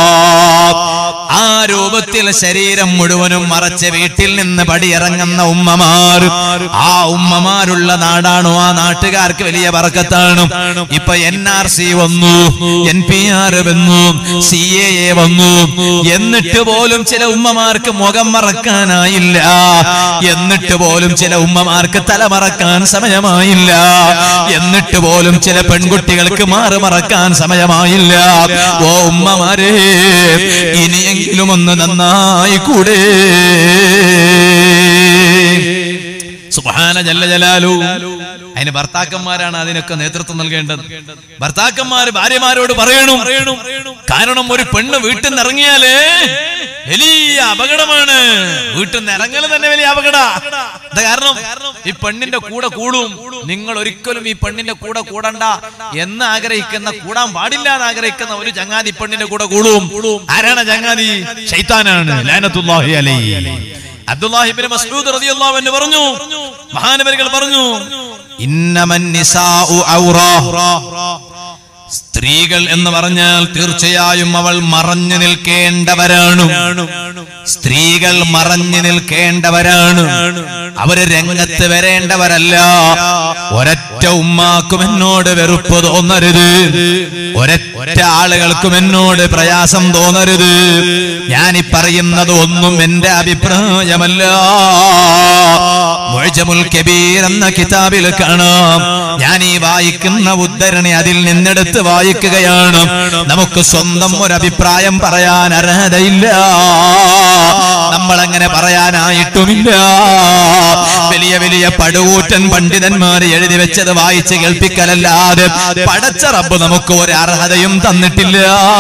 ആ രൂപത്തിൽ ശരീരം മുഴുവനും മറച്ച് വീട്ടിൽ നിന്ന് പടിയിറങ്ങുന്ന ഉമ്മമാർ, ആ ഉമ്മമാരുള്ള നാടാണോ? ആ നാട്ടുകാർക്ക് വലിയ ബർക്കത്താണ്. ഇപ്പൊ NRC വന്നു, NPR വന്നു, CAA വന്നു, എന്നിട്ട് പോലും ചില ഉമ്മമാർക്ക് മുഖം മറക്കാനായില്ല. എന്നിട്ട് പോലും ചില ഉമ്മമാർക്ക് തല മറക്കാൻ സമയമായില്ല. എന്നിട്ട് പോലും ചില പെൺകുട്ടികൾക്ക് മാറ് മറക്കാൻ സമയമായില്ല. ഓ ഉമ്മമാരെ, ഇനിയെങ്കിലും ഒന്ന് നന്നായി കൂടെ. സുബ്ഹാന ജല്ല ജലാലു. അതിന് ഭർത്താക്കന്മാരാണ് അതിനൊക്കെ നേതൃത്വം നൽകേണ്ടത്. ഭർത്താക്കന്മാര് ഭാര്യമാരോട് പറയണം. കാരണം ഒരു പെണ്ണ് വീട്ടിൽ നിന്ന് ഇറങ്ങിയാല് വലിയ അപകടമാണ്. വീട്ടിൽ നിന്ന് ഇറങ്ങൽ തന്നെ വലിയ അപകട. കാരണം ഈ പെണ്ണിന്റെ കൂടെ കൂടും. നിങ്ങൾ ഒരിക്കലും ഈ പെണ്ണിന്റെ കൂടെ കൂടണ്ട എന്ന് ആഗ്രഹിക്കുന്ന, കൂടാൻ പാടില്ല എന്ന് ആഗ്രഹിക്കുന്ന ഒരു ചങ്ങാതി പെണ്ണിന്റെ കൂടെ കൂടും. ആരാണ് ചങ്ങാതി? ശൈത്താനാണ്. ലഅനത്തുല്ലാഹി അലൈഹി. അബ്ദുല്ലാഹി ഇബ്നു മസ്ഊദ് റളിയല്ലാഹു അൻഹു പറഞ്ഞു, മഹാനവരികൾ പറഞ്ഞു, ഇന്നമൻ നിസാഉ ഔറാ, സ്ത്രീകൾ എന്ന് പറഞ്ഞാൽ തീർച്ചയായും അവൾ മറഞ്ഞു നിൽക്കേണ്ടവരാണ്. സ്ത്രീകൾ മറഞ്ഞു നിൽക്കേണ്ടവരാണ്. അവര് രംഗത്ത് വരേണ്ടവരല്ല. ഒരൊറ്റ ഉമ്മാക്കും എന്നോട് വെറുപ്പ് തോന്നരുത്. ഒരൊറ്റ ആളുകൾക്കും എന്നോട് പ്രയാസം തോന്നരുത്. ഞാനീ പറയുന്നത് ഒന്നും എന്റെ അഭിപ്രായമല്ല. മുഅ്ജമുൽ കബീർ എന്ന കിതാബിൽ കാണാം. ഞാൻ ഈ വായിക്കുന്ന ഉദ്ധരണി അതിൽ നിന്നെടുത്ത് വായിക്കുകയാണ്. നമുക്ക് സ്വന്തം ഒരു അഭിപ്രായം പറയാൻ അർഹതയില്ല. നമ്മളങ്ങനെ പറയാനായിട്ടുമില്ല. വലിയ വലിയ പടുകൂറ്റൻ പണ്ഡിതന്മാർ എഴുതി വെച്ചത് വായിച്ച് കേൾപ്പിക്കലല്ലാതെ പടച്ച റബ്ബ് നമുക്ക് ഒരു അർഹതയും തന്നിട്ടില്ല.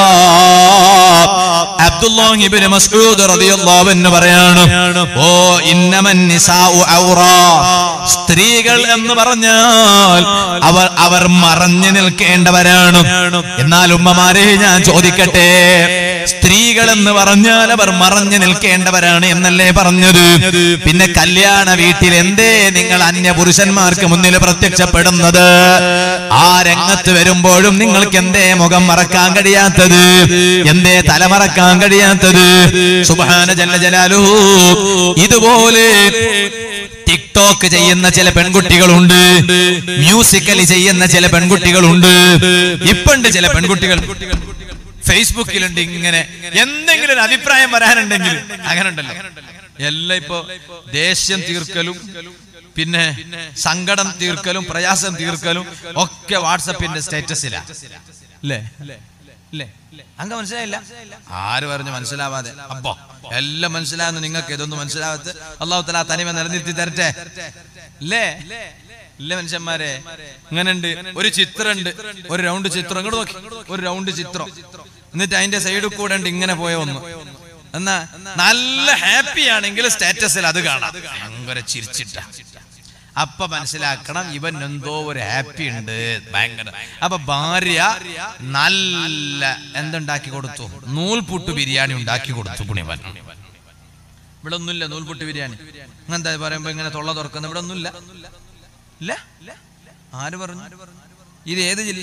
അബ്ദുല്ലാഹി ഇബ്നു മസ്ഊദ് റളിയല്ലാഹു അൻഹു പറയാണ്, ഓ ഇന്നമൻ നിസാഉ ഔറാ, സ്ത്രീകൾ എന്ന് പറഞ്ഞാൽ അവർ മറഞ്ഞു നിൽക്കേണ്ടവരാണ്. എന്നാൽ ഉമ്മമാരെ ഞാൻ ചോദിക്കട്ടെ, സ്ത്രീകൾ എന്ന് പറഞ്ഞാൽ അവർ മറഞ്ഞു നിൽക്കേണ്ടവരാണ് എന്നല്ലേ പറഞ്ഞത്? പിന്നെ കല്യാണ വീട്ടിൽ എന്തേ നിങ്ങൾ അന്യ പുരുഷന്മാർക്ക് മുന്നിൽ പ്രത്യക്ഷപ്പെടുന്നത്? ആ രംഗത്ത് വരുമ്പോഴും നിങ്ങൾക്ക് എന്തേ മുഖം മറക്കാൻ കഴിയാത്തത്? എന്തേ തല മറക്കാൻ കഴിയാത്തത്? സുബ്ഹാന ജല്ല ജലാലുഹു. ഇതുപോലെ ടിക്ടോക്ക് ചെയ്യുന്ന ചില പെൺകുട്ടികളുണ്ട്, മ്യൂസിക്കലി ചെയ്യുന്ന ചില പെൺകുട്ടികളുണ്ട്, ഇപ്പണ്ട് ചില പെൺകുട്ടികൾ ഫേസ്ബുക്കിലുണ്ട്. ഇങ്ങനെ എന്തെങ്കിലും ഒരു അഭിപ്രായം വരാനുണ്ടെങ്കിൽ അങ്ങനെ ഉണ്ടല്ലോ. എല്ലാം ഇപ്പൊ ദേഷ്യം തീർക്കലും പിന്നെ സങ്കടം തീർക്കലും പ്രയാസം തീർക്കലും ഒക്കെ വാട്സപ്പിന്റെ സ്റ്റാറ്റസിലാ. അല്ലേ? അങ്ങ് മനസ്സിലായില്ല? ആര് പറഞ്ഞു മനസ്സിലാവാതെ? അപ്പോ എല്ലാം മനസ്സിലാവുന്ന നിങ്ങൾക്ക് ഇതൊന്നും മനസ്സിലാവാത്ത അല്ലാഹു തആല തനിമ നിലനിർത്തി തരട്ടെ. അല്ലേ? ഇല്ല മനുഷ്യന്മാരെ, ഇങ്ങനെ ഉണ്ട്. ഒരു ചിത്രമുണ്ട്, ഒരു റൗണ്ട് ചിത്രം. ഇങ്ങോട്ട് നോക്കി, ഒരു റൗണ്ട് ചിത്രം. എന്നിട്ട് അതിന്റെ സൈഡിൽ കൂടെ ഉണ്ട് ഇങ്ങനെ പോയ ഒന്ന്. എന്നാ നല്ല ഹാപ്പി ആണെങ്കിൽ സ്റ്റാറ്റസിൽ അത് കാണാം, ഭയങ്കര ചിരിച്ചിട്ട. അപ്പൊ മനസ്സിലാക്കണം ഇവൻ എന്തോ ഒരു ഹാപ്പി ഉണ്ട് ഭയങ്കര. അപ്പൊ ഭാര്യ നല്ല എന്തുണ്ടാക്കി കൊടുത്തു? നൂൽപുട്ട് ബിരിയാണി ഉണ്ടാക്കി കൊടുത്തു. പുണ്യവൻ ഇവിടെ ഒന്നുമില്ല നൂൽപുട്ട് ബിരിയാണി. എന്താ പറയുമ്പോ ഇങ്ങനെ തൊള്ള തുറക്കുന്ന ഇവിടെ ഒന്നുമില്ല. ഇല്ല? ആര് പറഞ്ഞു? ഇത് ഏത് ജില്ല?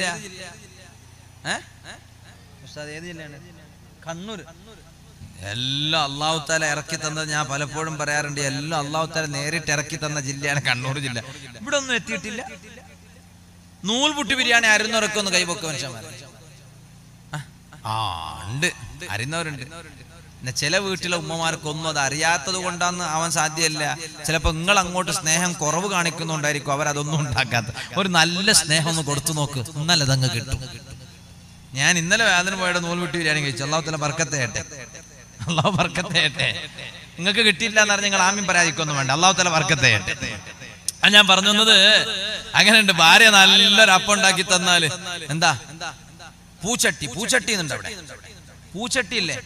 ഏത് ജില്ലയാണ്? കണ്ണൂർ. എല്ലാം അല്ലാഹു തആല ഇറക്കി തന്നത് ഞാൻ പലപ്പോഴും പറയാറുണ്ട്. എല്ലാം അല്ലാഹു തആല നേരിട്ട് ഇറക്കി തന്ന ജില്ലയാണ് കണ്ണൂർ ജില്ല. ഇവിടെ ഒന്നും എത്തിയിട്ടില്ല. നൂൽപുട്ട് ബിരിയാണി അരുന്നവരൊക്കെ കൈപൊക്ക മനുഷ്യന്മാരെ. ഉണ്ട്, അറിയുന്നവരുണ്ട്. ചില വീട്ടിലെ ഉമ്മമാർക്കൊന്നും അത് അറിയാത്തത് കൊണ്ടാന്ന് ആവാൻ സാധ്യമല്ല. ചിലപ്പോ നിങ്ങൾ അങ്ങോട്ട് സ്നേഹം കുറവ് കാണിക്കുന്നുണ്ടായിരിക്കും, അവരതൊന്നും ഉണ്ടാക്കാത്ത. ഒരു നല്ല സ്നേഹം ഒന്ന് കൊടുത്തു നോക്ക്, നല്ലതങ്ങ് കിട്ടും. ഞാൻ ഇന്നലെ വേദന പോയുടെ നൂൽപുട്ട് ബിരിയാണി കഴിച്ചു. അല്ലാഹു തആല ബർക്കത്ത് ചെയ്യട്ടെ, അല്ലാഹു ബർക്കത്ത് ചെയ്യട്ടെ. നിങ്ങൾക്ക് കിട്ടിയില്ല എന്ന് പറഞ്ഞാൽ നിങ്ങൾ ആമീൻ പറയാതിരിക്കൊന്നും വേണ്ട. അല്ലാഹു തആല ബർക്കത്ത് ചെയ്യട്ടെ. ഞാൻ പറഞ്ഞു വന്നത് അങ്ങനെയുണ്ട്. ഭാര്യ നല്ലൊരു അപ്പം ഉണ്ടാക്കി തന്നാല് എന്താ പൂച്ചട്ടി എന്നുണ്ട് അവിടെ. പൂച്ചട്ടി ഇല്ലേ?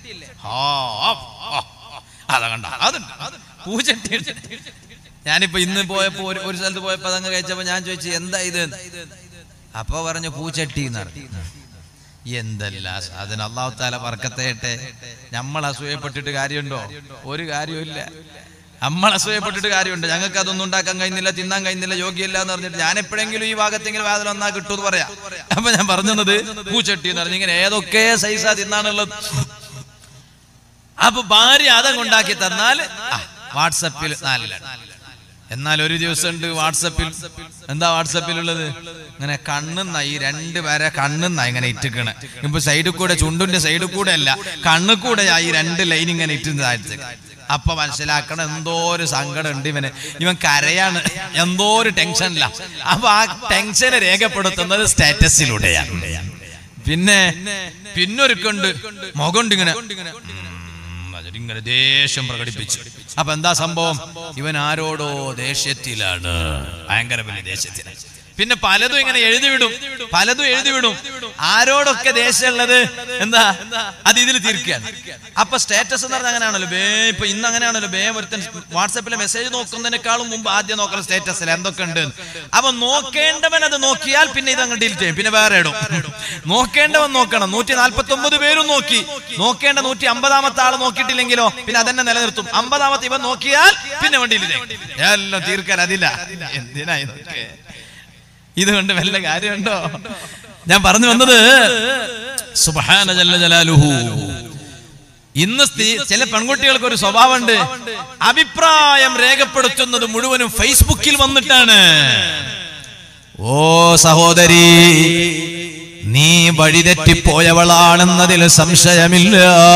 അതാ കണ്ട, അതുണ്ട് പൂച്ചട്ടി. ഞാനിപ്പോ ഇന്ന് പോയപ്പോ ഒരു സ്ഥലത്ത് പോയപ്പോ അതങ്ങ് കഴിച്ചപ്പോ ഞാൻ ചോദിച്ചു എന്താ ഇത്? അപ്പൊ പറഞ്ഞു പൂച്ചട്ടി എന്ന് പറഞ്ഞു. എന്തല്ല അതിന് അല്ലാഹു തആല ബർക്കത്ത് ചെയ്യട്ടെ. നമ്മൾ അസൂയപ്പെട്ടിട്ട് കാര്യമുണ്ടോ? ഒരു കാര്യമില്ല. നമ്മൾ അസൂയപ്പെട്ടിട്ട് കാര്യമുണ്ട്? ഞങ്ങൾക്ക് അതൊന്നും ഉണ്ടാക്കാൻ കഴിയുന്നില്ല, തിന്നാൻ കഴിയുന്നില്ല, യോഗ്യമില്ല എന്ന് പറഞ്ഞിട്ട് ഞാൻ എപ്പോഴെങ്കിലും ഈ ഭാഗത്തെങ്കിലും വേദന വന്നാ കിട്ടും എന്ന് പറയാം. അപ്പൊ ഞാൻ പറഞ്ഞത് പൂച്ചട്ടി എന്ന് പറഞ്ഞു. ഇങ്ങനെ ഏതൊക്കെ സൈസാ തിന്നാനുള്ളത്. അപ്പൊ ഭാര്യ അതങ്ങുണ്ടാക്കി തന്നാൽ വാട്സപ്പിൽ നല്ല. എന്നാൽ ഒരു ദിവസം ഉണ്ട് വാട്സപ്പിൽ. എന്താ വാട്സപ്പിലുള്ളത്? ഇങ്ങനെ കണ്ണുന്ന ഈ രണ്ട് വരെ കണ്ണുന്ന ഇങ്ങനെ ഇട്ടിക്കണേ. ഇപ്പൊ സൈഡിൽ കൂടെ, ചുണ്ടിന്റെ സൈഡിൽ കൂടെ അല്ല, കണ്ണു കൂടെ ഈ രണ്ട് ലൈൻ ഇങ്ങനെ ഇട്ടുന്നതായിട്ട്. അപ്പൊ മനസ്സിലാക്കണം എന്തോ ഒരു സങ്കടം ഉണ്ട് ഇവൻ കരയാണ്, എന്തോ ഒരു ടെൻഷനില്ല. അപ്പൊ ആ ടെൻഷനെ രേഖപ്പെടുത്തുന്നത് സ്റ്റാറ്റസിലൂടെയാണ്. പിന്നൊരുക്കുണ്ട് മുഖണ്ട് ഇങ്ങനെ ഇങ്ങനെ ദേഷ്യം പ്രകടിപ്പിച്ചു. അപ്പൊ എന്താ സംഭവം? ഇവൻ ആരോടോ ദേഷ്യത്തിലാണ്, ഭയങ്കര വലിയ ദേഷ്യത്തിലാണ്. പിന്നെ പലതും ഇങ്ങനെ എഴുതിവിടും, പലതും എഴുതിവിടും. ആരോടൊക്കെ ദേഷ്യമുള്ളത് എന്താ അത് ഇതിൽ തീർക്കുകയാണ്. അപ്പൊ സ്റ്റാറ്റസ് എന്ന് പറഞ്ഞാൽ അങ്ങനെയാണല്ലോ, ഇപ്പൊ ഇന്ന് അങ്ങനെയാണല്ലോ, ഒരുത്തൻ വാട്സാപ്പിലെ മെസ്സേജ് നോക്കുന്നതിനേക്കാളും മുമ്പ് ആദ്യം നോക്കണം സ്റ്റാറ്റസിൽ എന്തൊക്കെ ഉണ്ട്. അപ്പൊ നോക്കേണ്ടവൻ അത് നോക്കിയാൽ പിന്നെ ഇത് അങ്ങ് ഡിലീറ്റ് ചെയ്യും, പിന്നെ വേറെ ഇടും. നോക്കേണ്ടവൻ നോക്കണം. 149 പേരും നോക്കി, നോക്കേണ്ട 150ാമത്തെ ആള് നോക്കിയിട്ടില്ലെങ്കിലോ പിന്നെ അതന്നെ നിലനിർത്തും. 50ാമത്തെ ഇവൻ നോക്കിയാൽ പിന്നെ വണ്ടിയിൽ എല്ലാം തീർക്കാൻ അതില്ല. എന്തിനാ ഇതൊക്കെ? ഇതുകൊണ്ട് വല്ല കാര്യമുണ്ടോ? ഞാൻ പറഞ്ഞു വന്നത് സുബ്ഹാന ജല്ല ജലാലുഹു. ഇന്ന് ചില പെൺകുട്ടികൾക്ക് ഒരു സ്വഭാവമുണ്ട്, അഭിപ്രായം രേഖപ്പെടുത്തുന്നത് മുഴുവനും ഫേസ്ബുക്കിൽ വന്നിട്ടാണ്. ഓ സഹോദരി, നീ വഴിതെറ്റിപ്പോയവളാണെന്നതിൽ സംശയമില്ല.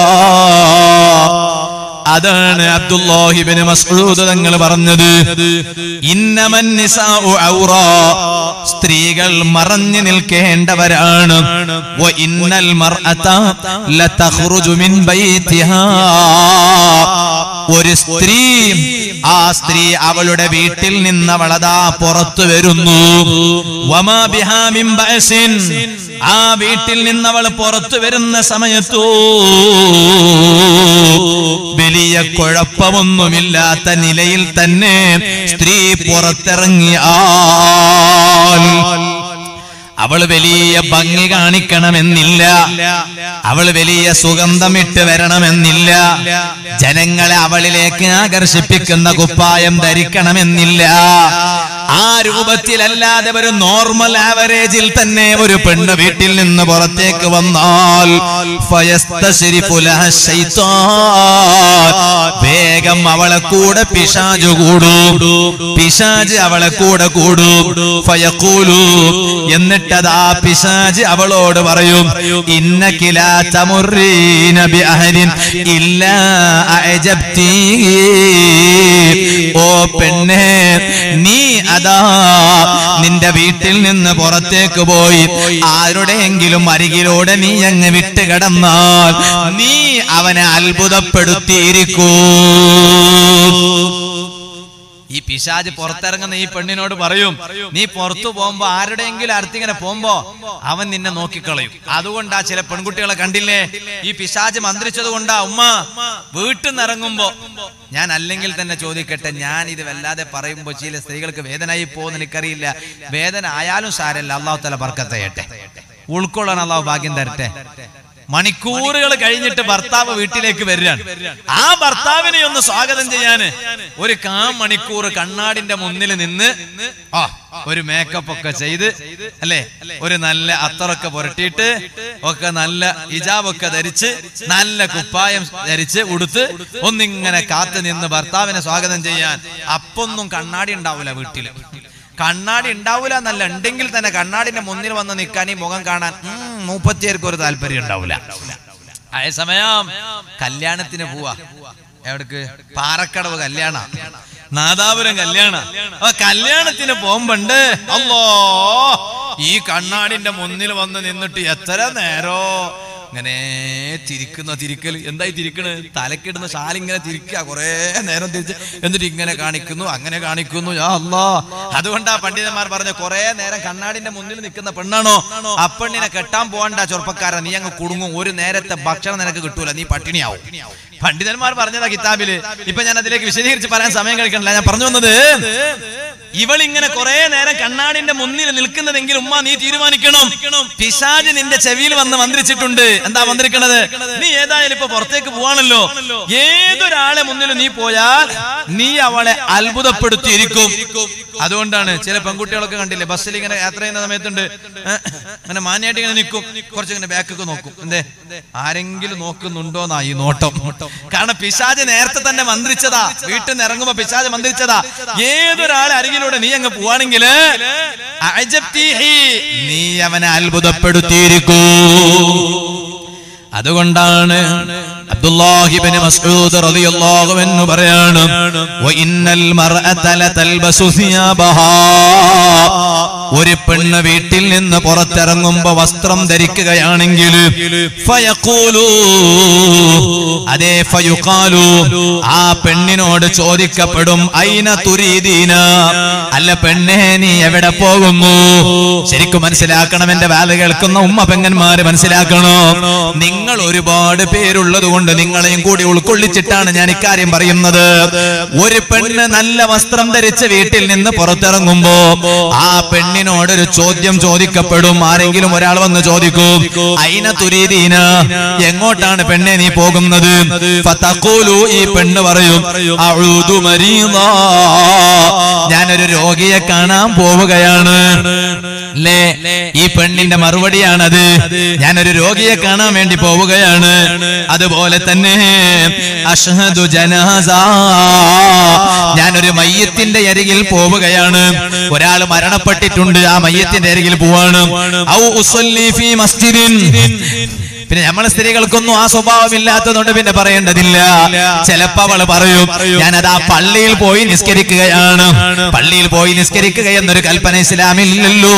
അതാണ് അബ്ദുല്ലാഹി ഇബ്നു മസ്ഊദ് തങ്ങൾ പറഞ്ഞത്, ഇന്നമൻ നിസാഉ ഔറാ, സ്ത്രീകൾ മറഞ്ഞു നിൽക്കേണ്ടവരാണ്. വ ഇന്നൽ മർഅത ലതഖ്റുജു മിൻ ബൈതിഹാ, ഒരു സ്ത്രീ, ആ സ്ത്രീ അവളുടെ വീട്ടിൽ നിന്ന് അവളതാ പുറത്തു വരുന്നു. വമാ ബിഹാ മിൻ ബഅസിൻ, ആ വീട്ടിൽ നിന്ന് അവൾ പുറത്തു വരുന്ന സമയത്തോ വലിയ കുഴപ്പമൊന്നുമില്ലാത്ത നിലയിൽ തന്നെ സ്ത്രീ പുറത്തിറങ്ങിയാൽ അവള് വലിയ ഭംഗി കാണിക്കണമെന്നില്ല, അവള് വലിയ സുഗന്ധമിട്ട് വരണമെന്നില്ല, ജനങ്ങളെ അവളിലേക്ക് ആകർഷിപ്പിക്കുന്ന കുപ്പായം ധരിക്കണമെന്നില്ല. ആ രൂപത്തിലല്ലാതെ ഒരു നോർമൽ ആവറേജിൽ തന്നെ ഒരു പെണ്ണ് വീട്ടിൽ നിന്ന് പുറത്തേക്ക് വന്നാൽ വേഗം അവളെ കൂടെ പിശാച് കൂടും, പിശാച് അവളെ കൂടെ കൂടും. ഫയഖൂലു, എന്നിട്ടതാ പിശാച് അവളോട് പറയും, ഇന്നകി ലാ തമുറീന ബിഅഹദിൻ ഇല്ലാ അഅജബ്തി, ഓ പെണ്ണേ, നീ അതാ നിന്റെ വീട്ടിൽ നിന്ന് പുറത്തേക്ക് പോയി ആരുടെയെങ്കിലും അരികിലൂടെ നീ അങ്ങ് വിട്ടുകിടന്നാൽ നീ അവനെ അത്ഭുതപ്പെടുത്തിയിരിക്കൂ. ഈ പിശാച് പുറത്തിറങ്ങുന്ന ഈ പെണ്ണിനോട് പറയും, നീ പുറത്തു പോകുമ്പോ ആരുടെയെങ്കിലും അടുത്തിങ്ങനെ പോകുമ്പോ അവൻ നിന്നെ നോക്കിക്കളയും. അതുകൊണ്ടാ ചില പെൺകുട്ടികളെ കണ്ടില്ലേ, ഈ പിശാച് മന്ത്രിച്ചത് കൊണ്ടാ ഉമ്മ വീട്ടിൽ നിന്ന് ഇറങ്ങുമ്പോ, ഞാൻ അല്ലെങ്കിൽ തന്നെ ചോദിക്കട്ടെ, ഞാൻ ഇത് വല്ലാതെ പറയുമ്പോ ചില സ്ത്രീകൾക്ക് വേദനയായി പോകുന്ന എനിക്കറിയില്ല. വേദന ആയാലും സാരല്ല, അള്ളാഹു തആല ബർക്കത്ത് ചെയ്യട്ടെ, ഉൾക്കൊള്ളാൻ അള്ളാഹു ഭാഗ്യം തരട്ടെ. മണിക്കൂറുകൾ കഴിഞ്ഞിട്ട് ഭർത്താവ് വീട്ടിലേക്ക് വരികയാണ്. ആ ഭർത്താവിനെ ഒന്ന് സ്വാഗതം ചെയ്യാന് ഒരു മണിക്കൂർ കണ്ണാടിന്റെ മുന്നിൽ നിന്ന് ഒരു മേക്കപ്പ് ഒക്കെ ചെയ്ത്, അല്ലെ, ഒരു നല്ല അത്തറൊക്കെ പുരട്ടിയിട്ട് ഒക്കെ നല്ല ഹിജാബൊക്കെ ധരിച്ച് നല്ല കുപ്പായം ധരിച്ച് ഉടുത്ത് ഒന്നിങ്ങനെ കാത്തു നിന്ന് ഭർത്താവിനെ സ്വാഗതം ചെയ്യാൻ. അപ്പൊന്നും കണ്ണാടി ഉണ്ടാവില്ല വീട്ടില്, കണ്ണാടി ഉണ്ടാവൂല എന്നല്ല, ഉണ്ടെങ്കിൽ തന്നെ കണ്ണാടിന്റെ മുന്നിൽ വന്ന് നിൽക്കാൻ ഈ മുഖം കാണാൻ മൂപ്പത്തിയേർക്ക് ഒരു താല്പര്യം ഉണ്ടാവില്ല. അതേസമയം കല്യാണത്തിന് പോവാ, എവിടേക്ക്? പാറക്കടവ് കല്യാണ, നാദാപുരം കല്യാണ. അപ്പൊ കല്യാണത്തിന് പോകുമ്പോണ്ട് അല്ലോ ഈ കണ്ണാടിന്റെ മുന്നിൽ വന്ന് നിന്നിട്ട് എത്ര നേരോ ഇങ്ങനെ തിരിക്കൽ. എന്തായി തിരിക്കണ്? തലക്കിടുന്ന ഷാലിങ്ങനെ തിരിക്കുക, കുറെ നേരം തിരിച്ച്, എന്നിട്ട് ഇങ്ങനെ കാണിക്കുന്നു, അങ്ങനെ കാണിക്കുന്നു. യാ അല്ലാഹ്. അതുകൊണ്ടാ പണ്ഡിതന്മാർ പറഞ്ഞ കുറെ നേരം കണ്ണാടിന്റെ മുന്നിൽ നിൽക്കുന്ന പെണ്ണാണോ ആ പെണ്ണിനെ കെട്ടാൻ പോകണ്ട ചെറുപ്പക്കാരൻ, നീ അങ്ങ് കുടുങ്ങും, ഒരു നേരത്തെ ഭക്ഷണം നിനക്ക് കിട്ടൂല, നീ പട്ടിണിയാവും. പണ്ഡിതന്മാർ പറഞ്ഞതാ കിതാബില്. ഇപ്പൊ ഞാൻ അതിലേക്ക് വിശദീകരിച്ച് പറയാൻ സമയം കഴിക്കണില്ല. ഞാൻ പറഞ്ഞു വന്നത്, ഇവളിങ്ങനെ കുറെ നേരം കണ്ണാടിന്റെ മുന്നിൽ നിൽക്കുന്നതെങ്കിൽ ഉമ്മ നീ തീരുമാനിക്കണം, പിശാച് നിന്റെ ചെവിയിൽ വന്ന് മന്ത്രിച്ചിട്ടുണ്ട്. എന്താ മന്ത്രിക്കണത്? നീ ഏതായാലും ഇപ്പൊ പുറത്തേക്ക് പോവാണല്ലോ, ഏതൊരാളെ മുന്നിൽ നീ പോയാൽ നീ അവളെ അത്ഭുതപ്പെടുത്തിയിരിക്കും. അതുകൊണ്ടാണ് ചില പെൺകുട്ടികളൊക്കെ കണ്ടില്ലേ, ബസ്സിൽ ഇങ്ങനെ യാത്ര ചെയ്യുന്ന സമയത്തുണ്ട്, അങ്ങനെ മാന്യായിട്ട് ഇങ്ങനെ നിൽക്കും, കുറച്ചിങ്ങനെ ബാക്കൊക്കെ നോക്കും. എന്തേ, ആരെങ്കിലും നോക്കുന്നുണ്ടോന്നാ ഈ നോട്ടം. കാരണം പിശാച് നേരത്തെ തന്നെ മന്ത്രിച്ചതാ, വീട്ടിൽ നിന്ന് ഇറങ്ങുമ്പോ പിശാച് മന്ത്രിച്ചതാ, ഏതൊരാളെ അരികിലൂടെ നീ അങ്ങ് പോവാണെങ്കിൽ നീ അവനെ അത്ഭുതപ്പെടുത്തിയിരിക്കൂ. അതുകൊണ്ടാണ് അബ്ദുല്ലാഹി ഇബ്നു മസ്ഊദ് റളിയല്ലാഹു അൻഹു പറയാണ്, വ ഇന്നൽ മർഅത ലതൽബസു സിയാബഹാ, ഒരു പെണ്ണ് വീട്ടിൽ നിന്ന് പുറത്തിറങ്ങുമ്പോ വസ്ത്രം ധരിക്കുകയാണെങ്കിൽ ഫയഖൂലു അതേ ഫയുഖാലു ആ പെണ്ണിനോട് ചോദിക്കപ്പെടും ഐന തുരീദീന അല്ല പെണ്ണേ നീ എവിടെ പോകുന്നു? ശരിക്കും മനസ്സിലാക്കണം, എന്റെ വാല കേൾക്കുന്ന ഉമ്മ പെങ്ങന്മാര് മനസ്സിലാക്കണോ, നിങ്ങൾ ഒരുപാട് പേരുള്ളത് കൊണ്ട് നിങ്ങളെയും കൂടി ഉൾക്കൊള്ളിച്ചിട്ടാണ് ഞാൻ ഇക്കാര്യം പറയുന്നത്. ഒരു പെണ്ണ് നല്ല വസ്ത്രം ധരിച്ച് വീട്ടിൽ നിന്ന് പുറത്തിറങ്ങുമ്പോ ആ പെണ്ണിനോടൊരു ചോദ്യം ചോദിക്കപ്പെടും. ആരെങ്കിലും ഒരാൾ വന്ന് ചോദിക്കും ഐന തുരീദീന എങ്ങോട്ടാണ് പെണ്ണെ നീ പോകുന്നത്? ഫതഖൂലു ഈ പെണ്ണ് പറയും അഊദു മരീദാ ഞാനൊരു രോഗിയെ കാണാൻ പോവുകയാണ്. ല്ലേ ഈ പെണ്ണിന്റെ മറുപടിയാണത്, ഞാനൊരു രോഗിയെ കാണാൻ വേണ്ടി പോവുകയാണ്. അതുപോലെ തന്നെ അഷ്ഹദു ജനാസ ഞാനൊരു മയ്യത്തിന്റെ അരികിൽ പോവുകയാണ്. ഒരാൾ മരണപ്പെട്ടിട്ടുണ്ട്, ആ മയ്യത്തിന്റെ അരികിൽ പോവാണ്. ഔ ഉസല്ലി ഫീ മസ്ജിദിൻ പിന്നെ നമ്മളെ സ്ത്രീകൾക്കൊന്നും ആ സ്വഭാവം ഇല്ലാത്തതുകൊണ്ട് പിന്നെ പറയേണ്ടതില്ല. ചിലപ്പോ അവള് പറയും ഞാനത് ആ പള്ളിയിൽ പോയി നിസ്കരിക്കുകയാണ്. പള്ളിയിൽ പോയി നിസ്കരിക്കുക എന്നൊരു കൽപ്പന ഇസ്ലാമില്ലല്ലോ.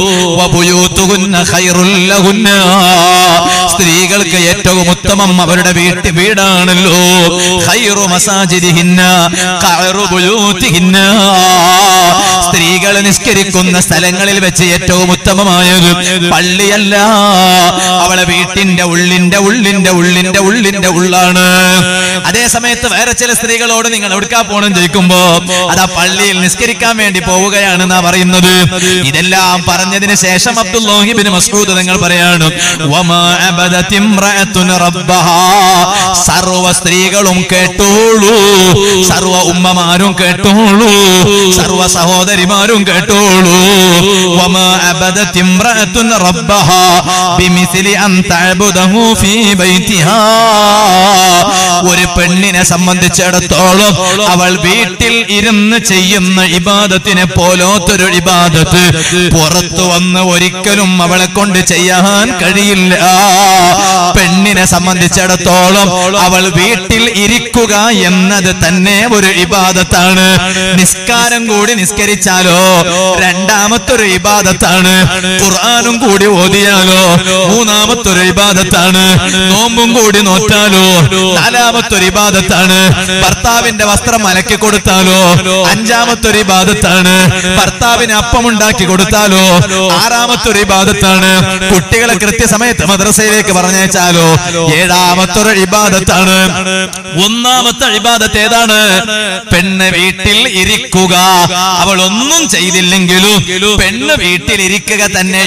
സ്ത്രീകൾക്ക് ഏറ്റവും ഉത്തമം അവരുടെ വീടാണല്ലോ. ഖൈറു മസാജിദിഹിന്ന ഖൈറു ബുയൂതിഹിന്ന സ്ത്രീകൾ നിസ്കരിക്കുന്ന സ്ഥലങ്ങളിൽ വെച്ച് ഏറ്റവും ഉത്തമമായത് പള്ളിയല്ല, അവളെ വീട്ടിന്റെ ഉള്ളിന്റെ ഉള്ളാണ്. അതേ സമയത്ത് വേറെ ചില സ്ത്രീകളോട് നിങ്ങൾ എവിടുക്കാ പോകണം ചോദിക്കുമ്പോ അതാ പള്ളിയിൽ നിസ്കരിക്കാൻ വേണ്ടി പോവുകയാണെന്നാ പറയുന്നത്. ഇതെല്ലാം പറഞ്ഞതിന് ശേഷം അബ്ദുല്ലാഹി ഇബ്നു മസ്ഊദ് നിങ്ങൾ പറയാണ് വമാ അബദത് ഇംറഅത്തുൻ റബ്ബഹാ സർവ സ്ത്രീകളും കേട്ടോളൂ, സർവ ഉമ്മമാരും കേട്ടോളൂ, സർവ സഹോദരിമാരും കേട്ടോളൂ. വമാ അബദത് ഇംറഅത്തുൻ റബ്ബഹാ ബിമിസ്ലി അൻ തഅബുദഹു ഫീ ബൈതിഹാ ഒരു പെണ്ണിനെ സംബന്ധിച്ചിടത്തോളം അവൾ വീട്ടിൽ ഇരുന്ന് ചെയ്യുന്ന ഇബാദത്തിനെ പോലത്തൊരു ഇബാദത്ത് പുറത്തു വന്ന് ഒരിക്കലും അവളെ കൊണ്ട് ചെയ്യാൻ കഴിയില്ല. പെണ്ണിനെ സംബന്ധിച്ചിടത്തോളം അവൾ വീട്ടിൽ ഇരിക്കുക എന്നത് തന്നെ ഒരു ഇബാദത്താണ്. നിസ്കാരം കൂടി നിസ്കരിച്ചാലോ രണ്ടാമത്തൊരു ഇബാദത്താണ്. ഖുർആനും കൂടി ഓതിയാലോ മൂന്നാമത്തൊരു ഇബാദത്താണ്. നോമ്പും കൂടി നോറ്റാലോ നാലാമത്തൊരു ഇബാദത്താണ്. ഭർത്താവിന്റെ വസ്ത്രം അലക്കി കൊടുത്താലോ അഞ്ചാമത്തൊരു ഇബാദത്താണ്. ഭർത്താവിന് അപ്പം ഉണ്ടാക്കി കൊടുത്താലോ ആറാമത്തൊരു ഇബാദത്താണ്. കുട്ടികളെ കൃത്യസമയത്ത് മദ്രസയിലേക്ക് പറഞ്ഞയച്ചാലോ ഏഴാമത്തൊരു ഇബാദത്താണ്. ഒന്നാമത്തെ ഇബാദത്ത് ഏതാണ്? പെണ്ണ് വീട്ടിൽ ഇരിക്കുക. അവൾ ഒന്നും ചെയ്തില്ലെങ്കിലും പെണ്ണ് വീട്ടിൽ ഇരിക്കുക തന്നെ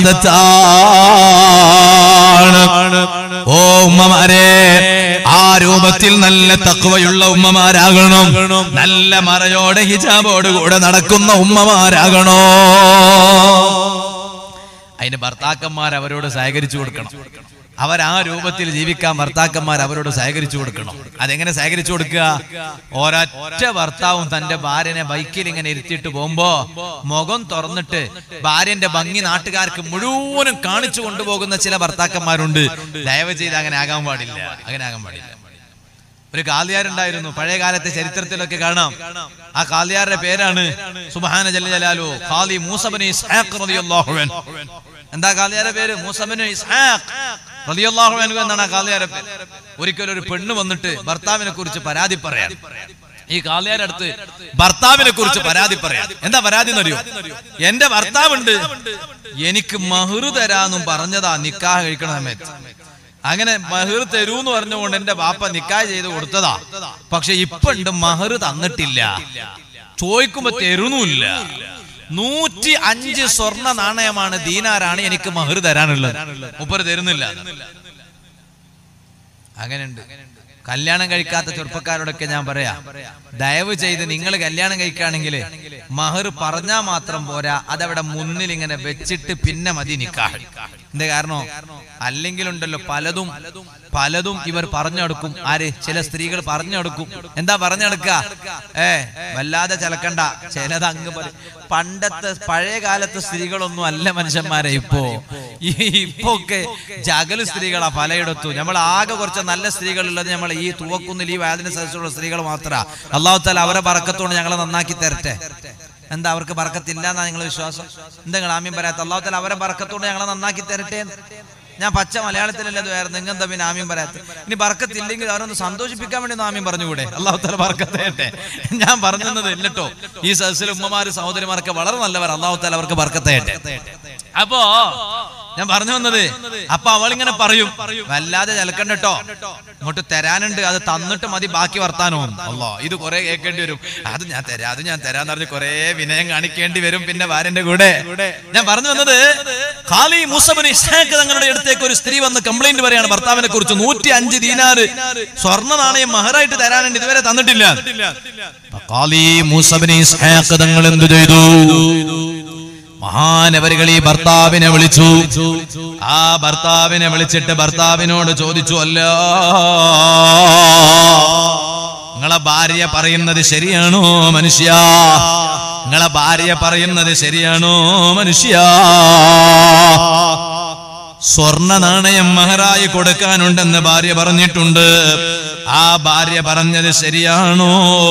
ഇബാദത്താണ്. ഓ ഉമ്മമാരെ, ആ രൂപത്തിൽ നല്ല തഖ്വയുള്ള ഉമ്മമാരാകണം. നല്ല മറയോടെ ഹിജാബോട് കൂടെ നടക്കുന്ന ഉമ്മമാരാകണോ. അതിന് ഭർത്താക്കന്മാർ അവരോട് സഹകരിച്ചു കൊടുക്കണം. അവർ ആ രൂപത്തിൽ ജീവിക്കാൻ ഭർത്താക്കന്മാർ അവരോട് സഹകരിച്ചു കൊടുക്കണം. അതെങ്ങനെ സഹകരിച്ചു കൊടുക്കുക? ഒരൊറ്റ ഭർത്താവും തന്റെ ഭാര്യനെ ബൈക്കിൽ ഇങ്ങനെ ഇരുത്തിയിട്ട് പോകുമ്പോ മുഖം തുറന്നിട്ട് ഭാര്യന്റെ ഭംഗി നാട്ടുകാർക്ക് മുഴുവനും കാണിച്ചു കൊണ്ടുപോകുന്ന ചില ഭർത്താക്കന്മാരുണ്ട്. ദയവ് ചെയ്ത് അങ്ങനെ ആകാൻ പാടില്ല. ഒരു കാളിയാരുണ്ടായിരുന്നു, പഴയ കാലത്തെ ചരിത്രത്തിലൊക്കെ കാണാം. ആ കാളിയാരുടെ പേരാണ് സുബ്ഹാന ജല്ല ജലാലു ഖാലി മൂസ ബിൻ ഇസ്ഹാഖ് റളിയല്ലാഹു അൻഹു. എന്താ കാളിയാരുടെ പേര്? മൂസ ബിൻ ഇസ്ഹാഖ് റളിയല്ലാഹു അൻഹു എന്നാണ് ആ കാളിയാരുടെ പേര്. ഒരിക്കലും ഒരു പെണ്ണ് വന്നിട്ട് ഭർത്താവിനെ കുറിച്ച് പരാതി പറയാൻ ഈ കാളിയാരുടെ അടുത്ത് ഭർത്താവിനെ കുറിച്ച് പരാതി പറയാം. എന്താ പരാതി എന്നറിയോ? എന്റെ ഭർത്താവുണ്ട്, എനിക്ക് മഹ്ർ തരാന്നും പറഞ്ഞതാ നിക്കാഹ് കഴിക്കണ സമയത്ത്. അങ്ങനെ മഹർ തരൂന്ന് പറഞ്ഞുകൊണ്ട് എന്റെ ബാപ്പ നിക്കാഹ് ചെയ്ത് കൊടുത്തതാ. പക്ഷെ ഇപ്പൊ ഉണ്ട് മഹർ തന്നിട്ടില്ല. ചോദിക്കുമ്പോ തരുന്നുമില്ല. 105 സ്വർണ്ണ നാണയമാണ്, ദീനാരാണ് എനിക്ക് മഹർ തരാനുള്ളത്. മുപ്പര് തരുന്നില്ല. അങ്ങനെയുണ്ട്. കല്യാണം കഴിക്കാത്ത ചെറുപ്പക്കാരോടൊക്കെ ഞാൻ പറയാം, ദയവ് ചെയ്ത് നിങ്ങൾ കല്യാണം കഴിക്കുകയാണെങ്കിൽ മഹർ പറഞ്ഞാൽ മാത്രം പോരാ, അതവിടെ മുന്നിൽ ഇങ്ങനെ വെച്ചിട്ട് പിന്നെ മതി നിക്കാഹ്. എന്താ കാരണം? അല്ലെങ്കിലുണ്ടല്ലോ പലതും ഇവർ പറഞ്ഞെടുക്കും. ആര്? ചില സ്ത്രീകൾ പറഞ്ഞെടുക്കും. എന്താ പറഞ്ഞെടുക്ക? വല്ലാതെ ചിലക്കണ്ട, ചിലത് അങ്ങ് പറയും. പണ്ടത്തെ പഴയ കാലത്തെ സ്ത്രീകളൊന്നും അല്ല മനുഷ്യന്മാരെ. ഇപ്പൊക്കെ ജഗല് സ്ത്രീകളാ പലയിടത്തും. നമ്മൾ ആകെ കുറച്ച് നല്ല സ്ത്രീകളുള്ളത് നമ്മൾ ഈ തുവക്കുന്നിൽ ഈ വാതിന് സദസ്സുള്ള സ്ത്രീകൾ മാത്രാ. അല്ലാഹു തആല അവരെ ബറക്കത്തോടെ ഞങ്ങളെ നന്നാക്കി തരട്ടെ. എന്താ അവർക്ക് ബർക്കത്തില്ല എന്നാ നിങ്ങളുടെ വിശ്വാസം? എന്താ നിങ്ങൾ ആമീൻ പറയാത്ത? അല്ലാഹു തആല അവരെ ബർക്കത്തോടെ ഞങ്ങളെ നന്നാക്കി തരട്ടെ. ഞാൻ പച്ച മലയാളത്തിലല്ലേ അത് വേറെ, നിങ്ങൾ എന്താ പിന്നെ ആമീൻ പറയാത്ത? ഇനി ബർക്കത്തില്ലെങ്കിൽ അവരൊന്ന് സന്തോഷിപ്പിക്കാൻ വേണ്ടി ആമീൻ പറഞ്ഞുകൂടെ? അല്ലാഹു തആല ബർക്കത്ത് തരട്ടെ. ഞാൻ പറഞ്ഞത് ഇല്ലട്ടോ, ഈ സദസ്സിലെ ഉമ്മമാര് സഹോദരിമാർക്ക് വളരെ നല്ലവർ, അല്ലാഹു തആല അവർക്ക് ബർക്കത്ത് തരട്ടെ. അപ്പോ ഞാൻ പറഞ്ഞു വന്നത്, അപ്പൊ അവളിങ്ങനെ പറയും, വല്ലാതെ ചലക്കണ്ടോ, ഇങ്ങോട്ട് തരാനുണ്ട്, അത് തന്നിട്ട് മതി ബാക്കി വർത്താനോ. അല്ലോ ഇത് കുറെ കേൾക്കേണ്ടി വരും. അത് ഞാൻ തരാന്ന് പറഞ്ഞ് കുറെ വിനയം കാണിക്കേണ്ടി വരും പിന്നെ ഭാര്യന്റെ കൂടെ. ഞാൻ പറഞ്ഞു വന്നത്, ഖാലി മൂസ ഇബ്നു ഇസ്ഹാഖ് തങ്ങളുടെ അടുത്തേക്ക് ഒരു സ്ത്രീ വന്ന് കംപ്ലൈന്റ് പറയാണ് ഭർത്താവിനെ കുറിച്ച്. 105 ദീനാർ സ്വർണ്ണ നാണയം മഹറായിട്ട് തരാനുണ്ട്, ഇതുവരെ തന്നിട്ടില്ല. ഖാലി മൂസ ഇബ്നു ഇസ്ഹാഖ് തങ്ങൾ എന്ത് ചെയ്തു? മഹാനവരുകൾ ഈ ഭർത്താവിനെ വിളിച്ചു. ആ ഭർത്താവിനെ വിളിച്ചിട്ട് ഭർത്താവിനോട് ചോദിച്ചു, അല്ല നിങ്ങളെ ഭാര്യ പറയുന്നത് ശരിയാണോ മനുഷ്യ? നിങ്ങളെ ഭാര്യ പറയുന്നത് ശരിയാണോ മനുഷ്യ? സ്വർണ്ണ നാണയം മഹറായി കൊടുക്കാനുണ്ടെന്ന് ഭാര്യ പറഞ്ഞിട്ടുണ്ട്. ആ ഭാര്യ പറഞ്ഞത് ശരിയാണോ?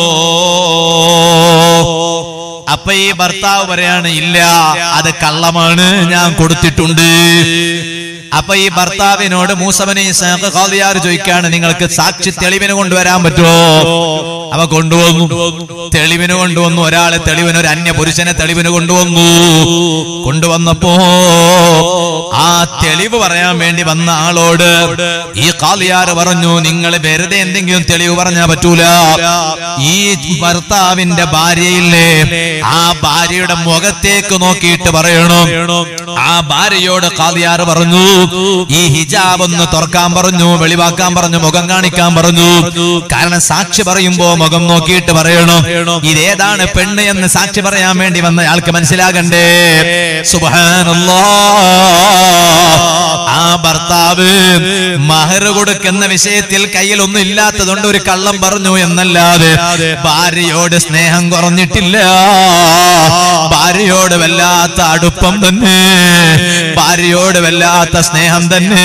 അപ്പൊ ഈ ഭർത്താവ് പറയാണ്, ഇല്ല അത് കള്ളമാണ്, ഞാൻ കൊടുത്തിട്ടുണ്ട്. അപ്പൊ ഈ ഭർത്താവിനോട് മൂസ ഇബ്നു ഇസ്ഹാഖ് ഖാദിയാർ ചോദിക്കാണ്, നിങ്ങൾക്ക് സാക്ഷി തെളിവിന് കൊണ്ടുവരാൻ പറ്റുമോ? അവ കൊണ്ടുവന്നു, തെളിവിന് കൊണ്ടുവന്നു. ഒരാളെ തെളിവിന്, ഒരു അന്യ പുരുഷനെ തെളിവിന് കൊണ്ടുവന്നപ്പോ ആ തെളിവ് പറയാൻ വേണ്ടി വന്ന ആളോട് ഈ ഖാദിയാർ പറഞ്ഞു, നിങ്ങൾ വെറുതെ എന്തെങ്കിലും തെളിവ് പറഞ്ഞാൽ പറ്റൂല. ഈ ഭർത്താവിന്റെ ഭാര്യയില്ലേ, ആ ഭാര്യയുടെ മുഖത്തേക്ക് നോക്കിയിട്ട് പറയണം. ആ ഭാര്യയോട് ഖാദിയാർ പറഞ്ഞു, ഈ ഹിജാബ് ഒന്ന് തുറക്കാൻ പറഞ്ഞു, വെളിവാക്കാൻ പറഞ്ഞു, മുഖം കാണിക്കാൻ പറഞ്ഞു. കാരണം സാക്ഷി പറയുമ്പോ മുഖം നോക്കിയിട്ട് പറയണം. ഇതേതാണ് പെണ്ണ് എന്ന് സാക്ഷി പറയാൻ വേണ്ടി വന്ന ആൾക്ക് മനസ്സിലാകണ്ടേ? സുബ്ഹാനല്ലാഹ്. ആ ഭർത്താവ് മഹർ കൊടുക്കുന്ന വിഷയത്തിൽ കയ്യിലൊന്നും ഇല്ലാത്തതുകൊണ്ട് ഒരു കള്ളം പറഞ്ഞു എന്നല്ലാതെ ഭാര്യയോട് സ്നേഹം കുറഞ്ഞിട്ടില്ല. ഭാര്യയോട് വല്ലാത്ത അടുപ്പം തന്നെ, ഭാര്യയോട് വല്ലാത്ത സ്നേഹം തന്നെ.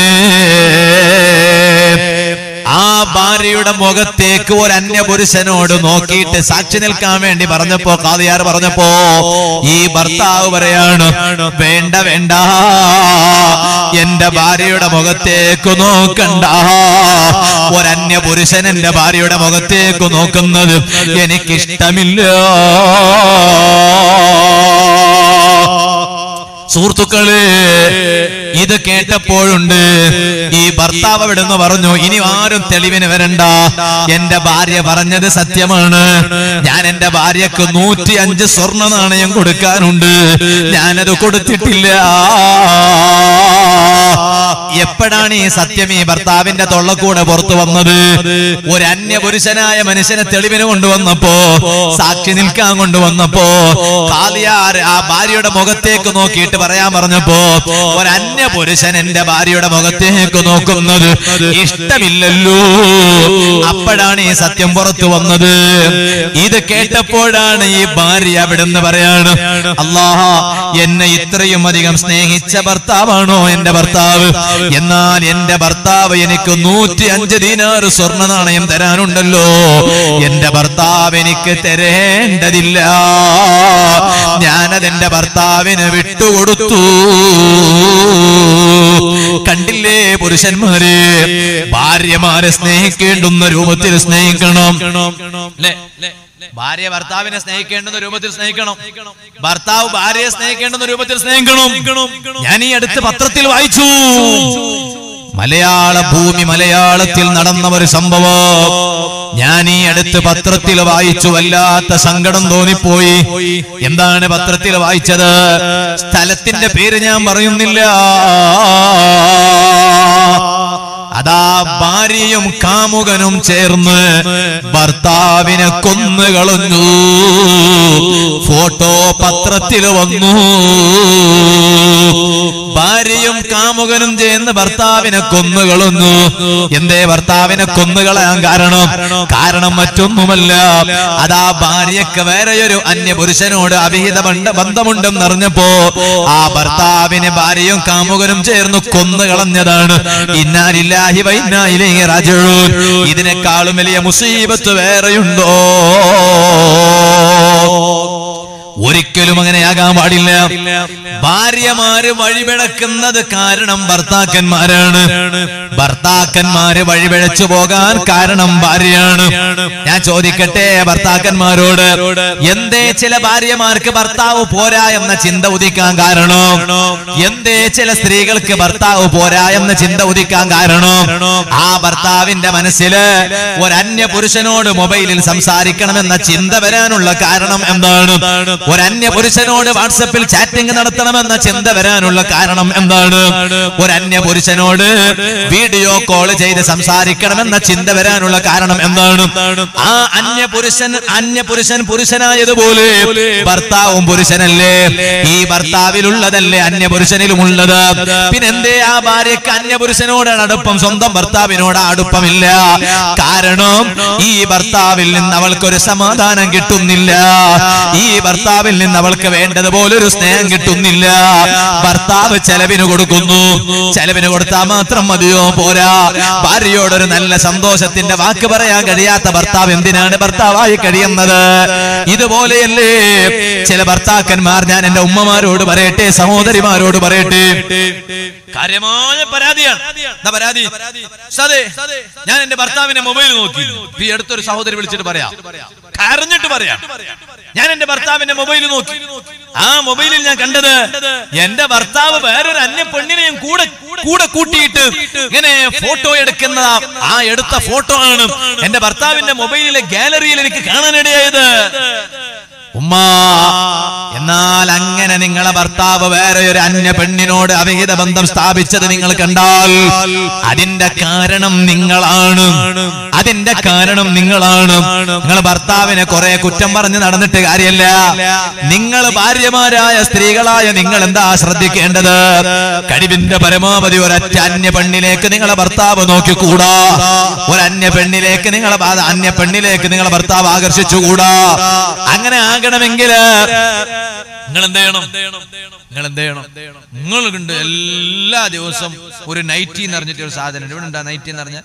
ആ ഭാര്യയുടെ മുഖത്തേക്ക് ഒരു അന്യ പുരുഷനോട് നോക്കിയിട്ട് സാക്ഷി നിൽക്കാൻ വേണ്ടി പറഞ്ഞപ്പോ, ഖാദിയാർ പറഞ്ഞപ്പോ ഈ ഭർത്താവ് പറയാണ്, വേണ്ട വേണ്ട, എന്റെ ഭാര്യയുടെ മുഖത്തേക്ക് നോക്കണ്ട. ഒരന്യ പുരുഷൻ എന്റെ ഭാര്യയുടെ മുഖത്തേക്ക് നോക്കുന്നത് എനിക്കിഷ്ടമില്ല. സുഹൃത്തുക്കളെ, ഇത് കേട്ടപ്പോഴുണ്ട് ഈ ഭർത്താവ് അവിടുന്ന് പറഞ്ഞു, ഇനി ആരും തെളിവിന് വരണ്ട, എന്റെ ഭാര്യ പറഞ്ഞത് സത്യമാണ്. ഞാൻ എന്റെ ഭാര്യക്ക് 105 സ്വർണ്ണ നാണയം കൊടുക്കാനുണ്ട്, ഞാനത് കൊടുത്തിട്ടില്ല. എപ്പോഴാണ് ഈ സത്യം ഈ ഭർത്താവിന്റെ തൊള്ളക്കൂടെ പുറത്തു വന്നത്? ഒരു അന്യ പുരുഷനായ മനുഷ്യനെ തെളിവിന് കൊണ്ടുവന്നപ്പോ, സാക്ഷി നിൽക്കാൻ കൊണ്ടുവന്നപ്പോ, ഖാദിയാർ ആ ഭാര്യയുടെ മുഖത്തേക്ക് നോക്കിയിട്ട് പറയാൻ പറഞ്ഞപ്പോ, ഒരു അന്യ പുരുഷൻ എന്റെ ഭാര്യയുടെ മുഖത്തേക്ക് നോക്കുന്നത് ഇഷ്ടമില്ലല്ലോ. അപ്പോഴാണ് ഈ സത്യം പുറത്തു വന്നത്. ഇത് കേട്ടപ്പോഴാണ് ഈ ഭാര്യ അവിടുന്ന് പറയാണ്, അല്ലാഹ്, എന്നെ ഇത്രയും അധികം സ്നേഹിച്ച ഭർത്താവാണോ എന്റെ ഭർത്താവ്? എന്നാൽ എന്റെ ഭർത്താവ് എനിക്ക് 105 ദീനാർ സ്വർണ്ണ നാണയം തരാനുണ്ടല്ലോ, എന്റെ ഭർത്താവ് എനിക്ക് തരേണ്ടതില്ല. ഞാനതെന്റെ ഭർത്താവിന് വിട്ടുകൊടുത്തു. കണ്ടില്ലേ പുരുഷന്മാരെ, ഭാര്യമാരെ സ്നേഹിക്കേണ്ടുന്ന രൂപത്തിൽ സ്നേഹിക്കണം. ഭാര്യ ഭർത്താവിനെ സ്നേഹിക്കേണ്ടുന്ന രൂപത്തിൽ സ്നേഹിക്കണം, ഭർത്താവ് ഭാര്യയെ സ്നേഹിക്കേണ്ടുന്ന രൂപത്തിൽ സ്നേഹിക്കണം. ഞാൻ ഈ അടുത്ത് പത്രത്തിൽ വായിച്ചു, മലയാള ഭൂമി മലയാളത്തിൽ നടന്ന ഒരു സംഭവം ഞാൻ ഈ അടുത്ത് പത്രത്തിൽ വായിച്ചു. വല്ലാത്ത സങ്കടം തോന്നിപ്പോയി. എന്താണ് പത്രത്തിൽ വായിച്ചത്? സ്ഥലത്തിന്റെ പേര് ഞാൻ പറയുന്നില്ല. അതാ ഭാര്യയും കാമുകനും ചേർന്ന് ഭർത്താവിനെ കൊന്നുകളഞ്ഞു. ഫോട്ടോ പത്രത്തിൽ വന്നു. ഭാര്യയും കാമുകനും ചേർന്ന് ഭർത്താവിനെ കൊന്നുകളഞ്ഞു. എന്തേ ഭർത്താവിനെ കൊന്നുകളയാൻ കാരണം മറ്റൊന്നുമല്ല, അതാ ഭാര്യക്ക് വേറെയൊരു അന്യപുരുഷനോട് അവിഹിത ബന്ധമുണ്ടെന്നറിഞ്ഞപ്പോ ആ ഭർത്താവിനെ ഭാര്യയും കാമുകനും ചേർന്ന് കൊന്നുകളഞ്ഞതാണ്. ഇന്നാ ലില്ലാഹി വ ഇന്നാ ഇലൈഹി റാജിഊൻ. ഇതിനേക്കാളും വലിയ മുസീബത്ത് വേറെയുണ്ടോ? ഒരിക്കലും അങ്ങനെയാകാൻ പാടില്ല. ഭാര്യമാര് വഴിപിഴക്കുന്നത് കാരണം ഭർത്താക്കന്മാരാണ്. ഭർത്താക്കന്മാര് വഴിപിഴച്ചു പോകാൻ കാരണം ഭാര്യയാണ്. ഞാൻ ചോദിക്കട്ടെ ഭർത്താക്കന്മാരോട്, എന്തേ ചില ഭാര്യമാർക്ക് ഭർത്താവ് പോരാ എന്ന ചിന്ത ഉദിക്കാൻ കാരണം? എന്തേ ചില സ്ത്രീകൾക്ക് ഭർത്താവ് പോരാ എന്ന ചിന്ത ഉദിക്കാൻ കാരണം? ആ ഭർത്താവിന്റെ മനസ്സില് ഒരന്യ പുരുഷനോട് മൊബൈലിൽ സംസാരിക്കണമെന്ന ചിന്ത വരാനുള്ള കാരണം എന്താണ്? ഒരന്യ പുരുഷനോട് വാട്സപ്പിൽ ചാറ്റിംഗ് നടത്തണമെന്ന ചിന്ത വരാനുള്ള കാരണം എന്താണ്? ഒരന്യ പുരുഷനോട് വീഡിയോ കോൾ ചെയ്ത് സംസാരിക്കണമെന്ന ചിന്ത വരാനുള്ള കാരണം എന്താണ്? ആ അന്യപുരുഷൻ പുരുഷനായതുപോലെ ഭർത്താവും പുരുഷനല്ലേ? ഈ ഭർത്താവിലുള്ളതല്ലേ അന്യപുരുഷനിലുമുള്ളത്? പിന്നെന്തേ ആ ഭാര്യക്ക് അന്യപുരുഷനോടാണ് അടുപ്പം, സ്വന്തം ഭർത്താവിനോട് അടുപ്പമില്ല? കാരണം ഈ ഭർത്താവിൽ നിന്ന് അവൾക്കൊരു സമാധാനം കിട്ടുന്നില്ല. ഈ ഭർത്താവിൽ നിന്ന് അവൾക്ക് വേണ്ടതുപോലെ ഒരു സ്നേഹം കിട്ടുന്നില്ല. ഭർത്താവ് ചെലവിന് കൊടുക്കുന്നു, ചെലവിന് കൊടുത്താൽ മാത്രം മതിയോ? പോരാ. ഭാര്യയോടൊരു നല്ല സന്തോഷത്തിന്റെ വാക്ക് പറയാൻ കഴിയാത്ത ഭർത്താവ് എന്തിനാണ് ഭർത്താവായി കഴിയുന്നത്? ഇതുപോലെയല്ലേ ചില ഭർത്താക്കന്മാർ. ഞാൻ എന്റെ ഉമ്മമാരോട് പറയട്ടെ, സഹോദരിമാരോട് പറയട്ടെ, കാര്യമായ പരാതിയാണ്. പരാതി, ഞാൻ എന്റെ ഭർത്താവിന്റെ മൊബൈൽ നോക്കി. ഈ അടുത്തൊരു സഹോദരി വിളിച്ചിട്ട് പറയാം, കരഞ്ഞിട്ട് പറയാം, ഞാൻ എന്റെ ഭർത്താവിന്റെ മൊബൈൽ നോക്കി. ആ മൊബൈലിൽ ഞാൻ കണ്ടത് എന്റെ ഭർത്താവ് വേറൊരു അന്യ പെണ്ണിനെയും കൂടെ കൂട്ടിയിട്ട് ഇങ്ങനെ ഫോട്ടോ എടുക്കുന്ന ആ എടുത്ത ഫോട്ടോ ആണ് എന്റെ ഭർത്താവിന്റെ മൊബൈലിലെ ഗാലറിയിൽ എനിക്ക് കാണാനിടയായത്. ഉമ്മ, എന്നാൽ അങ്ങനെ നിങ്ങളെ ഭർത്താവ് വേറെ ഒരു അന്യ പെണ്ണിനോട് അവിഹിത ബന്ധം സ്ഥാപിച്ചത് നിങ്ങൾ കണ്ടാൽ അതിന്റെ കാരണം നിങ്ങളാണ്. അതിന്റെ കാരണം നിങ്ങളാണ്. നിങ്ങൾ ഭർത്താവിനെ കുറെ കുറ്റം പറഞ്ഞ് നടന്നിട്ട് കാര്യമല്ല. നിങ്ങൾ ഭാര്യമാരായ സ്ത്രീകളായ നിങ്ങൾ എന്താ ശ്രദ്ധിക്കേണ്ടത്? കഴിവിന്റെ പരമാവധി ഒരൊറ്റ അന്യ പെണ്ണിലേക്ക് നിങ്ങളെ ഭർത്താവ് നോക്കിക്കൂടാ. ഒരന്യ പെണ്ണിലേക്ക് നിങ്ങളെ ഭർത്താവ് ആകർഷിച്ചുകൂടാ. അങ്ങനെ ആകണമെങ്കിൽ നിങ്ങൾ എന്ത് ചെയ്യണം? നിങ്ങൾ കണ്ട് എല്ലാ ദിവസവും ഒരു നൈറ്റി എന്ന് പറഞ്ഞിട്ട് ഒരു സാധനം ഇവിടെ ഉണ്ടാ. നൈറ്റി എന്ന് പറഞ്ഞ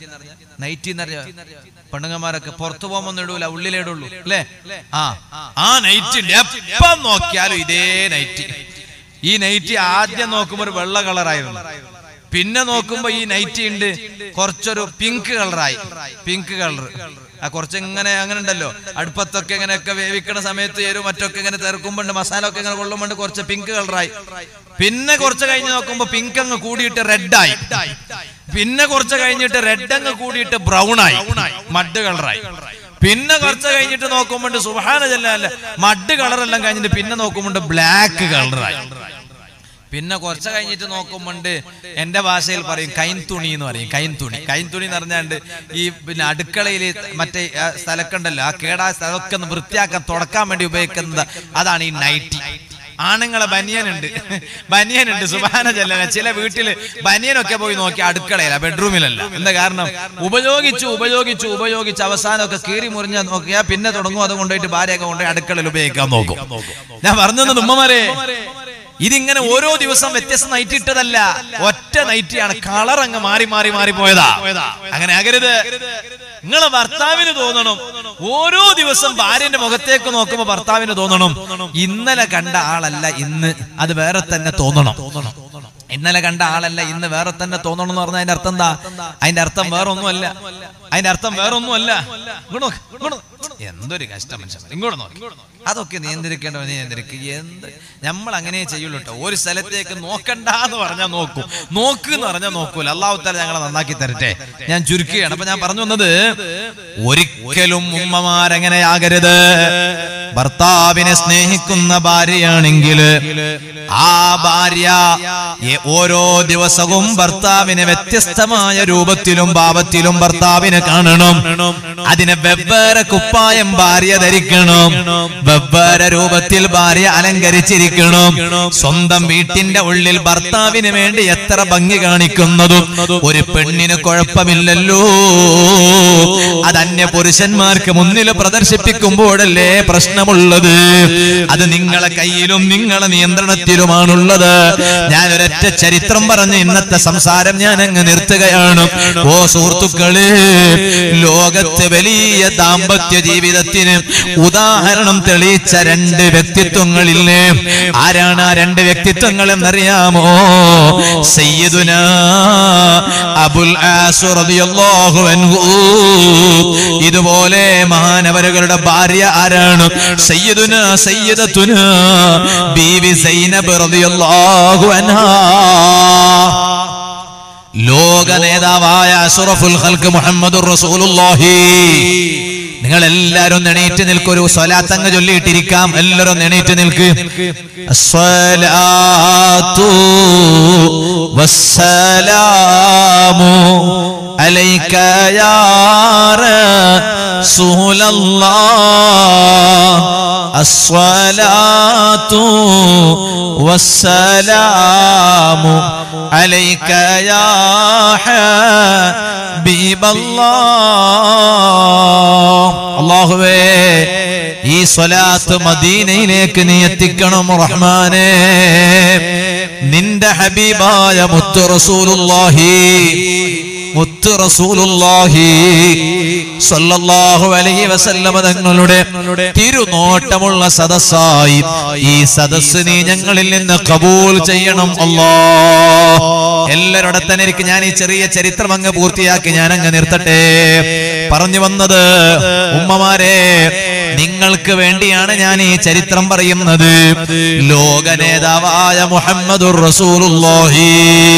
പെണ്ണുങ്ങന്മാരൊക്കെ പുറത്തു പോകുമ്പോൾ ഇടൂല, ഉള്ളിലേ ഇടുള്ളൂ അല്ലേ? ആ നൈറ്റി എപ്പം നോക്കിയാലും ഇതേ നൈറ്റി. ഈ നൈറ്റി ആദ്യം നോക്കുമ്പോ ഒരു വെള്ള കളറായിരുന്നു, പിന്നെ നോക്കുമ്പോ ഈ നൈറ്റി ഉണ്ട് കുറച്ചൊരു പിങ്ക് കളറായി. പിങ്ക് കളർ കുറച്ചിങ്ങനെ അങ്ങനെ ഉണ്ടല്ലോ, അടുപ്പത്തൊക്കെ ഇങ്ങനെയൊക്കെ വേവിക്കണ സമയത്ത് മറ്റൊക്കെ ഇങ്ങനെ തെറുക്കുമ്പോണ്ട് മസാല ഒക്കെ ഇങ്ങനെ കൊള്ളുമ്പോണ്ട് കുറച്ച് പിങ്ക് കളറായി. പിന്നെ കുറച്ച് കഴിഞ്ഞ് നോക്കുമ്പോ പിങ്ക് അങ്ങ് കൂടിയിട്ട് റെഡായി. പിന്നെ കുറച്ച് കഴിഞ്ഞിട്ട് റെഡ് അങ്ങ് കൂടിയിട്ട് ബ്രൗൺ ആയി, മഡ് കളറായി. പിന്നെ കുറച്ച് കഴിഞ്ഞിട്ട് നോക്കുമ്പോണ്ട് സുബ്ഹാനല്ലാഹ് മഡ് കളറെല്ലാം കഴിഞ്ഞിട്ട് പിന്നെ നോക്കുമ്പോണ്ട് ബ്ലാക്ക് കളറായി. പിന്നെ കുറച്ച് കഴിഞ്ഞിട്ട് നോക്കുമ്പോണ്ട് എന്റെ ഭാഷയിൽ പറയും കൈൻതുണി എന്ന് പറയും. കൈൻതുണി എന്ന് പറഞ്ഞാണ്ട് ഈ പിന്നെ അടുക്കളയിൽ മറ്റേ സ്ഥലക്കുണ്ടല്ലോ, ആ കേടാ സ്ഥലമൊക്കെ ഒന്ന് വൃത്തിയാക്കാൻ തുടക്കാൻ വേണ്ടി ഉപയോഗിക്കുന്നത് അതാണ് ഈ നൈറ്റി. ആണുങ്ങളെ ബനിയനുണ്ട് സുബ്ഹാനല്ലാഹ്. ചില വീട്ടില് ബനിയനൊക്കെ പോയി നോക്കി അടുക്കളയില, ബെഡ്റൂമിലല്ല. എന്താ കാരണം? ഉപയോഗിച്ചു അവസാനമൊക്കെ കീറി മുറിഞ്ഞ നോക്കിയാ പിന്നെ തുടങ്ങും അത് കൊണ്ടുപോയിട്ട് ഭാര്യയൊക്കെ കൊണ്ടുപോയി അടുക്കളയിൽ ഉപയോഗിക്കാൻ നോക്കും. ഞാൻ പറഞ്ഞത് ഉമ്മമാരെ, ഇതിങ്ങനെ ഓരോ ദിവസം വ്യത്യസ്ത നൈറ്റി ഇട്ടതല്ല, ഒറ്റ നൈറ്റിയാണ്. കളർ അങ്ങ് മാറി പോയതാ. അങ്ങനെ ആകരുത്. നിങ്ങളെ ഭർത്താവിന് തോന്നണം, ഓരോ ദിവസം ഭാര്യന്റെ മുഖത്തേക്ക് നോക്കുമ്പോ ഭർത്താവിന് തോന്നണം ഇന്നലെ കണ്ട ആളല്ല ഇന്ന് അത് വേറെ തന്നെ തോന്നണം. ഇന്നലെ കണ്ട ആളല്ല ഇന്ന് വേറെ തന്നെ തോന്നണം എന്ന് പറഞ്ഞാൽ അതിന്റെ അർത്ഥം എന്താ? അതിന്റെ അർത്ഥം വേറൊന്നുമല്ല. എന്തൊരു കഷ്ടം മനുഷ്യൻ. ഇങ്ങോട്ട് നോക്കി, അതൊക്കെ നിയന്ത്രിക്കേണ്ടവ നിയന്ത്രിക്കുക. നമ്മൾ അങ്ങനെ ചെയ്യുള്ളൂ കേട്ടോ. ഒരു സ്ഥലത്തേക്ക് നോക്കണ്ട എന്ന് പറഞ്ഞാൽ നോക്ക് എന്ന് പറഞ്ഞാൽ നോക്കൂല. അല്ലാഹു തആല ഞങ്ങളെ നന്നാക്കി തരട്ടെ. ഞാൻ ചുരുക്കുകയാണ്. അപ്പൊ ഞാൻ പറഞ്ഞു വന്നത്, ഒരിക്കലും ഉമ്മമാരെങ്ങനെയാകരുത്. ഭർത്താവിനെ സ്നേഹിക്കുന്ന ഭാര്യയാണെങ്കിൽ ആ ഭാര്യ ഓരോ ദിവസവും ഭർത്താവിനെ വ്യത്യസ്തമായ രൂപത്തിലും ഭാവത്തിലും ഭർത്താവിനെ കാണണം. അതിനെ വെവ്വേറെ കുപ്പായം ഭാര്യ ധരിക്കണം, വെവ്വേറെ രൂപത്തിൽ ഭാര്യ അലങ്കരിച്ചിരിക്കണം. സ്വന്തം വീട്ടിന്റെ ഉള്ളിൽ ഭർത്താവിന് വേണ്ടി എത്ര ഭംഗി കാണിക്കുന്നതും ഒരു പെണ്ണിന് കുഴപ്പമില്ലല്ലോ. അത് അന്യ പുരുഷന്മാർക്ക് മുന്നിൽ പ്രദർശിപ്പിക്കുമ്പോഴല്ലേ പ്രശ്നം സർവമുള്ളത്. അത് നിങ്ങളെ കയ്യിലും നിങ്ങളെ നിയന്ത്രണത്തിലുമാണുള്ളത്. ഞാൻ ഒരൊറ്റ ചരിത്രം പറഞ്ഞ് ഇന്നത്തെ സംസാരം ഞാൻ അങ്ങ് നിർത്തുകയാണ്. ഓ സുഹൃത്തുക്കളെ, ലോകത്ത് വലിയ ദാമ്പത്യ ജീവിതത്തിന് ഉദാഹരണം തെളിയിച്ച രണ്ട് വ്യക്തിത്വങ്ങളില്ലേ? ആരാണ് ആ രണ്ട് വ്യക്തിത്വങ്ങൾ എന്നറിയാമോ? സയ്യിദുനാ അബുൽ ആസ് റളിയല്ലാഹു അൻഹു. ഇതുപോലെ മഹാനവരുകളുടെ ഭാര്യ ആരാണ്? സയ്യിദത്തുനാ ബീവി സൈനബ് റളിയല്ലാഹു അൻഹാ. ലോക നേതാവായ അഷ്റഫുൽ ഖൽഖ് മുഹമ്മദുർ റസൂലുള്ളാഹി. നിങ്ങൾ എല്ലാവരും എണീറ്റ് നിൽക്ക്. ഒരു സ്വലാത്ത് അങ്ങ് ചൊല്ലിയിട്ടിരിക്കാം. എല്ലാവരും എണീറ്റ് നിൽക്ക്. അസ്സലാത്തു വസ്സലാമു അലൈക യാ റസൂലല്ലാഹ്. അസ്സലാത്തു വസ്സലാമു അലൈക യാ ഹബീബല്ലാഹ്. അല്ലാഹുവേ, ഈ സ്വലാത്ത് മദീനയിലേക്ക് നീ എത്തിക്കണം റഹ്മാനേ. നിന്റെ ഹബീബായ മുത്ത് റസൂലുള്ളാഹി സ്വല്ലല്ലാഹു അലൈഹി വസല്ലം തങ്ങളുടെ തിരുനോട്ടമുള്ള സദസ്സായി ഈ സദസ്സ് നീ ഞങ്ങളിൽ നിന്ന് കബൂൽ ചെയ്യണം അല്ലാഹ്. എല്ലാവരുടെ തന്നെ ഞാൻ ഈ ചെറിയ ചരിത്രം അങ്ങ് പൂർത്തിയാക്കി ഞാൻ അങ്ങ് നിർത്തട്ടെ. പറഞ്ഞു വന്നത്, ഉമ്മമാരെ, നിങ്ങൾക്ക് വേണ്ടിയാണ് ഞാൻ ഈ ചരിത്രം പറയുന്നത്. ലോക നേതാവായ മുഹമ്മദുർ റസൂലുള്ളാഹി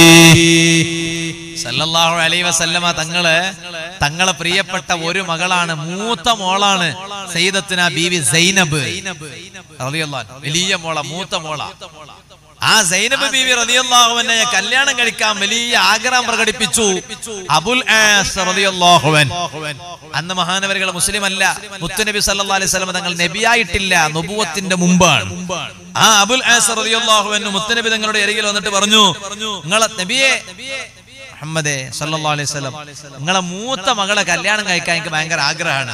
സല്ലല്ലാഹു അലൈഹി വസല്ലമ തങ്ങളെ പ്രിയപ്പെട്ട ഒരു മകളാണ്, മൂത്ത മോളാണ് സയ്യിദത്തുനാ ബീവി സൈനബ് റളിയല്ലാഹു അൻഹ. വലിയ മോള, മൂത്ത മോള. ആ സൈനബ് ബീവി റളിയല്ലാഹു അൻഹയെ കല്യാണം കഴിക്കാൻ വലിയ ആഗ്രഹം പ്രകടിപ്പിച്ചു അബുൽ ആസ് റളിയല്ലാഹു അൻഹു. അന്ന് മഹാനവരുകൾ മുസ്ലിം അല്ല. മുത്തുനബി സല്ലല്ലാഹു അലൈഹി വസല്ലം തങ്ങൾ നബിയായിട്ടില്ല, നുബുവത്തിന്റെ മുമ്പാണ്. ആ അബുൽ ആസ് റളിയല്ലാഹു അൻഹു മുത്തുനബി തങ്ങളുടെ അരികിൽ വന്നിട്ട് പറഞ്ഞു, നിങ്ങളെ നബിയെ മുഹമ്മദേ സല്ലല്ലാഹു അലൈഹി വസല്ലം, നിങ്ങളെ മൂത്ത മകളെ കല്യാണം കഴിക്കാൻ എനിക്ക് ഭയങ്കര ആഗ്രഹമാണ്.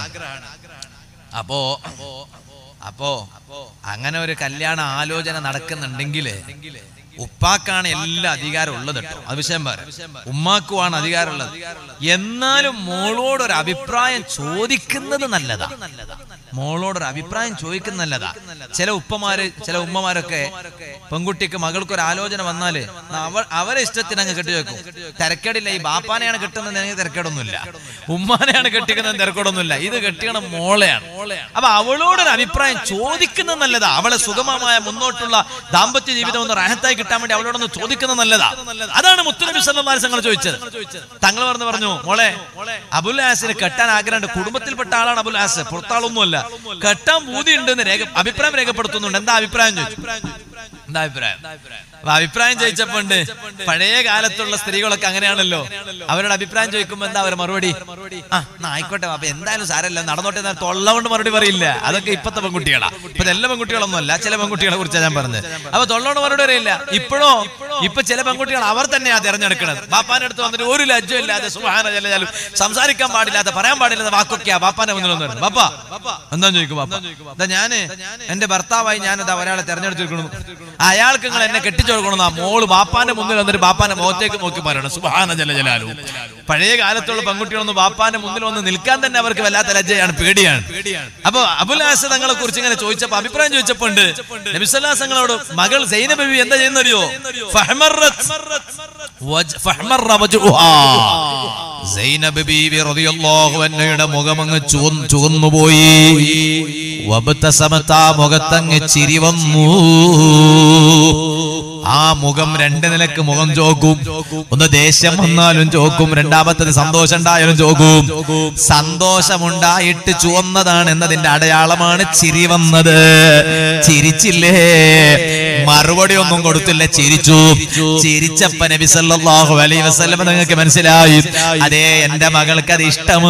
അപ്പോ അങ്ങനെ ഒരു കല്യാണ ആലോചന നടക്കുന്നുണ്ടെങ്കിൽ ഉപ്പാക്കാണ് എല്ലാ അധികാരം ഉള്ളത് കേട്ടോ. അത് വിഷയം പറയാം. ഉമ്മാക്കുമാണ് അധികാരമുള്ളത്. എന്നാലും മോളോടൊരു അഭിപ്രായം ചോദിക്കുന്നത് നല്ലതാ. മോളോടൊരു അഭിപ്രായം ചോദിക്കുന്നത് നല്ലതാ. ചില ഉമ്മമാരൊക്കെ പെൺകുട്ടിക്ക് മകൾക്കൊരു ആലോചന വന്നാല് അവരെ ഇഷ്ടത്തിന് അങ്ങ് കെട്ടിവെക്കും. തിരക്കേടില്ല. ഈ ബാപ്പാനെയാണ് കെട്ടുന്നത്, തിരക്കേടൊന്നുമില്ല. ഉമ്മാനെയാണ് കെട്ടിക്കുന്നത്, തിരക്കേടൊന്നുമില്ല. ഇത് കെട്ടിക്കണം മോളെയാണ്. അപ്പൊ അവളോടൊരു അഭിപ്രായം ചോദിക്കുന്നത് നല്ലതാ. അവളെ സുഗമമായ മുന്നോട്ടുള്ള ദാമ്പത്യ ജീവിതം ഒന്ന് റാഹത്തായി കിട്ടാൻ വേണ്ടി അവളോടൊന്ന് ചോദിക്കുന്നത് നല്ലതാ. അതാണ് മുത്തുനബി സല്ലല്ലാഹു അലൈഹി വസല്ലം ചോദിച്ചത്. തങ്ങൾ പറഞ്ഞു, മോളെ, അബുൽ ആസിന് കെട്ടാൻ ആഗ്രഹമുണ്ട്. കുടുംബത്തിൽപ്പെട്ട ആളാണ് അബുൽ ആസ്, പുറത്താളൊന്നുമല്ല. കെട്ടാൻ പൂതിയുണ്ടെന്ന് അഭിപ്രായം രേഖപ്പെടുത്തുന്നുണ്ട്. എന്താ അഭിപ്രായം ചോദിച്ചു. എന്താ അഭിപ്രായം? അഭിപ്രായം ചോദിച്ചപ്പോണ്ട് പഴയ കാലത്തുള്ള സ്ത്രീകളൊക്കെ അങ്ങനെയാണല്ലോ. അവരുടെ അഭിപ്രായം ചോദിക്കുമ്പോ എന്താ അവരുടെ മറുപടി? ആയിക്കോട്ടെ അപ്പൊ എന്തായാലും സാരല്ല, നടന്നോട്ടെ. തൊള്ള കൊണ്ട് മറുപടി പറയില്ല. അതൊക്കെ ഇപ്പത്തെ പെൺകുട്ടികളാ. ഇപ്പൊ എല്ലാ പെൺകുട്ടികളൊന്നും അല്ല, ചില പെൺകുട്ടികളെ കുറിച്ചാണ് ഞാൻ പറഞ്ഞത്. അപ്പൊ തൊള്ളോണ്ട് മറുപടി പറയില്ല. ഇപ്പൊ ചില പെൺകുട്ടികൾ അവർ തന്നെയാ തെരഞ്ഞെടുക്കുന്നത്. ബാപ്പാന്റെ അടുത്ത് വന്നിട്ട് ഒരു ലജ്ജം ഇല്ലാതെ സുബ്ഹാന ജല്ലാലും സംസാരിക്കാൻ പാടില്ലാത്ത, പറയാൻ പാടില്ലാത്ത വാക്കൊക്കെയാ ബാപ്പാന്റെ മുന്നിൽ വന്നു. ബാപ്പാ എന്താ ചോദിക്കും? ബാപ്പ, ഞാന് എന്റെ ഭർത്താവായി ഞാനിതാ ഒരാളെ തെരഞ്ഞെടുത്തിരിക്കുന്നു, അയാൾക്ക് നിങ്ങൾ എന്നെ കെട്ടിച്ചു കൊടുക്കണമെന്നാ മോള് ബാപ്പാന്റെ മുന്നിൽ വന്നിട്ട് ബാപ്പാന്റെ മുഖത്തേക്ക് നോക്കി പറയണം. സുബ്ഹാന ജല്ലാലു. പഴയ കാലത്തുള്ള പെൺകുട്ടികളൊന്നും ബാപ്പാന്റെ മുന്നിൽ വന്ന് നിൽക്കാൻ തന്നെ അവർക്ക് വല്ലാത്ത ലജ്ജയാണ്, പേടിയാണ്. അപ്പൊ അബുൽ ആസ് തങ്ങളെ കുറിച്ച് ഇങ്ങനെ ചോദിച്ചപ്പോ, അഭിപ്രായം ചോദിച്ചപ്പോ നബി സല്ലല്ലാഹു അലൈഹി വസല്ലമയോട് മകൾ സൈനബ് ബീവി എന്താ ചെയ്യുന്നറിയോ? സൈനബ് ബീവി റളിയല്ലാഹു അൻഹയുടെ മുഖമങ്ങ് ചുവന്നുപോയി. വബതസമത, മുഖത്തങ്ങ് ചിരി വന്നു. ആ മുഖം രണ്ട് നിലക്ക് മുഖം ചോക്കും. ഒന്ന് ദേഷ്യം വന്നാലും ചോക്കും, രണ്ടാമത്തത് സന്തോഷം ഉണ്ടായാലും ചോക്കും. സന്തോഷമുണ്ടായിട്ട് ചുവന്നതാണ് എന്നതിന്റെ അടയാളമാണ് ചിരി വന്നത്. ചിരിച്ചില്ലേ? മറുപടി ഒന്നും കൊടുത്തില്ല, ചിരിച്ചു. ചിരിച്ചപ്പ നബി സല്ലല്ലാഹു അലൈഹി വസല്ലം നിങ്ങൾക്ക് മനസ്സിലായി, അതേ എന്റെ മകൾക്ക് അത്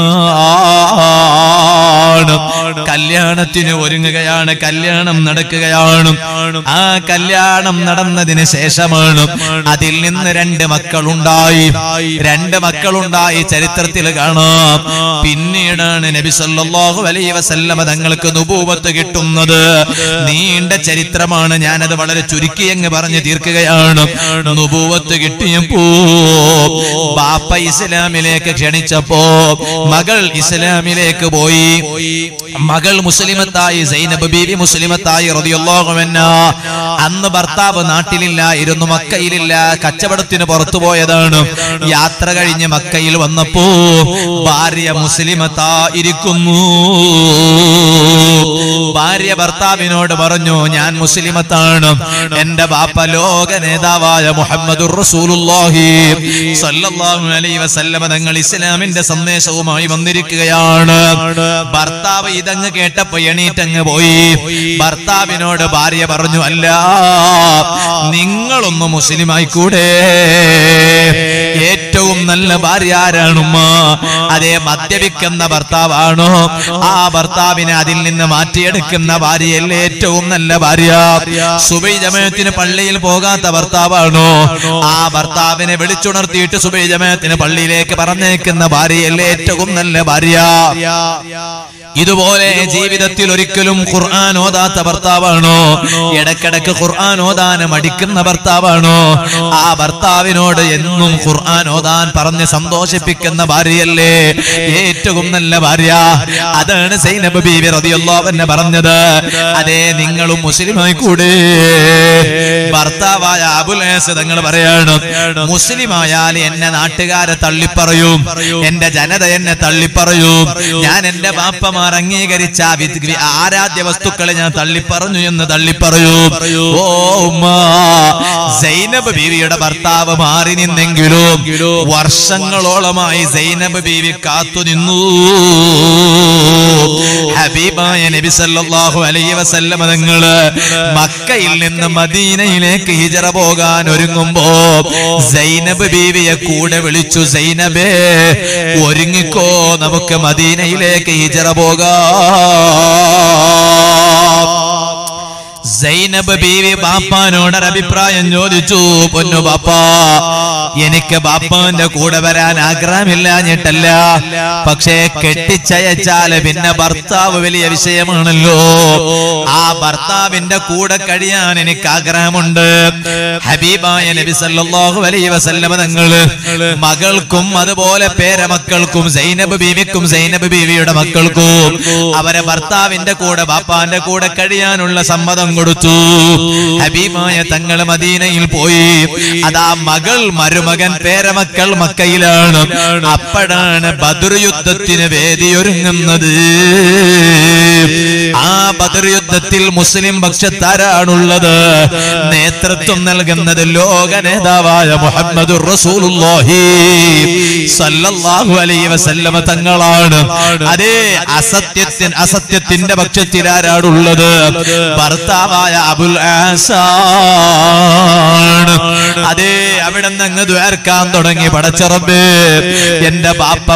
ഇഷ്ടമാണ്. കല്യാണത്തിന് ഒരുങ്ങുകയാണ്, കല്യാണം നടക്കുകയാണ്. ആ കല്യാണം നടന്നതിന് ശേഷമാണ് അതിൽ നിന്ന് 2 മക്കളുണ്ടായി. 2 മക്കളുണ്ടായി ചരിത്രത്തിൽ കാണാം. പിന്നീടാണ് നബി സല്ലല്ലാഹു അലൈഹി വസല്ലം തങ്ങൾക്ക് നുബൂവത്ത് കിട്ടുന്നത്. നീണ്ട ചരിത്രമാണ്, ഞാനത് വളരെ ചുരുക്കി അങ്ങ് പറഞ്ഞു തീർക്കുകയാണ്. നുബൂവത്ത് കിട്ടിയപ്പോ ബാപ്പ ഇസ്ലാമിലേക്ക് ക്ഷണിച്ചപ്പോ മകൾ ഇസ്ലാമിലേക്ക് പോയി. മകൾ മുസ്ലിമത്തായി, സൈനബ് ബീവി മുസ്ലിമത്തായി റളിയല്ലാഹു അൻഹാ. അന്ന് ഭർത്താവ് നാട്ടിലില്ലായിരുന്നു, മക്കയിലില്ല, കച്ചവടത്തിന് പുറത്തു പോയതാണ്. യാത്ര കഴിഞ്ഞ് മക്കയിൽ വന്നപ്പോ ഭാര്യ മുസ്ലിമത്തായിരിക്കുന്നു. ഭാര്യ ഭർത്താവിനോട് പറഞ്ഞു, ഞാൻ മുസ്ലിമത്താണ്, എന്റെ ബാപ്പ ലോക നേതാവായ മുഹമ്മദുർ റസൂലുള്ളാഹി സ്വല്ലല്ലാഹു അലൈഹി വസല്ലം തങ്ങൾ ഇസ്ലാമിന്റെ സന്ദേശവുമായി വന്നിരിക്കുകയാണ്. ഭർത്താവ് ഇതങ്ങ് കേട്ടപ്പോ എണീറ്റങ്ങ് പോയി. ഭർത്താവിനോട് ഭാര്യ പറഞ്ഞു, അല്ല, നിങ്ങളൊന്ന് മുസ്ലിമായി കൂടെ? ഏറ്റവും നല്ല ഭാര്യ ആരാണുമ്മ? അതേ മദ്യപിക്കുന്ന ഭർത്താവാണോ? ആ ഭർത്താവിനെ അതിൽ നിന്ന് മാറ്റിയെടുക്കുന്ന ഭാര്യയല്ലേ ഏറ്റവും നല്ല ഭാര്യ? സുബഹി ജമാഅത്തിന് പള്ളിയിൽ പോകാത്ത ഭർത്താവാണോ? ആ ഭർത്താവിനെ വിളിച്ചുണർത്തിയിട്ട് സുബഹി ജമാഅത്തിന് പള്ളിയിലേക്ക് പറഞ്ഞേക്കുന്ന ഭാര്യയല്ലേ ഏറ്റവും നല്ല ഭാര്യ? ഇതുപോലെ ജീവിതത്തിൽ ഒരിക്കലും ഖുർആൻ ഓതാത്ത ഭർത്താവാണോ? ഇടക്കിടക്ക് ഖുർആൻ ഓതാൻ മടിക്കുന്ന ഭർത്താവാണോ? ആ ഭർത്താവിനോട് എന്നും ഖുർആൻ ഓതാൻ പറഞ്ഞ് സന്തോഷിപ്പിക്കുന്ന ഭാര്യയല്ലേ ഏറ്റവും നല്ല ഭാര്യ? അതാണ് സൈനബ് ബീവി റളിയല്ലാഹു അൻഹ പറഞ്ഞത്, അതേ നിങ്ങളും മുസ്ലിമായി കൂടെ? ഭർത്താവായ അബുൽ ആസ് തങ്ങൾ പറയാണ്, മുസ്ലിമായാൽ എന്നെ നാട്ടുകാരെ തള്ളിപ്പറയും, എന്റെ ജനത എന്നെ തള്ളിപ്പറയും, ഞാൻ എന്റെ ബാപ്പമാർ അംഗീകരിച്ച ആരാധ്യ വസ്തുക്കളെ ഞാൻ തള്ളിപ്പറഞ്ഞു എന്ന് തള്ളിപ്പറയൂ. ഓ ഉമ്മ, സൈനബ് ബീവിയുടെ ഭർത്താവ് മാറി നിന്നെങ്കിലും വർഷങ്ങളോളമായി സൈനബ് ബീവി കാത്തുനിന്നു. ഹബീബായ നബി സല്ലല്ലാഹു അലൈഹി വസല്ലം തങ്ങള് മക്കയിൽ നിന്ന് മദീനയിലേക്ക് ഹിജറ പോകാൻ ഒരുങ്ങുമ്പോ സൈനബ് ബീവിയെ കൂടെ വിളിച്ചു, സൈനബേ ഒരുങ്ങിക്കോ, നമുക്ക് മദീനയിലേക്ക് ഹിജറ പോകാം. സൈനബ് ബീവി ബാപ്പാനോട് അഭിപ്രായം ചോദിച്ചു. പൊന്നു ബാപ്പാ, എനിക്ക് ബാപ്പാന്റെ കൂടെ വരാൻ ആഗ്രഹമില്ലാഞ്ഞിട്ടല്ല, പക്ഷേ കെട്ടിച്ചയച്ചാല് പിന്നെ ഭർത്താവ് വലിയ വിഷയമാണല്ലോ. ആ ഭർത്താവിന്റെ കൂടെ കഴിയാൻ എനിക്ക് ആഗ്രഹമുണ്ട്. ഹബീബായ നബി സല്ലല്ലാഹു അലൈഹി വസല്ലം തങ്ങള് മകൾക്കും അതുപോലെ പേരമക്കൾക്കും സൈനബ് ബീവിക്കും സൈനബ് ബീവിയുടെ മക്കൾക്കും അവരെ ഭർത്താവിന്റെ കൂടെ ബാപ്പാന്റെ കൂടെ കഴിയാനുള്ള സമ്മതം കൊടുത്തു. ഹബീബായ തങ്ങൾ മദീനയിൽ പോയി. അതാ മകൾ, മരുമകൻ, പേരമക്കൾ മക്കയിലാണ്. അപ്പോഴാണ് ബദർ യുദ്ധത്തിന് വേദിയൊരുങ്ങുന്നത്. ആ ബദർ യുദ്ധത്തിൽ മുസ്ലിം പക്ഷത്താരാണുള്ളത്? നേതൃത്വം നൽകുന്നത് ലോക നേതാവായ മുഹമ്മദുർ റസൂലുള്ളാഹി സല്ലല്ലാഹു അലൈഹി വസല്ലം തങ്ങളാണ്. അതേ അസത്യത്തിന്റെ പക്ഷത്തിൽ ആരാണുള്ളത്? ഭർത്താവായ അബുൽ ആസാണ്. അതേ അവിടെ നിന്ന് അങ്ങ് ദ്വാരക്കാൻ തുടങ്ങി. പടച്ചറബേ, എന്റെ ബാപ്പ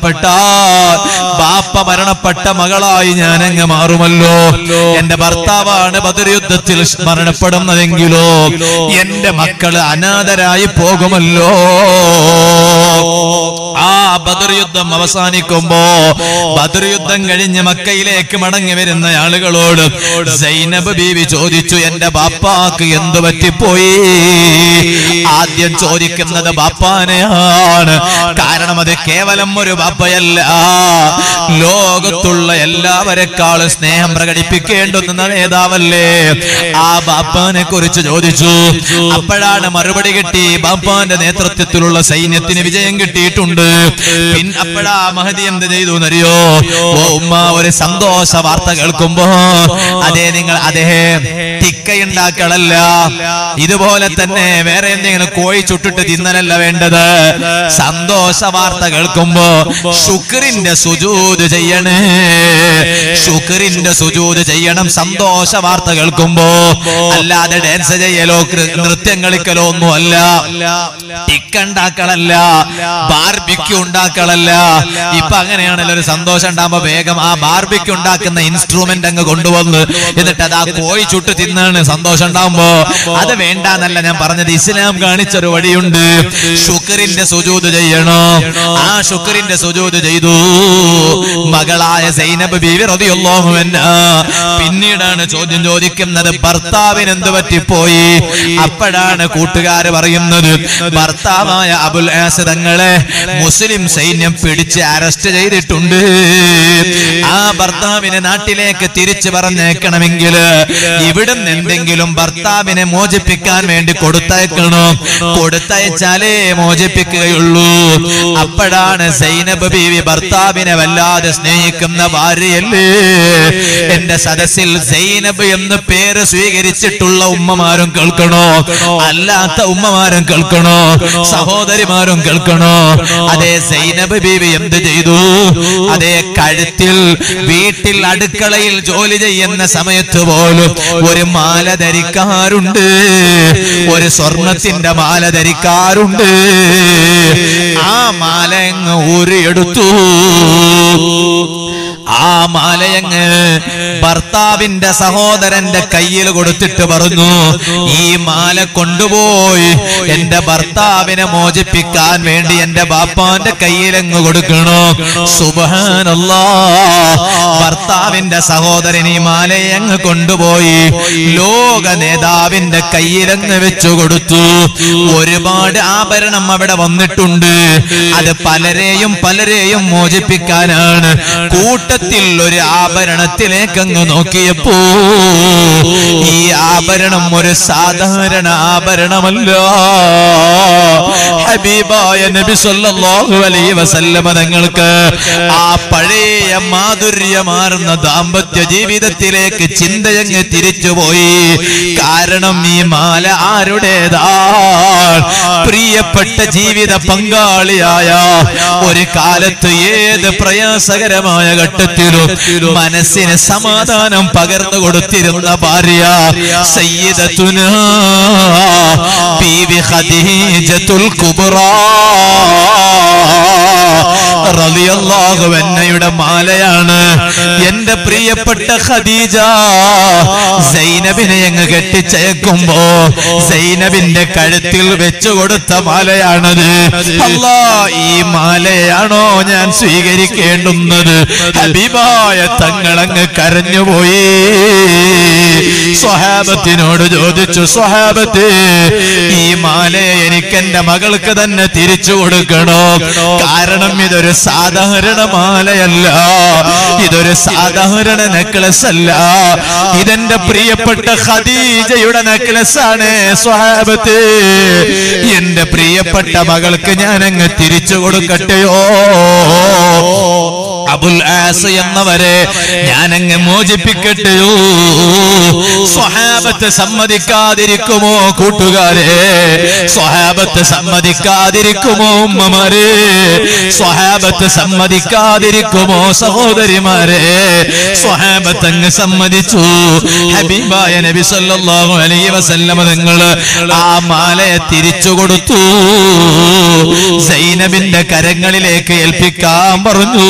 മരണപ്പെട്ട മകളായി ഞാൻ അങ്ങ് മാറുമല്ലോ. എന്റെ ഭർത്താവാണ് ബദർ യുദ്ധത്തിൽ മരണപ്പെടുന്നതെങ്കിലോ എന്റെ മക്കള് അനാഥരായി പോകുമല്ലോ. ആ ബദർ യുദ്ധം അവസാനിക്കുമ്പോ ബദർ യുദ്ധം കഴിഞ്ഞ് മക്കയിലേക്ക് മടങ്ങി വരുന്ന ആളുകളോട് സൈനബ് ബീവി ചോദിച്ചു, എന്റെ ബാപ്പാക്ക് എന്തു പറ്റിപ്പോയി? ആദ്യം ചോദിക്കുന്നത് ബാപ്പാനെയാണ്. കാരണം അത് കേവലം ഒരു ബാപ്പയല്ല, ലോകത്തുള്ള എല്ലാവരെക്കാളും സ്നേഹം പ്രകടിപ്പിക്കേണ്ടുന്ന നേതാവല്ലേ. ആ ബാപ്പാനെ കുറിച്ച് ചോദിച്ചു. അപ്പോഴാണ് മറുപടി കിട്ടി, ബാപ്പാന്റെ നേതൃത്വത്തിലുള്ള സൈന്യത്തിന് വിജയം കിട്ടിയിട്ടുണ്ട്. അപ്പോഴാ മഹദി എന്ത് ചെയ്തു എന്നറിയോ? ഓ ഉമ്മ, ഒരു സന്തോഷ വാർത്ത കേൾക്കുമ്പോ അതേ ടിക്കയുണ്ടാക്കളല്ല, ഇതുപോലെ തന്നെ വേറെ എന്തെങ്കിലും കോഴി ചുട്ടിട്ട് തിന്നലല്ല വേണ്ടത്. സന്തോഷ വാർത്ത കേൾക്കുമ്പോ ശുക്രിന്റെ സുജൂദ് ചെയ്യണേ, ശുക്രിന്റെ സുജൂദ് ചെയ്യണം സന്തോഷ വാർത്ത കേൾക്കുമ്പോ. അല്ലാതെ ഡാൻസ് ചെയ്യലോ നൃത്യം കളിക്കലോ ഒന്നുമല്ല, ടിക്ക ഉണ്ടാക്കളല്ല, ബാർബിക്യൂ ഉണ്ടാക്കളല്ല. ഇപ്പൊ അങ്ങനെയാണല്ലോ, ഒരു സന്തോഷം ഉണ്ടാകുമ്പോ വേഗം ആ ബാർബിക്യൂ ഉണ്ടാക്കുന്ന ഇൻസ്ട്രുമെന്റ് അങ്ങ് കൊണ്ടുവന്ന് എന്നിട്ട് അത് ആ കോഴി ചുട്ട് തിന്നാണ് സന്തോഷം ഉണ്ടാകുമ്പോ. അത് വേണ്ടെന്നല്ല ഞാൻ പറഞ്ഞത്. ഇസ്ലാം കാണിച്ചൊരു വഴിയുണ്ട്. ശുക്രിന്റെ സുജൂദ് ചെയ്യണോ, ആ ശുക്രിന്റെ സുജൂദ് ചെയ്തു. മകളായ സൈനബ് ബീവി റളിയല്ലാഹു അൻഹാ പിന്നീടാണ് ചോദ്യം ചോദിക്കുന്നത്, ഭർത്താവിന് എന്ത് പറ്റിപ്പോയി? അപ്പോഴാണ് കൂട്ടുകാര് പറയുന്നത്, ഭർത്താവായ അബുൽ ആസ് തങ്ങളെ മുസ്ലിം സൈന്യം പിടിച്ച് അറസ്റ്റ് ചെയ്തിട്ടുണ്ട്. ആ ഭർത്താവിനെ നാട്ടിലേക്ക് തിരിച്ചു പറഞ്ഞേക്കണമെങ്കിൽ ഇവിടുന്ന് എന്തെങ്കിലും ഭർത്താവിനെ മോചിപ്പിക്കാൻ വേണ്ടി കൊടുത്തയക്കണോ, കൊടുത്തയച്ചാലേ മോചിപ്പിക്കുകയുള്ളൂ. അപ്പോഴാണ് സൈനബ് ബീവി ഭർത്താവിനെ വല്ലാതെ സ്നേഹിക്കുന്ന ഭാര്യയല്ലേ. എന്റെ സദസ്സിൽ സൈനബ് എന്ന് പേര് സ്വീകരിച്ചിട്ടുള്ള ഉമ്മമാരും കേൾക്കണോ, അല്ലാത്ത ഉമ്മമാരും കേൾക്കണോ, സഹോദരിമാരും കേൾക്കണോ. അതേ സൈനബ് ബീവി എന്ത് ചെയ്തു? അതേ കഴുത്തിൽ വീട്ടിൽ അടുക്കളയിൽ ജോലി ചെയ്യുന്ന സമയത്ത് പോലും ഒരു മാല ധരിക്കാറുണ്ട്, ഒരു സ്വർണത്തിന്റെ മാല ധരിക്കാറുണ്ട്. ആ മാല അങ്ങ് ഊരിയെടുത്തു. ആ മാലയങ്ങ് ഭർത്താവിന്റെ സഹോദരന്റെ കയ്യിൽ കൊടുത്തിട്ട് പറഞ്ഞു, ഈ മാല കൊണ്ടുപോയി എന്റെ ഭർത്താവിനെ മോചിപ്പിക്കാൻ വേണ്ടി എന്റെ ബാപ്പാന്റെ കയ്യിലങ്ങ് കൊടുക്കണോ. സുബ്ഹാനല്ലാഹ്, ഭർത്താവിന്റെ സഹോദരൻ ഈ മാലയങ്ങ് കൊണ്ടുപോയി ലോക നേതാവിന്റെ കയ്യിലങ്ങ് വെച്ചു കൊടുത്തു. ഒരുപാട് ആഭരണം അവിടെ വന്നിട്ടുണ്ട്. അത് പലരെയും മോചിപ്പിക്കാനാണ്. കൂട്ടത്തിൽ ഒരു ആഭരണത്തിലേക്ക് അങ്ങ് നോക്കിയപ്പോ ഈ ആഭരണം ഒരു സാധാരണ ആഭരണമല്ല. ഹബീബായ നബി സല്ലല്ലാഹു അലൈഹി വസല്ലമ തങ്ങൾക്ക് ആ പഴയ മാധുര്യമാർന്ന ദാമ്പത്യ ജീവിതത്തിലേക്ക് ചിന്തയങ്ങ് തിരിച്ചുപോയി. കാരണം ഈ മാല ആരുടേതാ? പ്രിയപ്പെട്ട ജീവിത പങ്കാളിയായ, ഒരു കാലത്ത് ഏത് പ്രയാസകരമായ ഘട്ടത്തിലും മനസ്സിന് സമാധാനം പകർന്നു കൊടുത്തിരുന്ന ഭാര്യ സയ്യിദത്തുനാ ബീവി ഖദീജത്തുൽ കുബ്രാ റളിയല്ലാഹു അൻഹയുടെ മാലയാണ്. എന്റെ പ്രിയപ്പെട്ട ഖദീജ സൈനബിനെ അങ്ങ് കെട്ടിച്ചയക്കുമ്പോ സൈനബിന്റെ കഴുത്തിൽ വെച്ചു കൊടുത്ത മാലയാണത്. അല്ലാ, ഈ മാലയാണോ ഞാൻ സ്വീകരിക്കേണ്ടുന്നത്? ഹബീബായ തങ്ങളങ്ങ് കരഞ്ഞുപോയി. സ്വഹാബത്തിനോട് ചോദിച്ചു, സ്വഹാബത്ത്, ഈ മാലയെ എനിക്ക് എന്റെ മകൾക്ക് തന്നെ തിരിച്ചു കൊടുക്കണോ? കാരണം ഇതൊരു സാധാരണ മാലയല്ല, ഇതൊരു സാധാരണ നെക്ലസ് അല്ല, ഇതെന്റെ പ്രിയപ്പെട്ട ഖദീജയുടെ നെക്ലസ് ആണ്. സ്വഹാബത്ത്, എന്റെ പ്രിയപ്പെട്ട മകൾക്ക് ഞാൻ അങ്ങ് തിരിച്ചു കൊടുക്കട്ടെയോ? അബുൽ ആസ് എന്നവരെ ഞാൻ അങ്ങ് മോചിപ്പിക്കട്ടെയോ? സ്വഹാബത്ത് സമ്മതിക്കാതിരിക്കുമോ കൂട്ടുകാരെ? സ്വഹാബത്ത് സമ്മതിക്കാതിരിക്കുമോ ഉമ്മമാരെ? സ്വഹാബത്ത് സമ്മതിക്കാതിരിക്കുമോ സഹോദരിമാരെ? സ്വഹാബത്ത് അങ്ങ് സമ്മതിച്ചു. ഹബീബായ നബി സല്ലല്ലാഹു അലൈഹി വസല്ലമ തങ്ങൾ ആ മാലയെ തിരിച്ചു കൊടുത്തു. സൈനബിന്റെ കരങ്ങളിലേക്ക് ഏൽപ്പിക്കാൻ പറഞ്ഞു.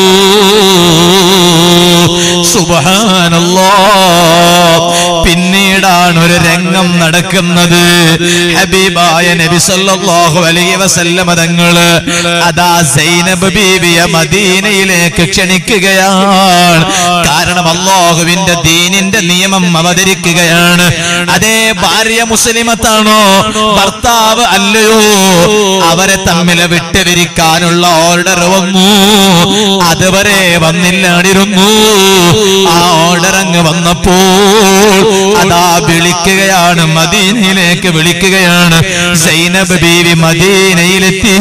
സുബ്ഹാനല്ലാഹ്, പിന്നീടാണ് ഒരു രംഗം നടക്കുന്നത്. ഹബീബായ നബി സല്ലല്ലാഹു അലൈഹി വസല്ലമ തങ്ങൾ അതാ സൈനബ് ബീവിയെ മദീനയിലേക്ക് ക്ഷണിക്കുകയാണ്. കാരണം അല്ലാഹുവിന്റെ ദീനിന്റെ നിയമം അവതരിക്കുകയാണ്. അതേ ഭാര്യ മുസ്ലിമത്താണോ, ഭർത്താവ് അല്ലയോ, അവരെ തമ്മിൽ വിട്ടുപിരിക്കാനുള്ള ഓർഡർ വന്നു. അതുവരെ വന്നില്ലായിരുന്നു. ആ ഓർഡർ അങ്ങ് വന്നപ്പോൾ അതാ വിളിക്കുകയാണ്, മദീനയിലേക്ക് വിളിക്കുകയാണ്. സൈനബ് ബീവി മദീനയിലെത്തി.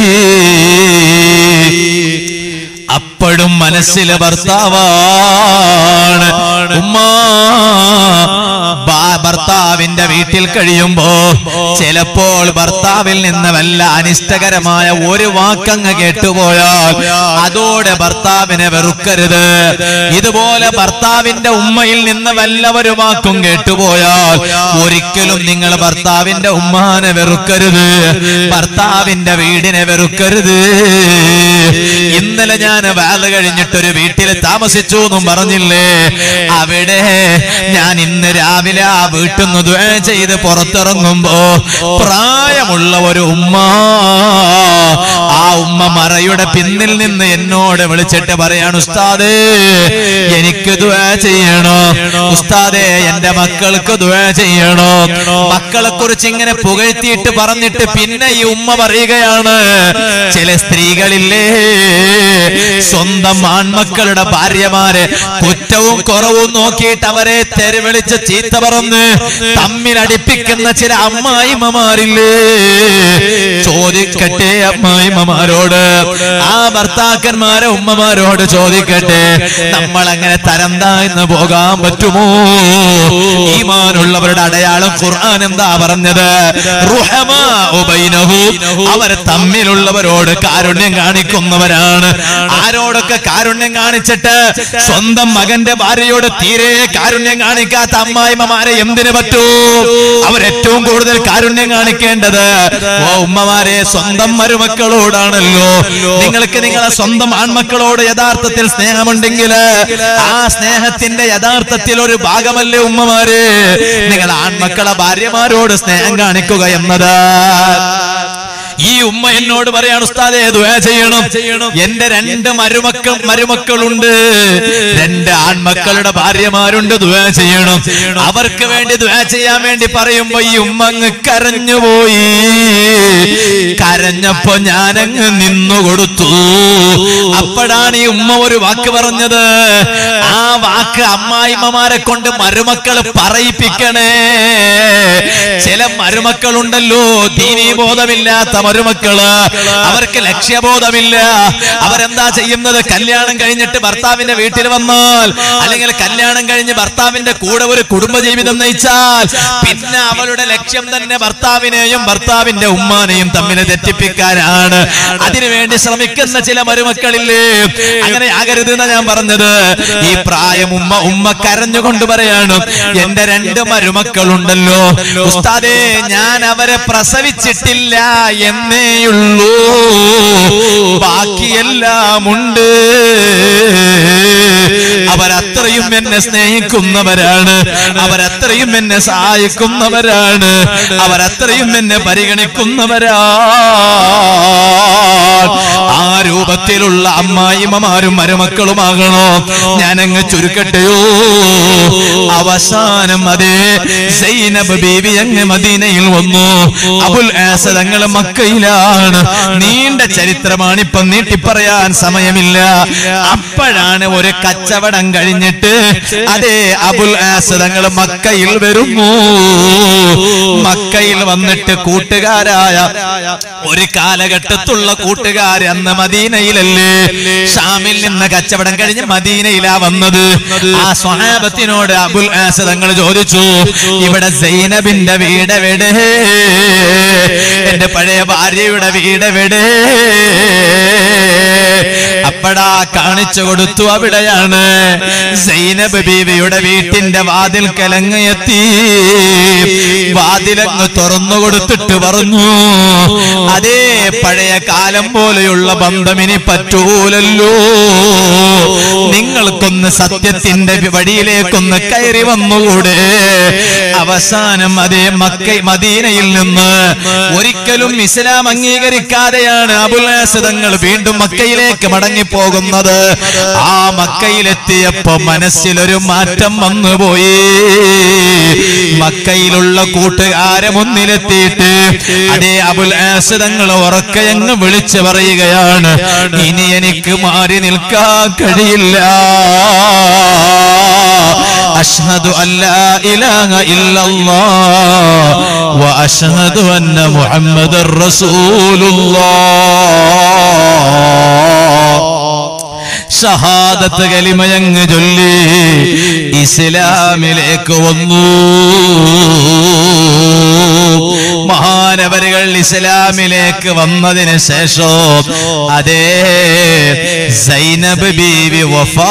അപ്പോഴും മനസ്സിലെ ഭർത്താവാണ്. ഉമ്മ ഭർത്താവിന്റെ വീട്ടിൽ കഴിയുമ്പോ ചിലപ്പോൾ ഭർത്താവിൽ നിന്ന് വല്ല അനിഷ്ടകരമായ ഒരു വാക്കങ്ങ് കേട്ടുപോയാൽ അതോടെ ഭർത്താവിനെ വെറുക്കരുത്. ഇതുപോലെ ഭർത്താവിന്റെ ഉമ്മയിൽ നിന്ന് വല്ല ഒരു വാക്കും കേട്ടുപോയാൽ ഒരിക്കലും നിങ്ങൾ ഭർത്താവിന്റെ ഉമ്മാനെ വെറുക്കരുത്, ഭർത്താവിന്റെ വീടിനെ വെറുക്കരുത്. ഇന്നലെ ഞാൻ വാല് കഴിഞ്ഞിട്ടൊരു വീട്ടിൽ താമസിച്ചു എന്നും പറഞ്ഞില്ലേ, അവിടെ ഞാൻ ഇന്ന് രാവിലെ ആ വീട്ടിൽ നിന്ന് ദുആ ചെയ്ത് പുറത്തിറങ്ങുമ്പോ പ്രായമുള്ള ഒരു ഉമ്മ, ആ ഉമ്മ മറയുടെ പിന്നിൽ നിന്ന് എന്നോട് വിളിച്ചിട്ട് പറയാണ്, ഉസ്താദേ എനിക്ക് ദുആ ചെയ്യണോ, ഉസ്താദേ എന്റെ മക്കൾക്ക് ദുആ ചെയ്യണോ. മക്കളെ കുറിച്ച് ഇങ്ങനെ പുകഴ്ത്തിയിട്ട് പറഞ്ഞിട്ട് പിന്നെ ഈ ഉമ്മ പറയുകയാണ്, ചില സ്ത്രീകളില്ലേ സ്വന്തം ആൺമക്കളുടെ ഭാര്യമാരെ കുറ്റവും കുറവും നോക്കിയിട്ട് അവരെ തെരുവിളിച്ച് ചീത്ത പറഞ്ഞ് തമ്മിലടിപ്പിക്കുന്ന ചില അമ്മായിമ്മമാരില്ലേ. ചോദിക്കട്ടെ അമ്മായിമ്മമാരോട്, ആ ഭർത്താക്കന്മാരെ ഉമ്മമാരോട് ചോദിക്കട്ടെ, നമ്മൾ അങ്ങനെ തരം താഴ്ന്നു പോകാൻ പറ്റുമോ? ഈമാനുള്ളവരുടെ അടയാളം ഖുർആൻ എന്താ പറഞ്ഞത്? റുഹമാഉ ബൈനഹും, അവർ തമ്മിലുള്ളവരോട് കാരുണ്യം കാണിക്കുന്നവരാണ്. ആരോടൊക്കെ കാരുണ്യം കാണിച്ചിട്ട് സ്വന്തം മകന്റെ ഭാര്യയോട് തീരെ കാരുണ്യം കാണിക്കാത്ത അമ്മായിമ്മമാരെ എന്തിനു പറ്റൂ? അവരേറ്റവും കൂടുതൽ കാരുണ്യം കാണിക്കേണ്ടത് ഓ ഉമ്മമാരെ സ്വന്തം മരുമക്കളോടാണല്ലോ. നിങ്ങൾക്ക് നിങ്ങളെ സ്വന്തം ആൺമക്കളോട് യഥാർത്ഥത്തിൽ സ്നേഹമുണ്ടെങ്കിൽ ആ സ്നേഹത്തിന്റെ യഥാർത്ഥത്തിൽ ഒരു ഭാഗമല്ലേ ഉമ്മമാരെ നിങ്ങൾ ആൺമക്കളെ ഭാര്യമാരോട് സ്നേഹം കാണിക്കുക എന്നത്. ഈ ഉമ്മ എന്നോട് പറയാണ്, ഉസ്താദേ ദുആ ചെയ്യണം, എന്റെ രണ്ട് മരുമക്കളുണ്ട്, രണ്ട് ആൺമക്കളുടെ ഭാര്യമാരുണ്ട്, ദുആ ചെയ്യണം. അവർക്ക് വേണ്ടി ദുആ ചെയ്യാൻ വേണ്ടി പറയുമ്പോ ഈ ഉമ്മ അങ്ങ് കരഞ്ഞുപോയി. കരഞ്ഞപ്പോ ഞാനങ്ങ് നിന്നുകൊടുത്തു. അപ്പോഴാണ് ഈ ഉമ്മ ഒരു വാക്ക് പറഞ്ഞത്. ആ വാക്ക് അമ്മായിമ്മമാരെ കൊണ്ട് മരുമക്കള് പറയിപ്പിക്കണേ. ചില മരുമക്കളുണ്ടല്ലോ ദീനീ ബോധമില്ലാത്ത മരുമക്കള്, അവർക്ക് ലക്ഷ്യബോധമില്ല. അവരെന്താ ചെയ്യുന്നത്? കല്യാണം കഴിഞ്ഞിട്ട് ഭർത്താവിന്റെ വീട്ടിൽ വന്നാൽ, അല്ലെങ്കിൽ കല്യാണം കഴിഞ്ഞ് ഭർത്താവിന്റെ കൂടെ ഒരു കുടുംബജീവിതം നയിച്ചാൽ പിന്നെ അവളുടെ ലക്ഷ്യം തന്നെ ഭർത്താവിനെയും ഭർത്താവിന്റെ ഉമ്മാനെയും തമ്മിൽ തെറ്റിപ്പിക്കാനാണ്. അതിനുവേണ്ടി ശ്രമിക്കുന്ന ചില മരുമക്കളില്ലേ, അങ്ങനെ ആകരുത് എന്നാ ഞാൻ പറഞ്ഞത്. ഈ പ്രായം ഉമ്മ കരഞ്ഞുകൊണ്ട് പറയാണ്, എന്റെ രണ്ട് മരുമക്കളുണ്ടല്ലോ ഉസ്താദേ, ഞാൻ അവരെ പ്രസവിച്ചിട്ടില്ല എന്നേയുള്ളൂ, ബാക്കിയെല്ലാം ഉണ്ട്. അവരത്രയും എന്നെ സ്നേഹിക്കുന്നവരാണ്, അവരത്രയും എന്നെ സഹായിക്കുന്നവരാണ്, അവരത്രയും എന്നെ പരിഗണിക്കുന്നവരാണ്. ആ രൂപത്തിലുള്ള അമ്മായിമ്മമാരും മരുമക്കളുമാകണോ? ഞാനങ്ങ് ചുരുക്കട്ടെയോ? അവസാനം അതേ സൈനബ് ബീവി അങ്ങ് മദീനയിൽ വന്നു. അബുൽ ആസ് തങ്ങൾ മക്കയിലാണ്. നീണ്ട ചരിത്രമാണ്, ഇപ്പം നീട്ടിപ്പറയാൻ സമയമില്ല. അപ്പോഴാണ് ഒരു കച്ചവടം കഴിഞ്ഞിട്ട് അതേ അബുൽ ആസ് തങ്ങൾ മക്കയിൽ വരുന്നു. മക്കയിൽ വന്നിട്ട് കൂട്ടുകാരായ ഒരു കാലഘട്ടത്തുള്ള കൂട്ടുകാർ അന്ന് മദീനയിലല്ലേ, ഷാമിൽ നിന്ന് കച്ചവടം കഴിഞ്ഞ് മദീനയിലാ വന്നത്. ആ സ്വഹാബത്തിനോട് അബുൽ ആസ് തങ്ങൾ ചോദിച്ചു, ഇവിടെ സൈനബിന്റെ വീടെവിടെ? എന്റെ പഴയ ഭാര്യയുടെ വീടെവിടെ? അപ്പടാ കാണിച്ചു കൊടുത്തു, അവിടെയാണ്. സൈനബ് ബീവിയുടെ വീട്ടിന്റെ വാതിൽ കലങ്ങെത്തി. വാതിലങ്ങ് തുറന്നു കൊടുത്തിട്ട് പറഞ്ഞു, അതേ പഴയ കാലം പോലെയുള്ള ബന്ധം ഇനി പറ്റൂലല്ലോ, നിങ്ങൾക്കൊന്ന് സത്യത്തിന്റെ വഴിയിലേക്കൊന്ന് കയറി വന്നുകൂടെ? അവസാനം അതേ മദീനയിൽ നിന്ന് ഒരിക്കലും ഇസ്ലാം അംഗീകരിക്കാതെയാണ് അബുൽ ആസ് തങ്ങൾ വീണ്ടും മക്കയിലേക്ക് മടങ്ങിപ്പോകുന്നത്. ആ മക്കയിലെത്തിയപ്പോ മനസ്സിലൊരു മാറ്റം വന്നുപോയി. മക്കയിലുള്ള കൂട്ടുകാരെ മുന്നിലെത്തിയിട്ട് അതേ അബുൽ ആസ് തങ്ങൾ ഉറക്കയങ്ങ് വിളിച്ചു പറയുകയാണ്, ഇനി എനിക്ക് മാറി നിൽക്കാൻ കഴിയില്ല. അഷ്ഹദു അല്ലാ ഇലാഹ ഇല്ലല്ലാഹ് വ അഷ്ഹദു അന്ന മുഹമ്മദർ റസൂലുള്ളാഹ്. ഷഹാദത്ത് കലിമയങ്ങ് ചൊല്ലി ഇസ്ലാമിലേക്ക് വന്നു. മഹാനവരുകൾ ഇസ്ലാമിലേക്ക് വന്നതിന് ശേഷം അതേ സൈനബ് ബീവി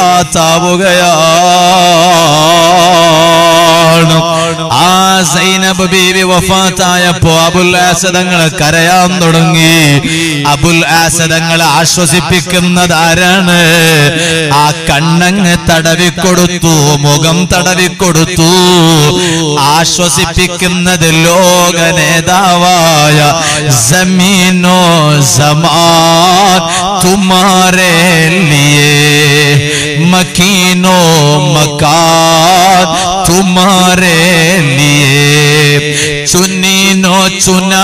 വഫാത്താവുകയാണ്. ആ സൈനബ് ബീവി വഫാത്തായപ്പോ അബുൽ ആസദങ്ങൾ കരയാൻ തുടങ്ങി. അബുൽ ആസദങ്ങൾ ആശ്വസിപ്പിക്കുന്നത് ആരാണ്? ആ കണ്ണങ്ങ് തടവിക്കൊടുത്തു, മുഖം തടവിക്കൊടുത്തു. ആശ്വസിപ്പിക്കുന്നത് ലോക നേതാവായ ജമീനോ സമാൻ തുമാരേ ലിയേ മക്കീനോ മകാൻ തുമാരേ ലിയേ ചുനീനോ ചുനാ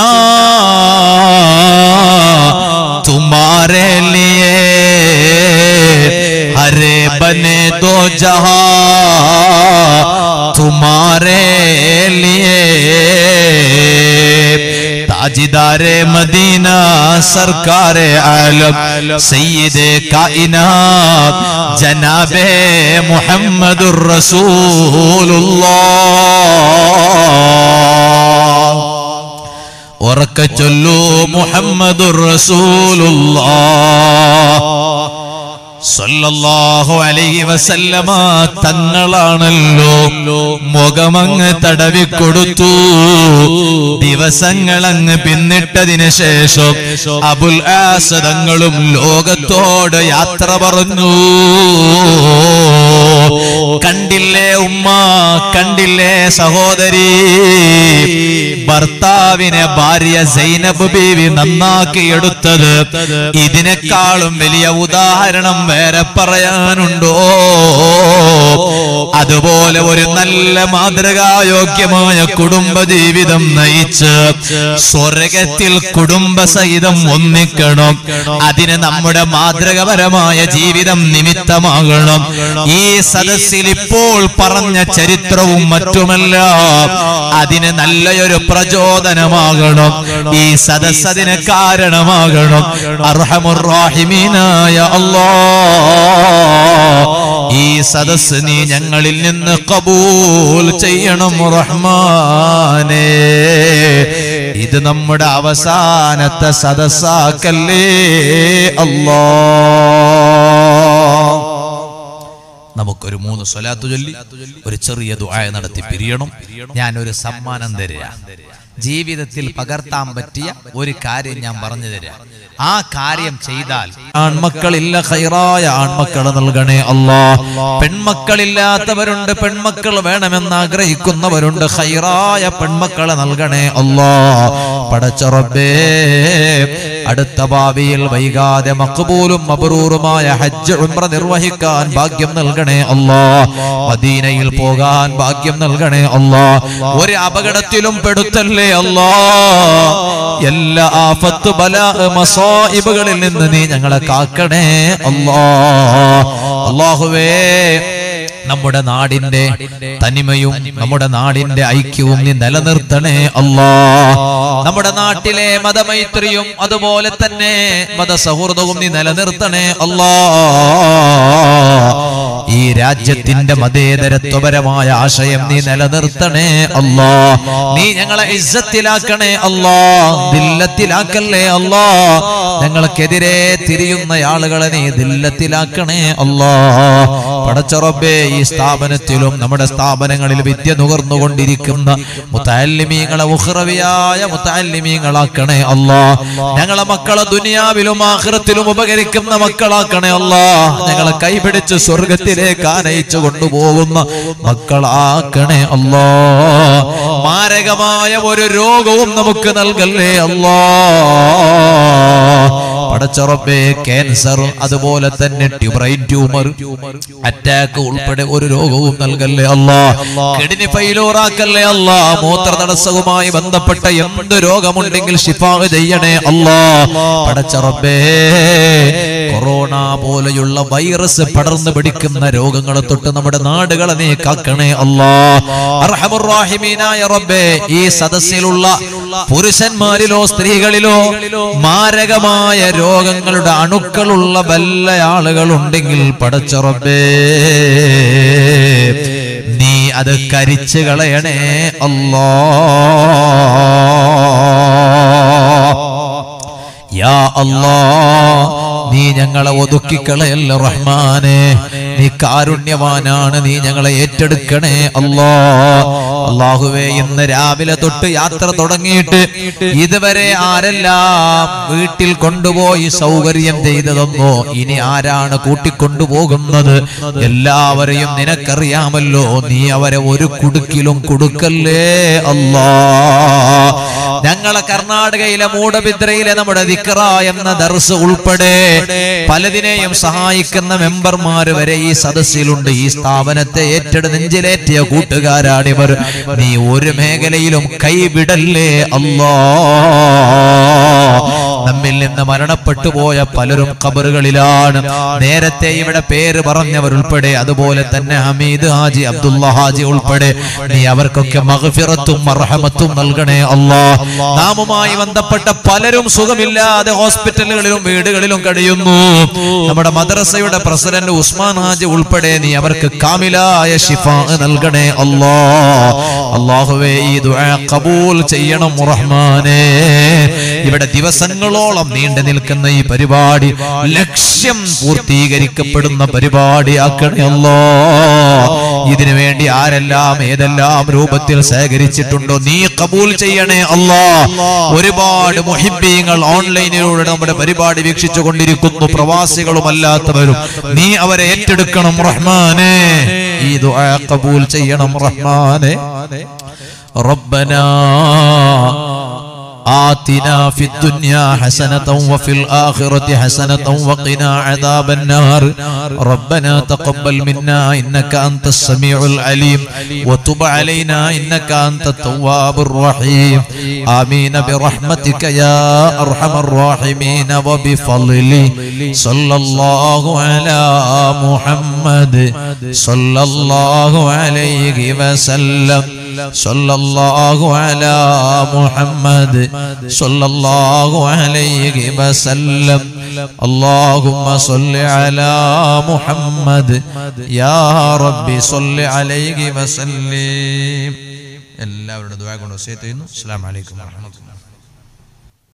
तुम्हारे लिए हरे बने दो जहां तुम्हारे लिए ताजदारे मदीना सरकारे आलम सैयदे काइनात जनाबे मुहम्मदुर रसूलुल्लाह ഉറക്ക ചൊല്ലൂ മുഹമ്മദുർ റസൂലുള്ളാഹ് സല്ലല്ലാഹു അലൈഹി വസല്ലമ തങ്ങളാണല്ലോ മുഖമങ്ങ് തടവിക്കൊടുത്തു. ദിവസങ്ങളങ്ങ് പിന്നിട്ടതിന് ശേഷം അബുൽ ആസദങ്ങളും ലോകത്തോട് യാത്ര പറഞ്ഞു. കണ്ടില്ലേ ഉമ്മ, കണ്ടില്ലേ സഹോദരി, ഭർത്താവിനെ ഭാര്യ സൈനബ് ബീവി നന്നാക്കിയെടുത്തത്. ഇതിനേക്കാളും വലിയ ഉദാഹരണം വേറെ പറയാനുണ്ടോ? അതുപോലെ ഒരു നല്ല മാതൃകായോഗ്യമായ കുടുംബ ജീവിതം നയിച്ച് സ്വർഗത്തിൽ കുടുംബസഹിതം ഒന്നിക്കണം. അതിന് നമ്മുടെ മാതൃകപരമായ ജീവിതം നിമിത്തമാകണം. ഈ സദസ്സിൽ ഇപ്പോൾ പറഞ്ഞ ചരിത്രവും മറ്റുമല്ല അതിന് നല്ലൊരു പ്രചോദനമാകണം. ഈ സദസ്സ് അതിന് കാരണമാകണം. അർഹമുർ റഹീമീനായ അല്ലാഹ്, ഈ സദസ്സ് നീ ഞങ്ങളിൽ നിന്ന് ഖബൂൽ ചെയ്യണം റഹ്മാനേ. ഇത് നമ്മുടെ അവസാനത്തെ സദസ്സാക്കല്ലേ അല്ലാഹ്. നമുക്കൊരു 3 സ്വലാത്ത് ചൊല്ലി ഒരു ചെറിയ ദുആ നടത്തി പിരിയണം. ഞാനൊരു സമ്മാനം തരാം. ജീവിതത്തിൽ പകർത്താൻ പറ്റിയ ഒരു കാര്യം ഞാൻ പറഞ്ഞു തരാം. ആ കാര്യം ചെയ്താൽ ആൺമക്കളില്ല, ഖൈറായ ആൺമക്കളെ നൽകണേ അല്ലാഹ്. പെൺമക്കളില്ലാത്തവരുണ്ട്, പെൺമക്കൾ വേണമെന്ന് ആഗ്രഹിക്കുന്നവരുണ്ട്, ഖൈറായ പെൺമക്കളെ നൽകണേ അല്ലാഹ്. പടച്ച റബ്ബേ, അടുത്ത ഭാവിയിൽ വൈകാതെ മഖ്ബൂലും മബ്റൂറുമായ ഹജ്ജ് ഉംറ നിർവഹിക്കാൻ ഭാഗ്യം നൽകണേ അല്ലാഹ്. മദീനയിൽ പോകാൻ ഭാഗ്യം നൽകണേ അല്ലാഹ്. ഒരു അപകടത്തിലും പെടുത്തല്ലേ അല്ലാഹ്. എല്ലാ ആഫത്ത് ബലാ മസായിബുകളിൽ നിന്ന് നീ ഞങ്ങളെ കാക്കണേ അല്ലാഹ്. അല്ലാഹുവേ, നമ്മുടെ നാടിന്റെ തനിമയും നമ്മുടെ നാടിന്റെ ഐക്യവും നീ നിലനിർത്തണേ അല്ലാഹ്. നമ്മുടെ നാട്ടിലെ മതമൈത്രിയും അതുപോലെ തന്നെ മതസൗഹൃദവും നീ നിലനിർത്തണേ അല്ലാഹ്. ഈ രാജ്യത്തിന്റെ മതേതരത്വപരമായ ആശയം നീ നിലനിർത്തണേ അല്ലാഹ്. നീ ഞങ്ങളെ ഇസ്സത്തിലാക്കണേ അല്ലാഹ്, ദില്ലത്തിലാക്കല്ലേ അല്ലാഹ്. ഞങ്ങൾക്കെതിരെ തിരിയുന്ന ആളുകളെ നീ ദില്ലത്തിലാക്കണേ അല്ലാഹ്. പടച്ച റബ്ബേ, ഈ സ്ഥാപനത്തിലും നമ്മുടെ സ്ഥാപനങ്ങളിൽ വിദ്യ നുകർന്നുകൊണ്ടിരിക്കുന്ന മുതഅല്ലിമീങ്ങളെ ഉഖ്റവിയായ മുതഅല്ലിമീങ്ങളാക്കണേ അല്ലാഹ്. ഞങ്ങളെ മക്കളെ ദുനിയാവിലും ആഖിറത്തിലും ഉപകരിക്കുന്ന മക്കളാക്കണേ അല്ലാഹ്. ഞങ്ങളെ കൈപിടിച്ച് സ്വർഗത്തിലേക്ക് ആനയിച്ചു കൊണ്ടുപോകുന്ന മക്കളാക്കണേ അല്ലാഹ്. മാരകമായ ഒരു രോഗവും നമുക്ക് നൽകല്ലേ അല്ലാഹ്. പടച്ച റബ്ബേ, ക്യാൻസർ അതുപോലെ തന്നെ ബ്രെയിൻ ട്യൂമർ, അറ്റാക്ക് ഉൾപ്പെടെ ഒരു രോഗവും നൽകല്ലേ അല്ലാഹ്. കിഡ്നി ഫെയിലിയർ ആക്കല്ലേ അല്ലാഹ്. മൂത്ര തടസ്സവുമായി ബന്ധപ്പെട്ട എന്ത് രോഗമുണ്ടെങ്കിൽ ശിഫാ ചെയ്യണേ അല്ലാഹ്. പടച്ച റബ്ബേ, കൊറോണ പോലെയുള്ള വൈറസ് പടർന്നു പിടിക്കുന്ന രോഗങ്ങളെ തൊട്ട് നമ്മുടെ നാടുകളെ നീ കാക്കണേ അല്ലാഹ്. അർഹമുർ റഹീമീനായ റബ്ബേ, ഈ സദസ്സിലുള്ള പുരുഷന്മാരിലോ സ്ത്രീകളിലോ മാരകമായ രോഗങ്ങളുടെ അണുക്കളുള്ള വല്ല ആളുകളുണ്ടെങ്കിൽ പടച്ച റബ്ബേ നീ അത് കരിച്ചു കളയണേ അല്ലാഹ്. യാ അല്ലാഹ്, നീ ഞങ്ങളെ ഒതുക്കിക്കളയല്ല റഹ്മാനെ. നീ കാരുണ്യവാനാണ്, നീ ഞങ്ങളെ ഏറ്റെടുക്കണേ അല്ലാഹ്. അല്ലാഹുവേ, ഇന്ന് രാവിലെ തൊട്ട് യാത്ര തുടങ്ങിയിട്ട് ഇതുവരെ ആരെല്ലാം വീട്ടിൽ കൊണ്ടുപോയി സൗകര്യം ചെയ്തതെന്നോ ഇനി ആരാണ് കൂട്ടിക്കൊണ്ടുപോകുന്നത് എല്ലാവരെയും നിനക്കറിയാമല്ലോ. നീ അവരെ ഒരു കുടുക്കിലും കൊടുക്കല്ലേ അല്ലാഹ്. ഞങ്ങളെ കർണാടകയിലെ മൂടബിദ്രയിലെ നമ്മുടെ ദിക്റ എന്ന ദർസ് ഉൾപ്പെടെ പലതിനെയും സഹായിക്കുന്ന മെമ്പർമാർ വരെ ഈ സദസ്സിലുണ്ട്. ഈ സ്ഥാപനത്തെ നെഞ്ചിലേറ്റിയ കൂട്ടുകാരാണിവർ. നീ ഒരു മേഖലയിലും കൈവിടല്ലേ അല്ലാഹ്. നമ്മിൽ നിന്ന് മരണപ്പെട്ടു പോയ പലരും ഖബറുകളിലാണ്. നേരത്തെ ഇവിടെ പേര് പറഞ്ഞവരുൾപ്പെടെ, അതുപോലെ തന്നെ ഹമീദ് ഹാജി, അബ്ദുള്ള ഹാജി ഉൾപ്പെടെ നീ അവർക്കൊക്കെ മഗ്ഫിറത്തും മർഹമത്തും നൽകണേ അല്ലാഹ്. നാമുമായി ബന്ധപ്പെട്ട പലരും സുഖമില്ലാതെ ഹോസ്പിറ്റലുകളിലും വീടുകളിലും കഴിയുന്നു. നമ്മുടെ മദ്രസയുടെ പ്രസിഡന്റ് ഉസ്മാൻ ഹാജി ഉൾപ്പെടെ നീ അവർക്ക് കാമിലായ ശിഫാ നൽകണേ അല്ലാഹ്. അല്ലാഹുവേ, ഈ ദുആ ഖബൂൽ ചെയ്യണം റഹ്മാനേ. ഇവിടെ ദിവസങ്ങളോളം നീണ്ടു നിൽക്കുന്ന ഈ പരിപാടി ലക്ഷ്യം പൂർത്തീകരിക്കപ്പെടുന്ന പരിപാടിയാക്കണേ അല്ലാഹ്. ഇതിനു വേണ്ടി ആരെല്ലാം ഏതെല്ലാം രൂപത്തിൽ സഹകരിച്ചിട്ടുണ്ടോ നീ ഖബൂൽ ചെയ്യണേ അല്ലാഹ്. ഒരുപാട് മുഹിബ്ബീങ്ങൾ ഓൺലൈനിലൂടെ നമ്മുടെ പരിപാടി വീക്ഷിച്ചു കൊണ്ടിരിക്കുന്നു, പ്രവാസികളും അല്ലാത്തവരും. നീ അവരെ ഏറ്റെടുക്കണം റഹ്മാനേ. ഈ ദുആ ഖബൂൽ ചെയ്യണം റഹ്മാനേ. റബ്ബനാ آتنا في الدنيا حسنة وفي الآخرة حسنة وقنا عذاب النار. ربنا تقبل منا إنك أنت السميع العليم وتب علينا إنك أنت التواب الرحيم. آمين برحمتك يا أرحم الراحمين وبفضله. صلى الله على محمد صلى الله عليه وسلم. صلى الله على محمد صلى الله عليه وسلم. اللهم صل على محمد يا رب صل عليه وسلم. എല്ലാവരുടെ ദുആ കൊണ്ട് വസിയത്ത് ചെയ്യുന്നു. അസ്സലാമു അലൈക്കും വറഹ്മത്തുള്ളാഹി.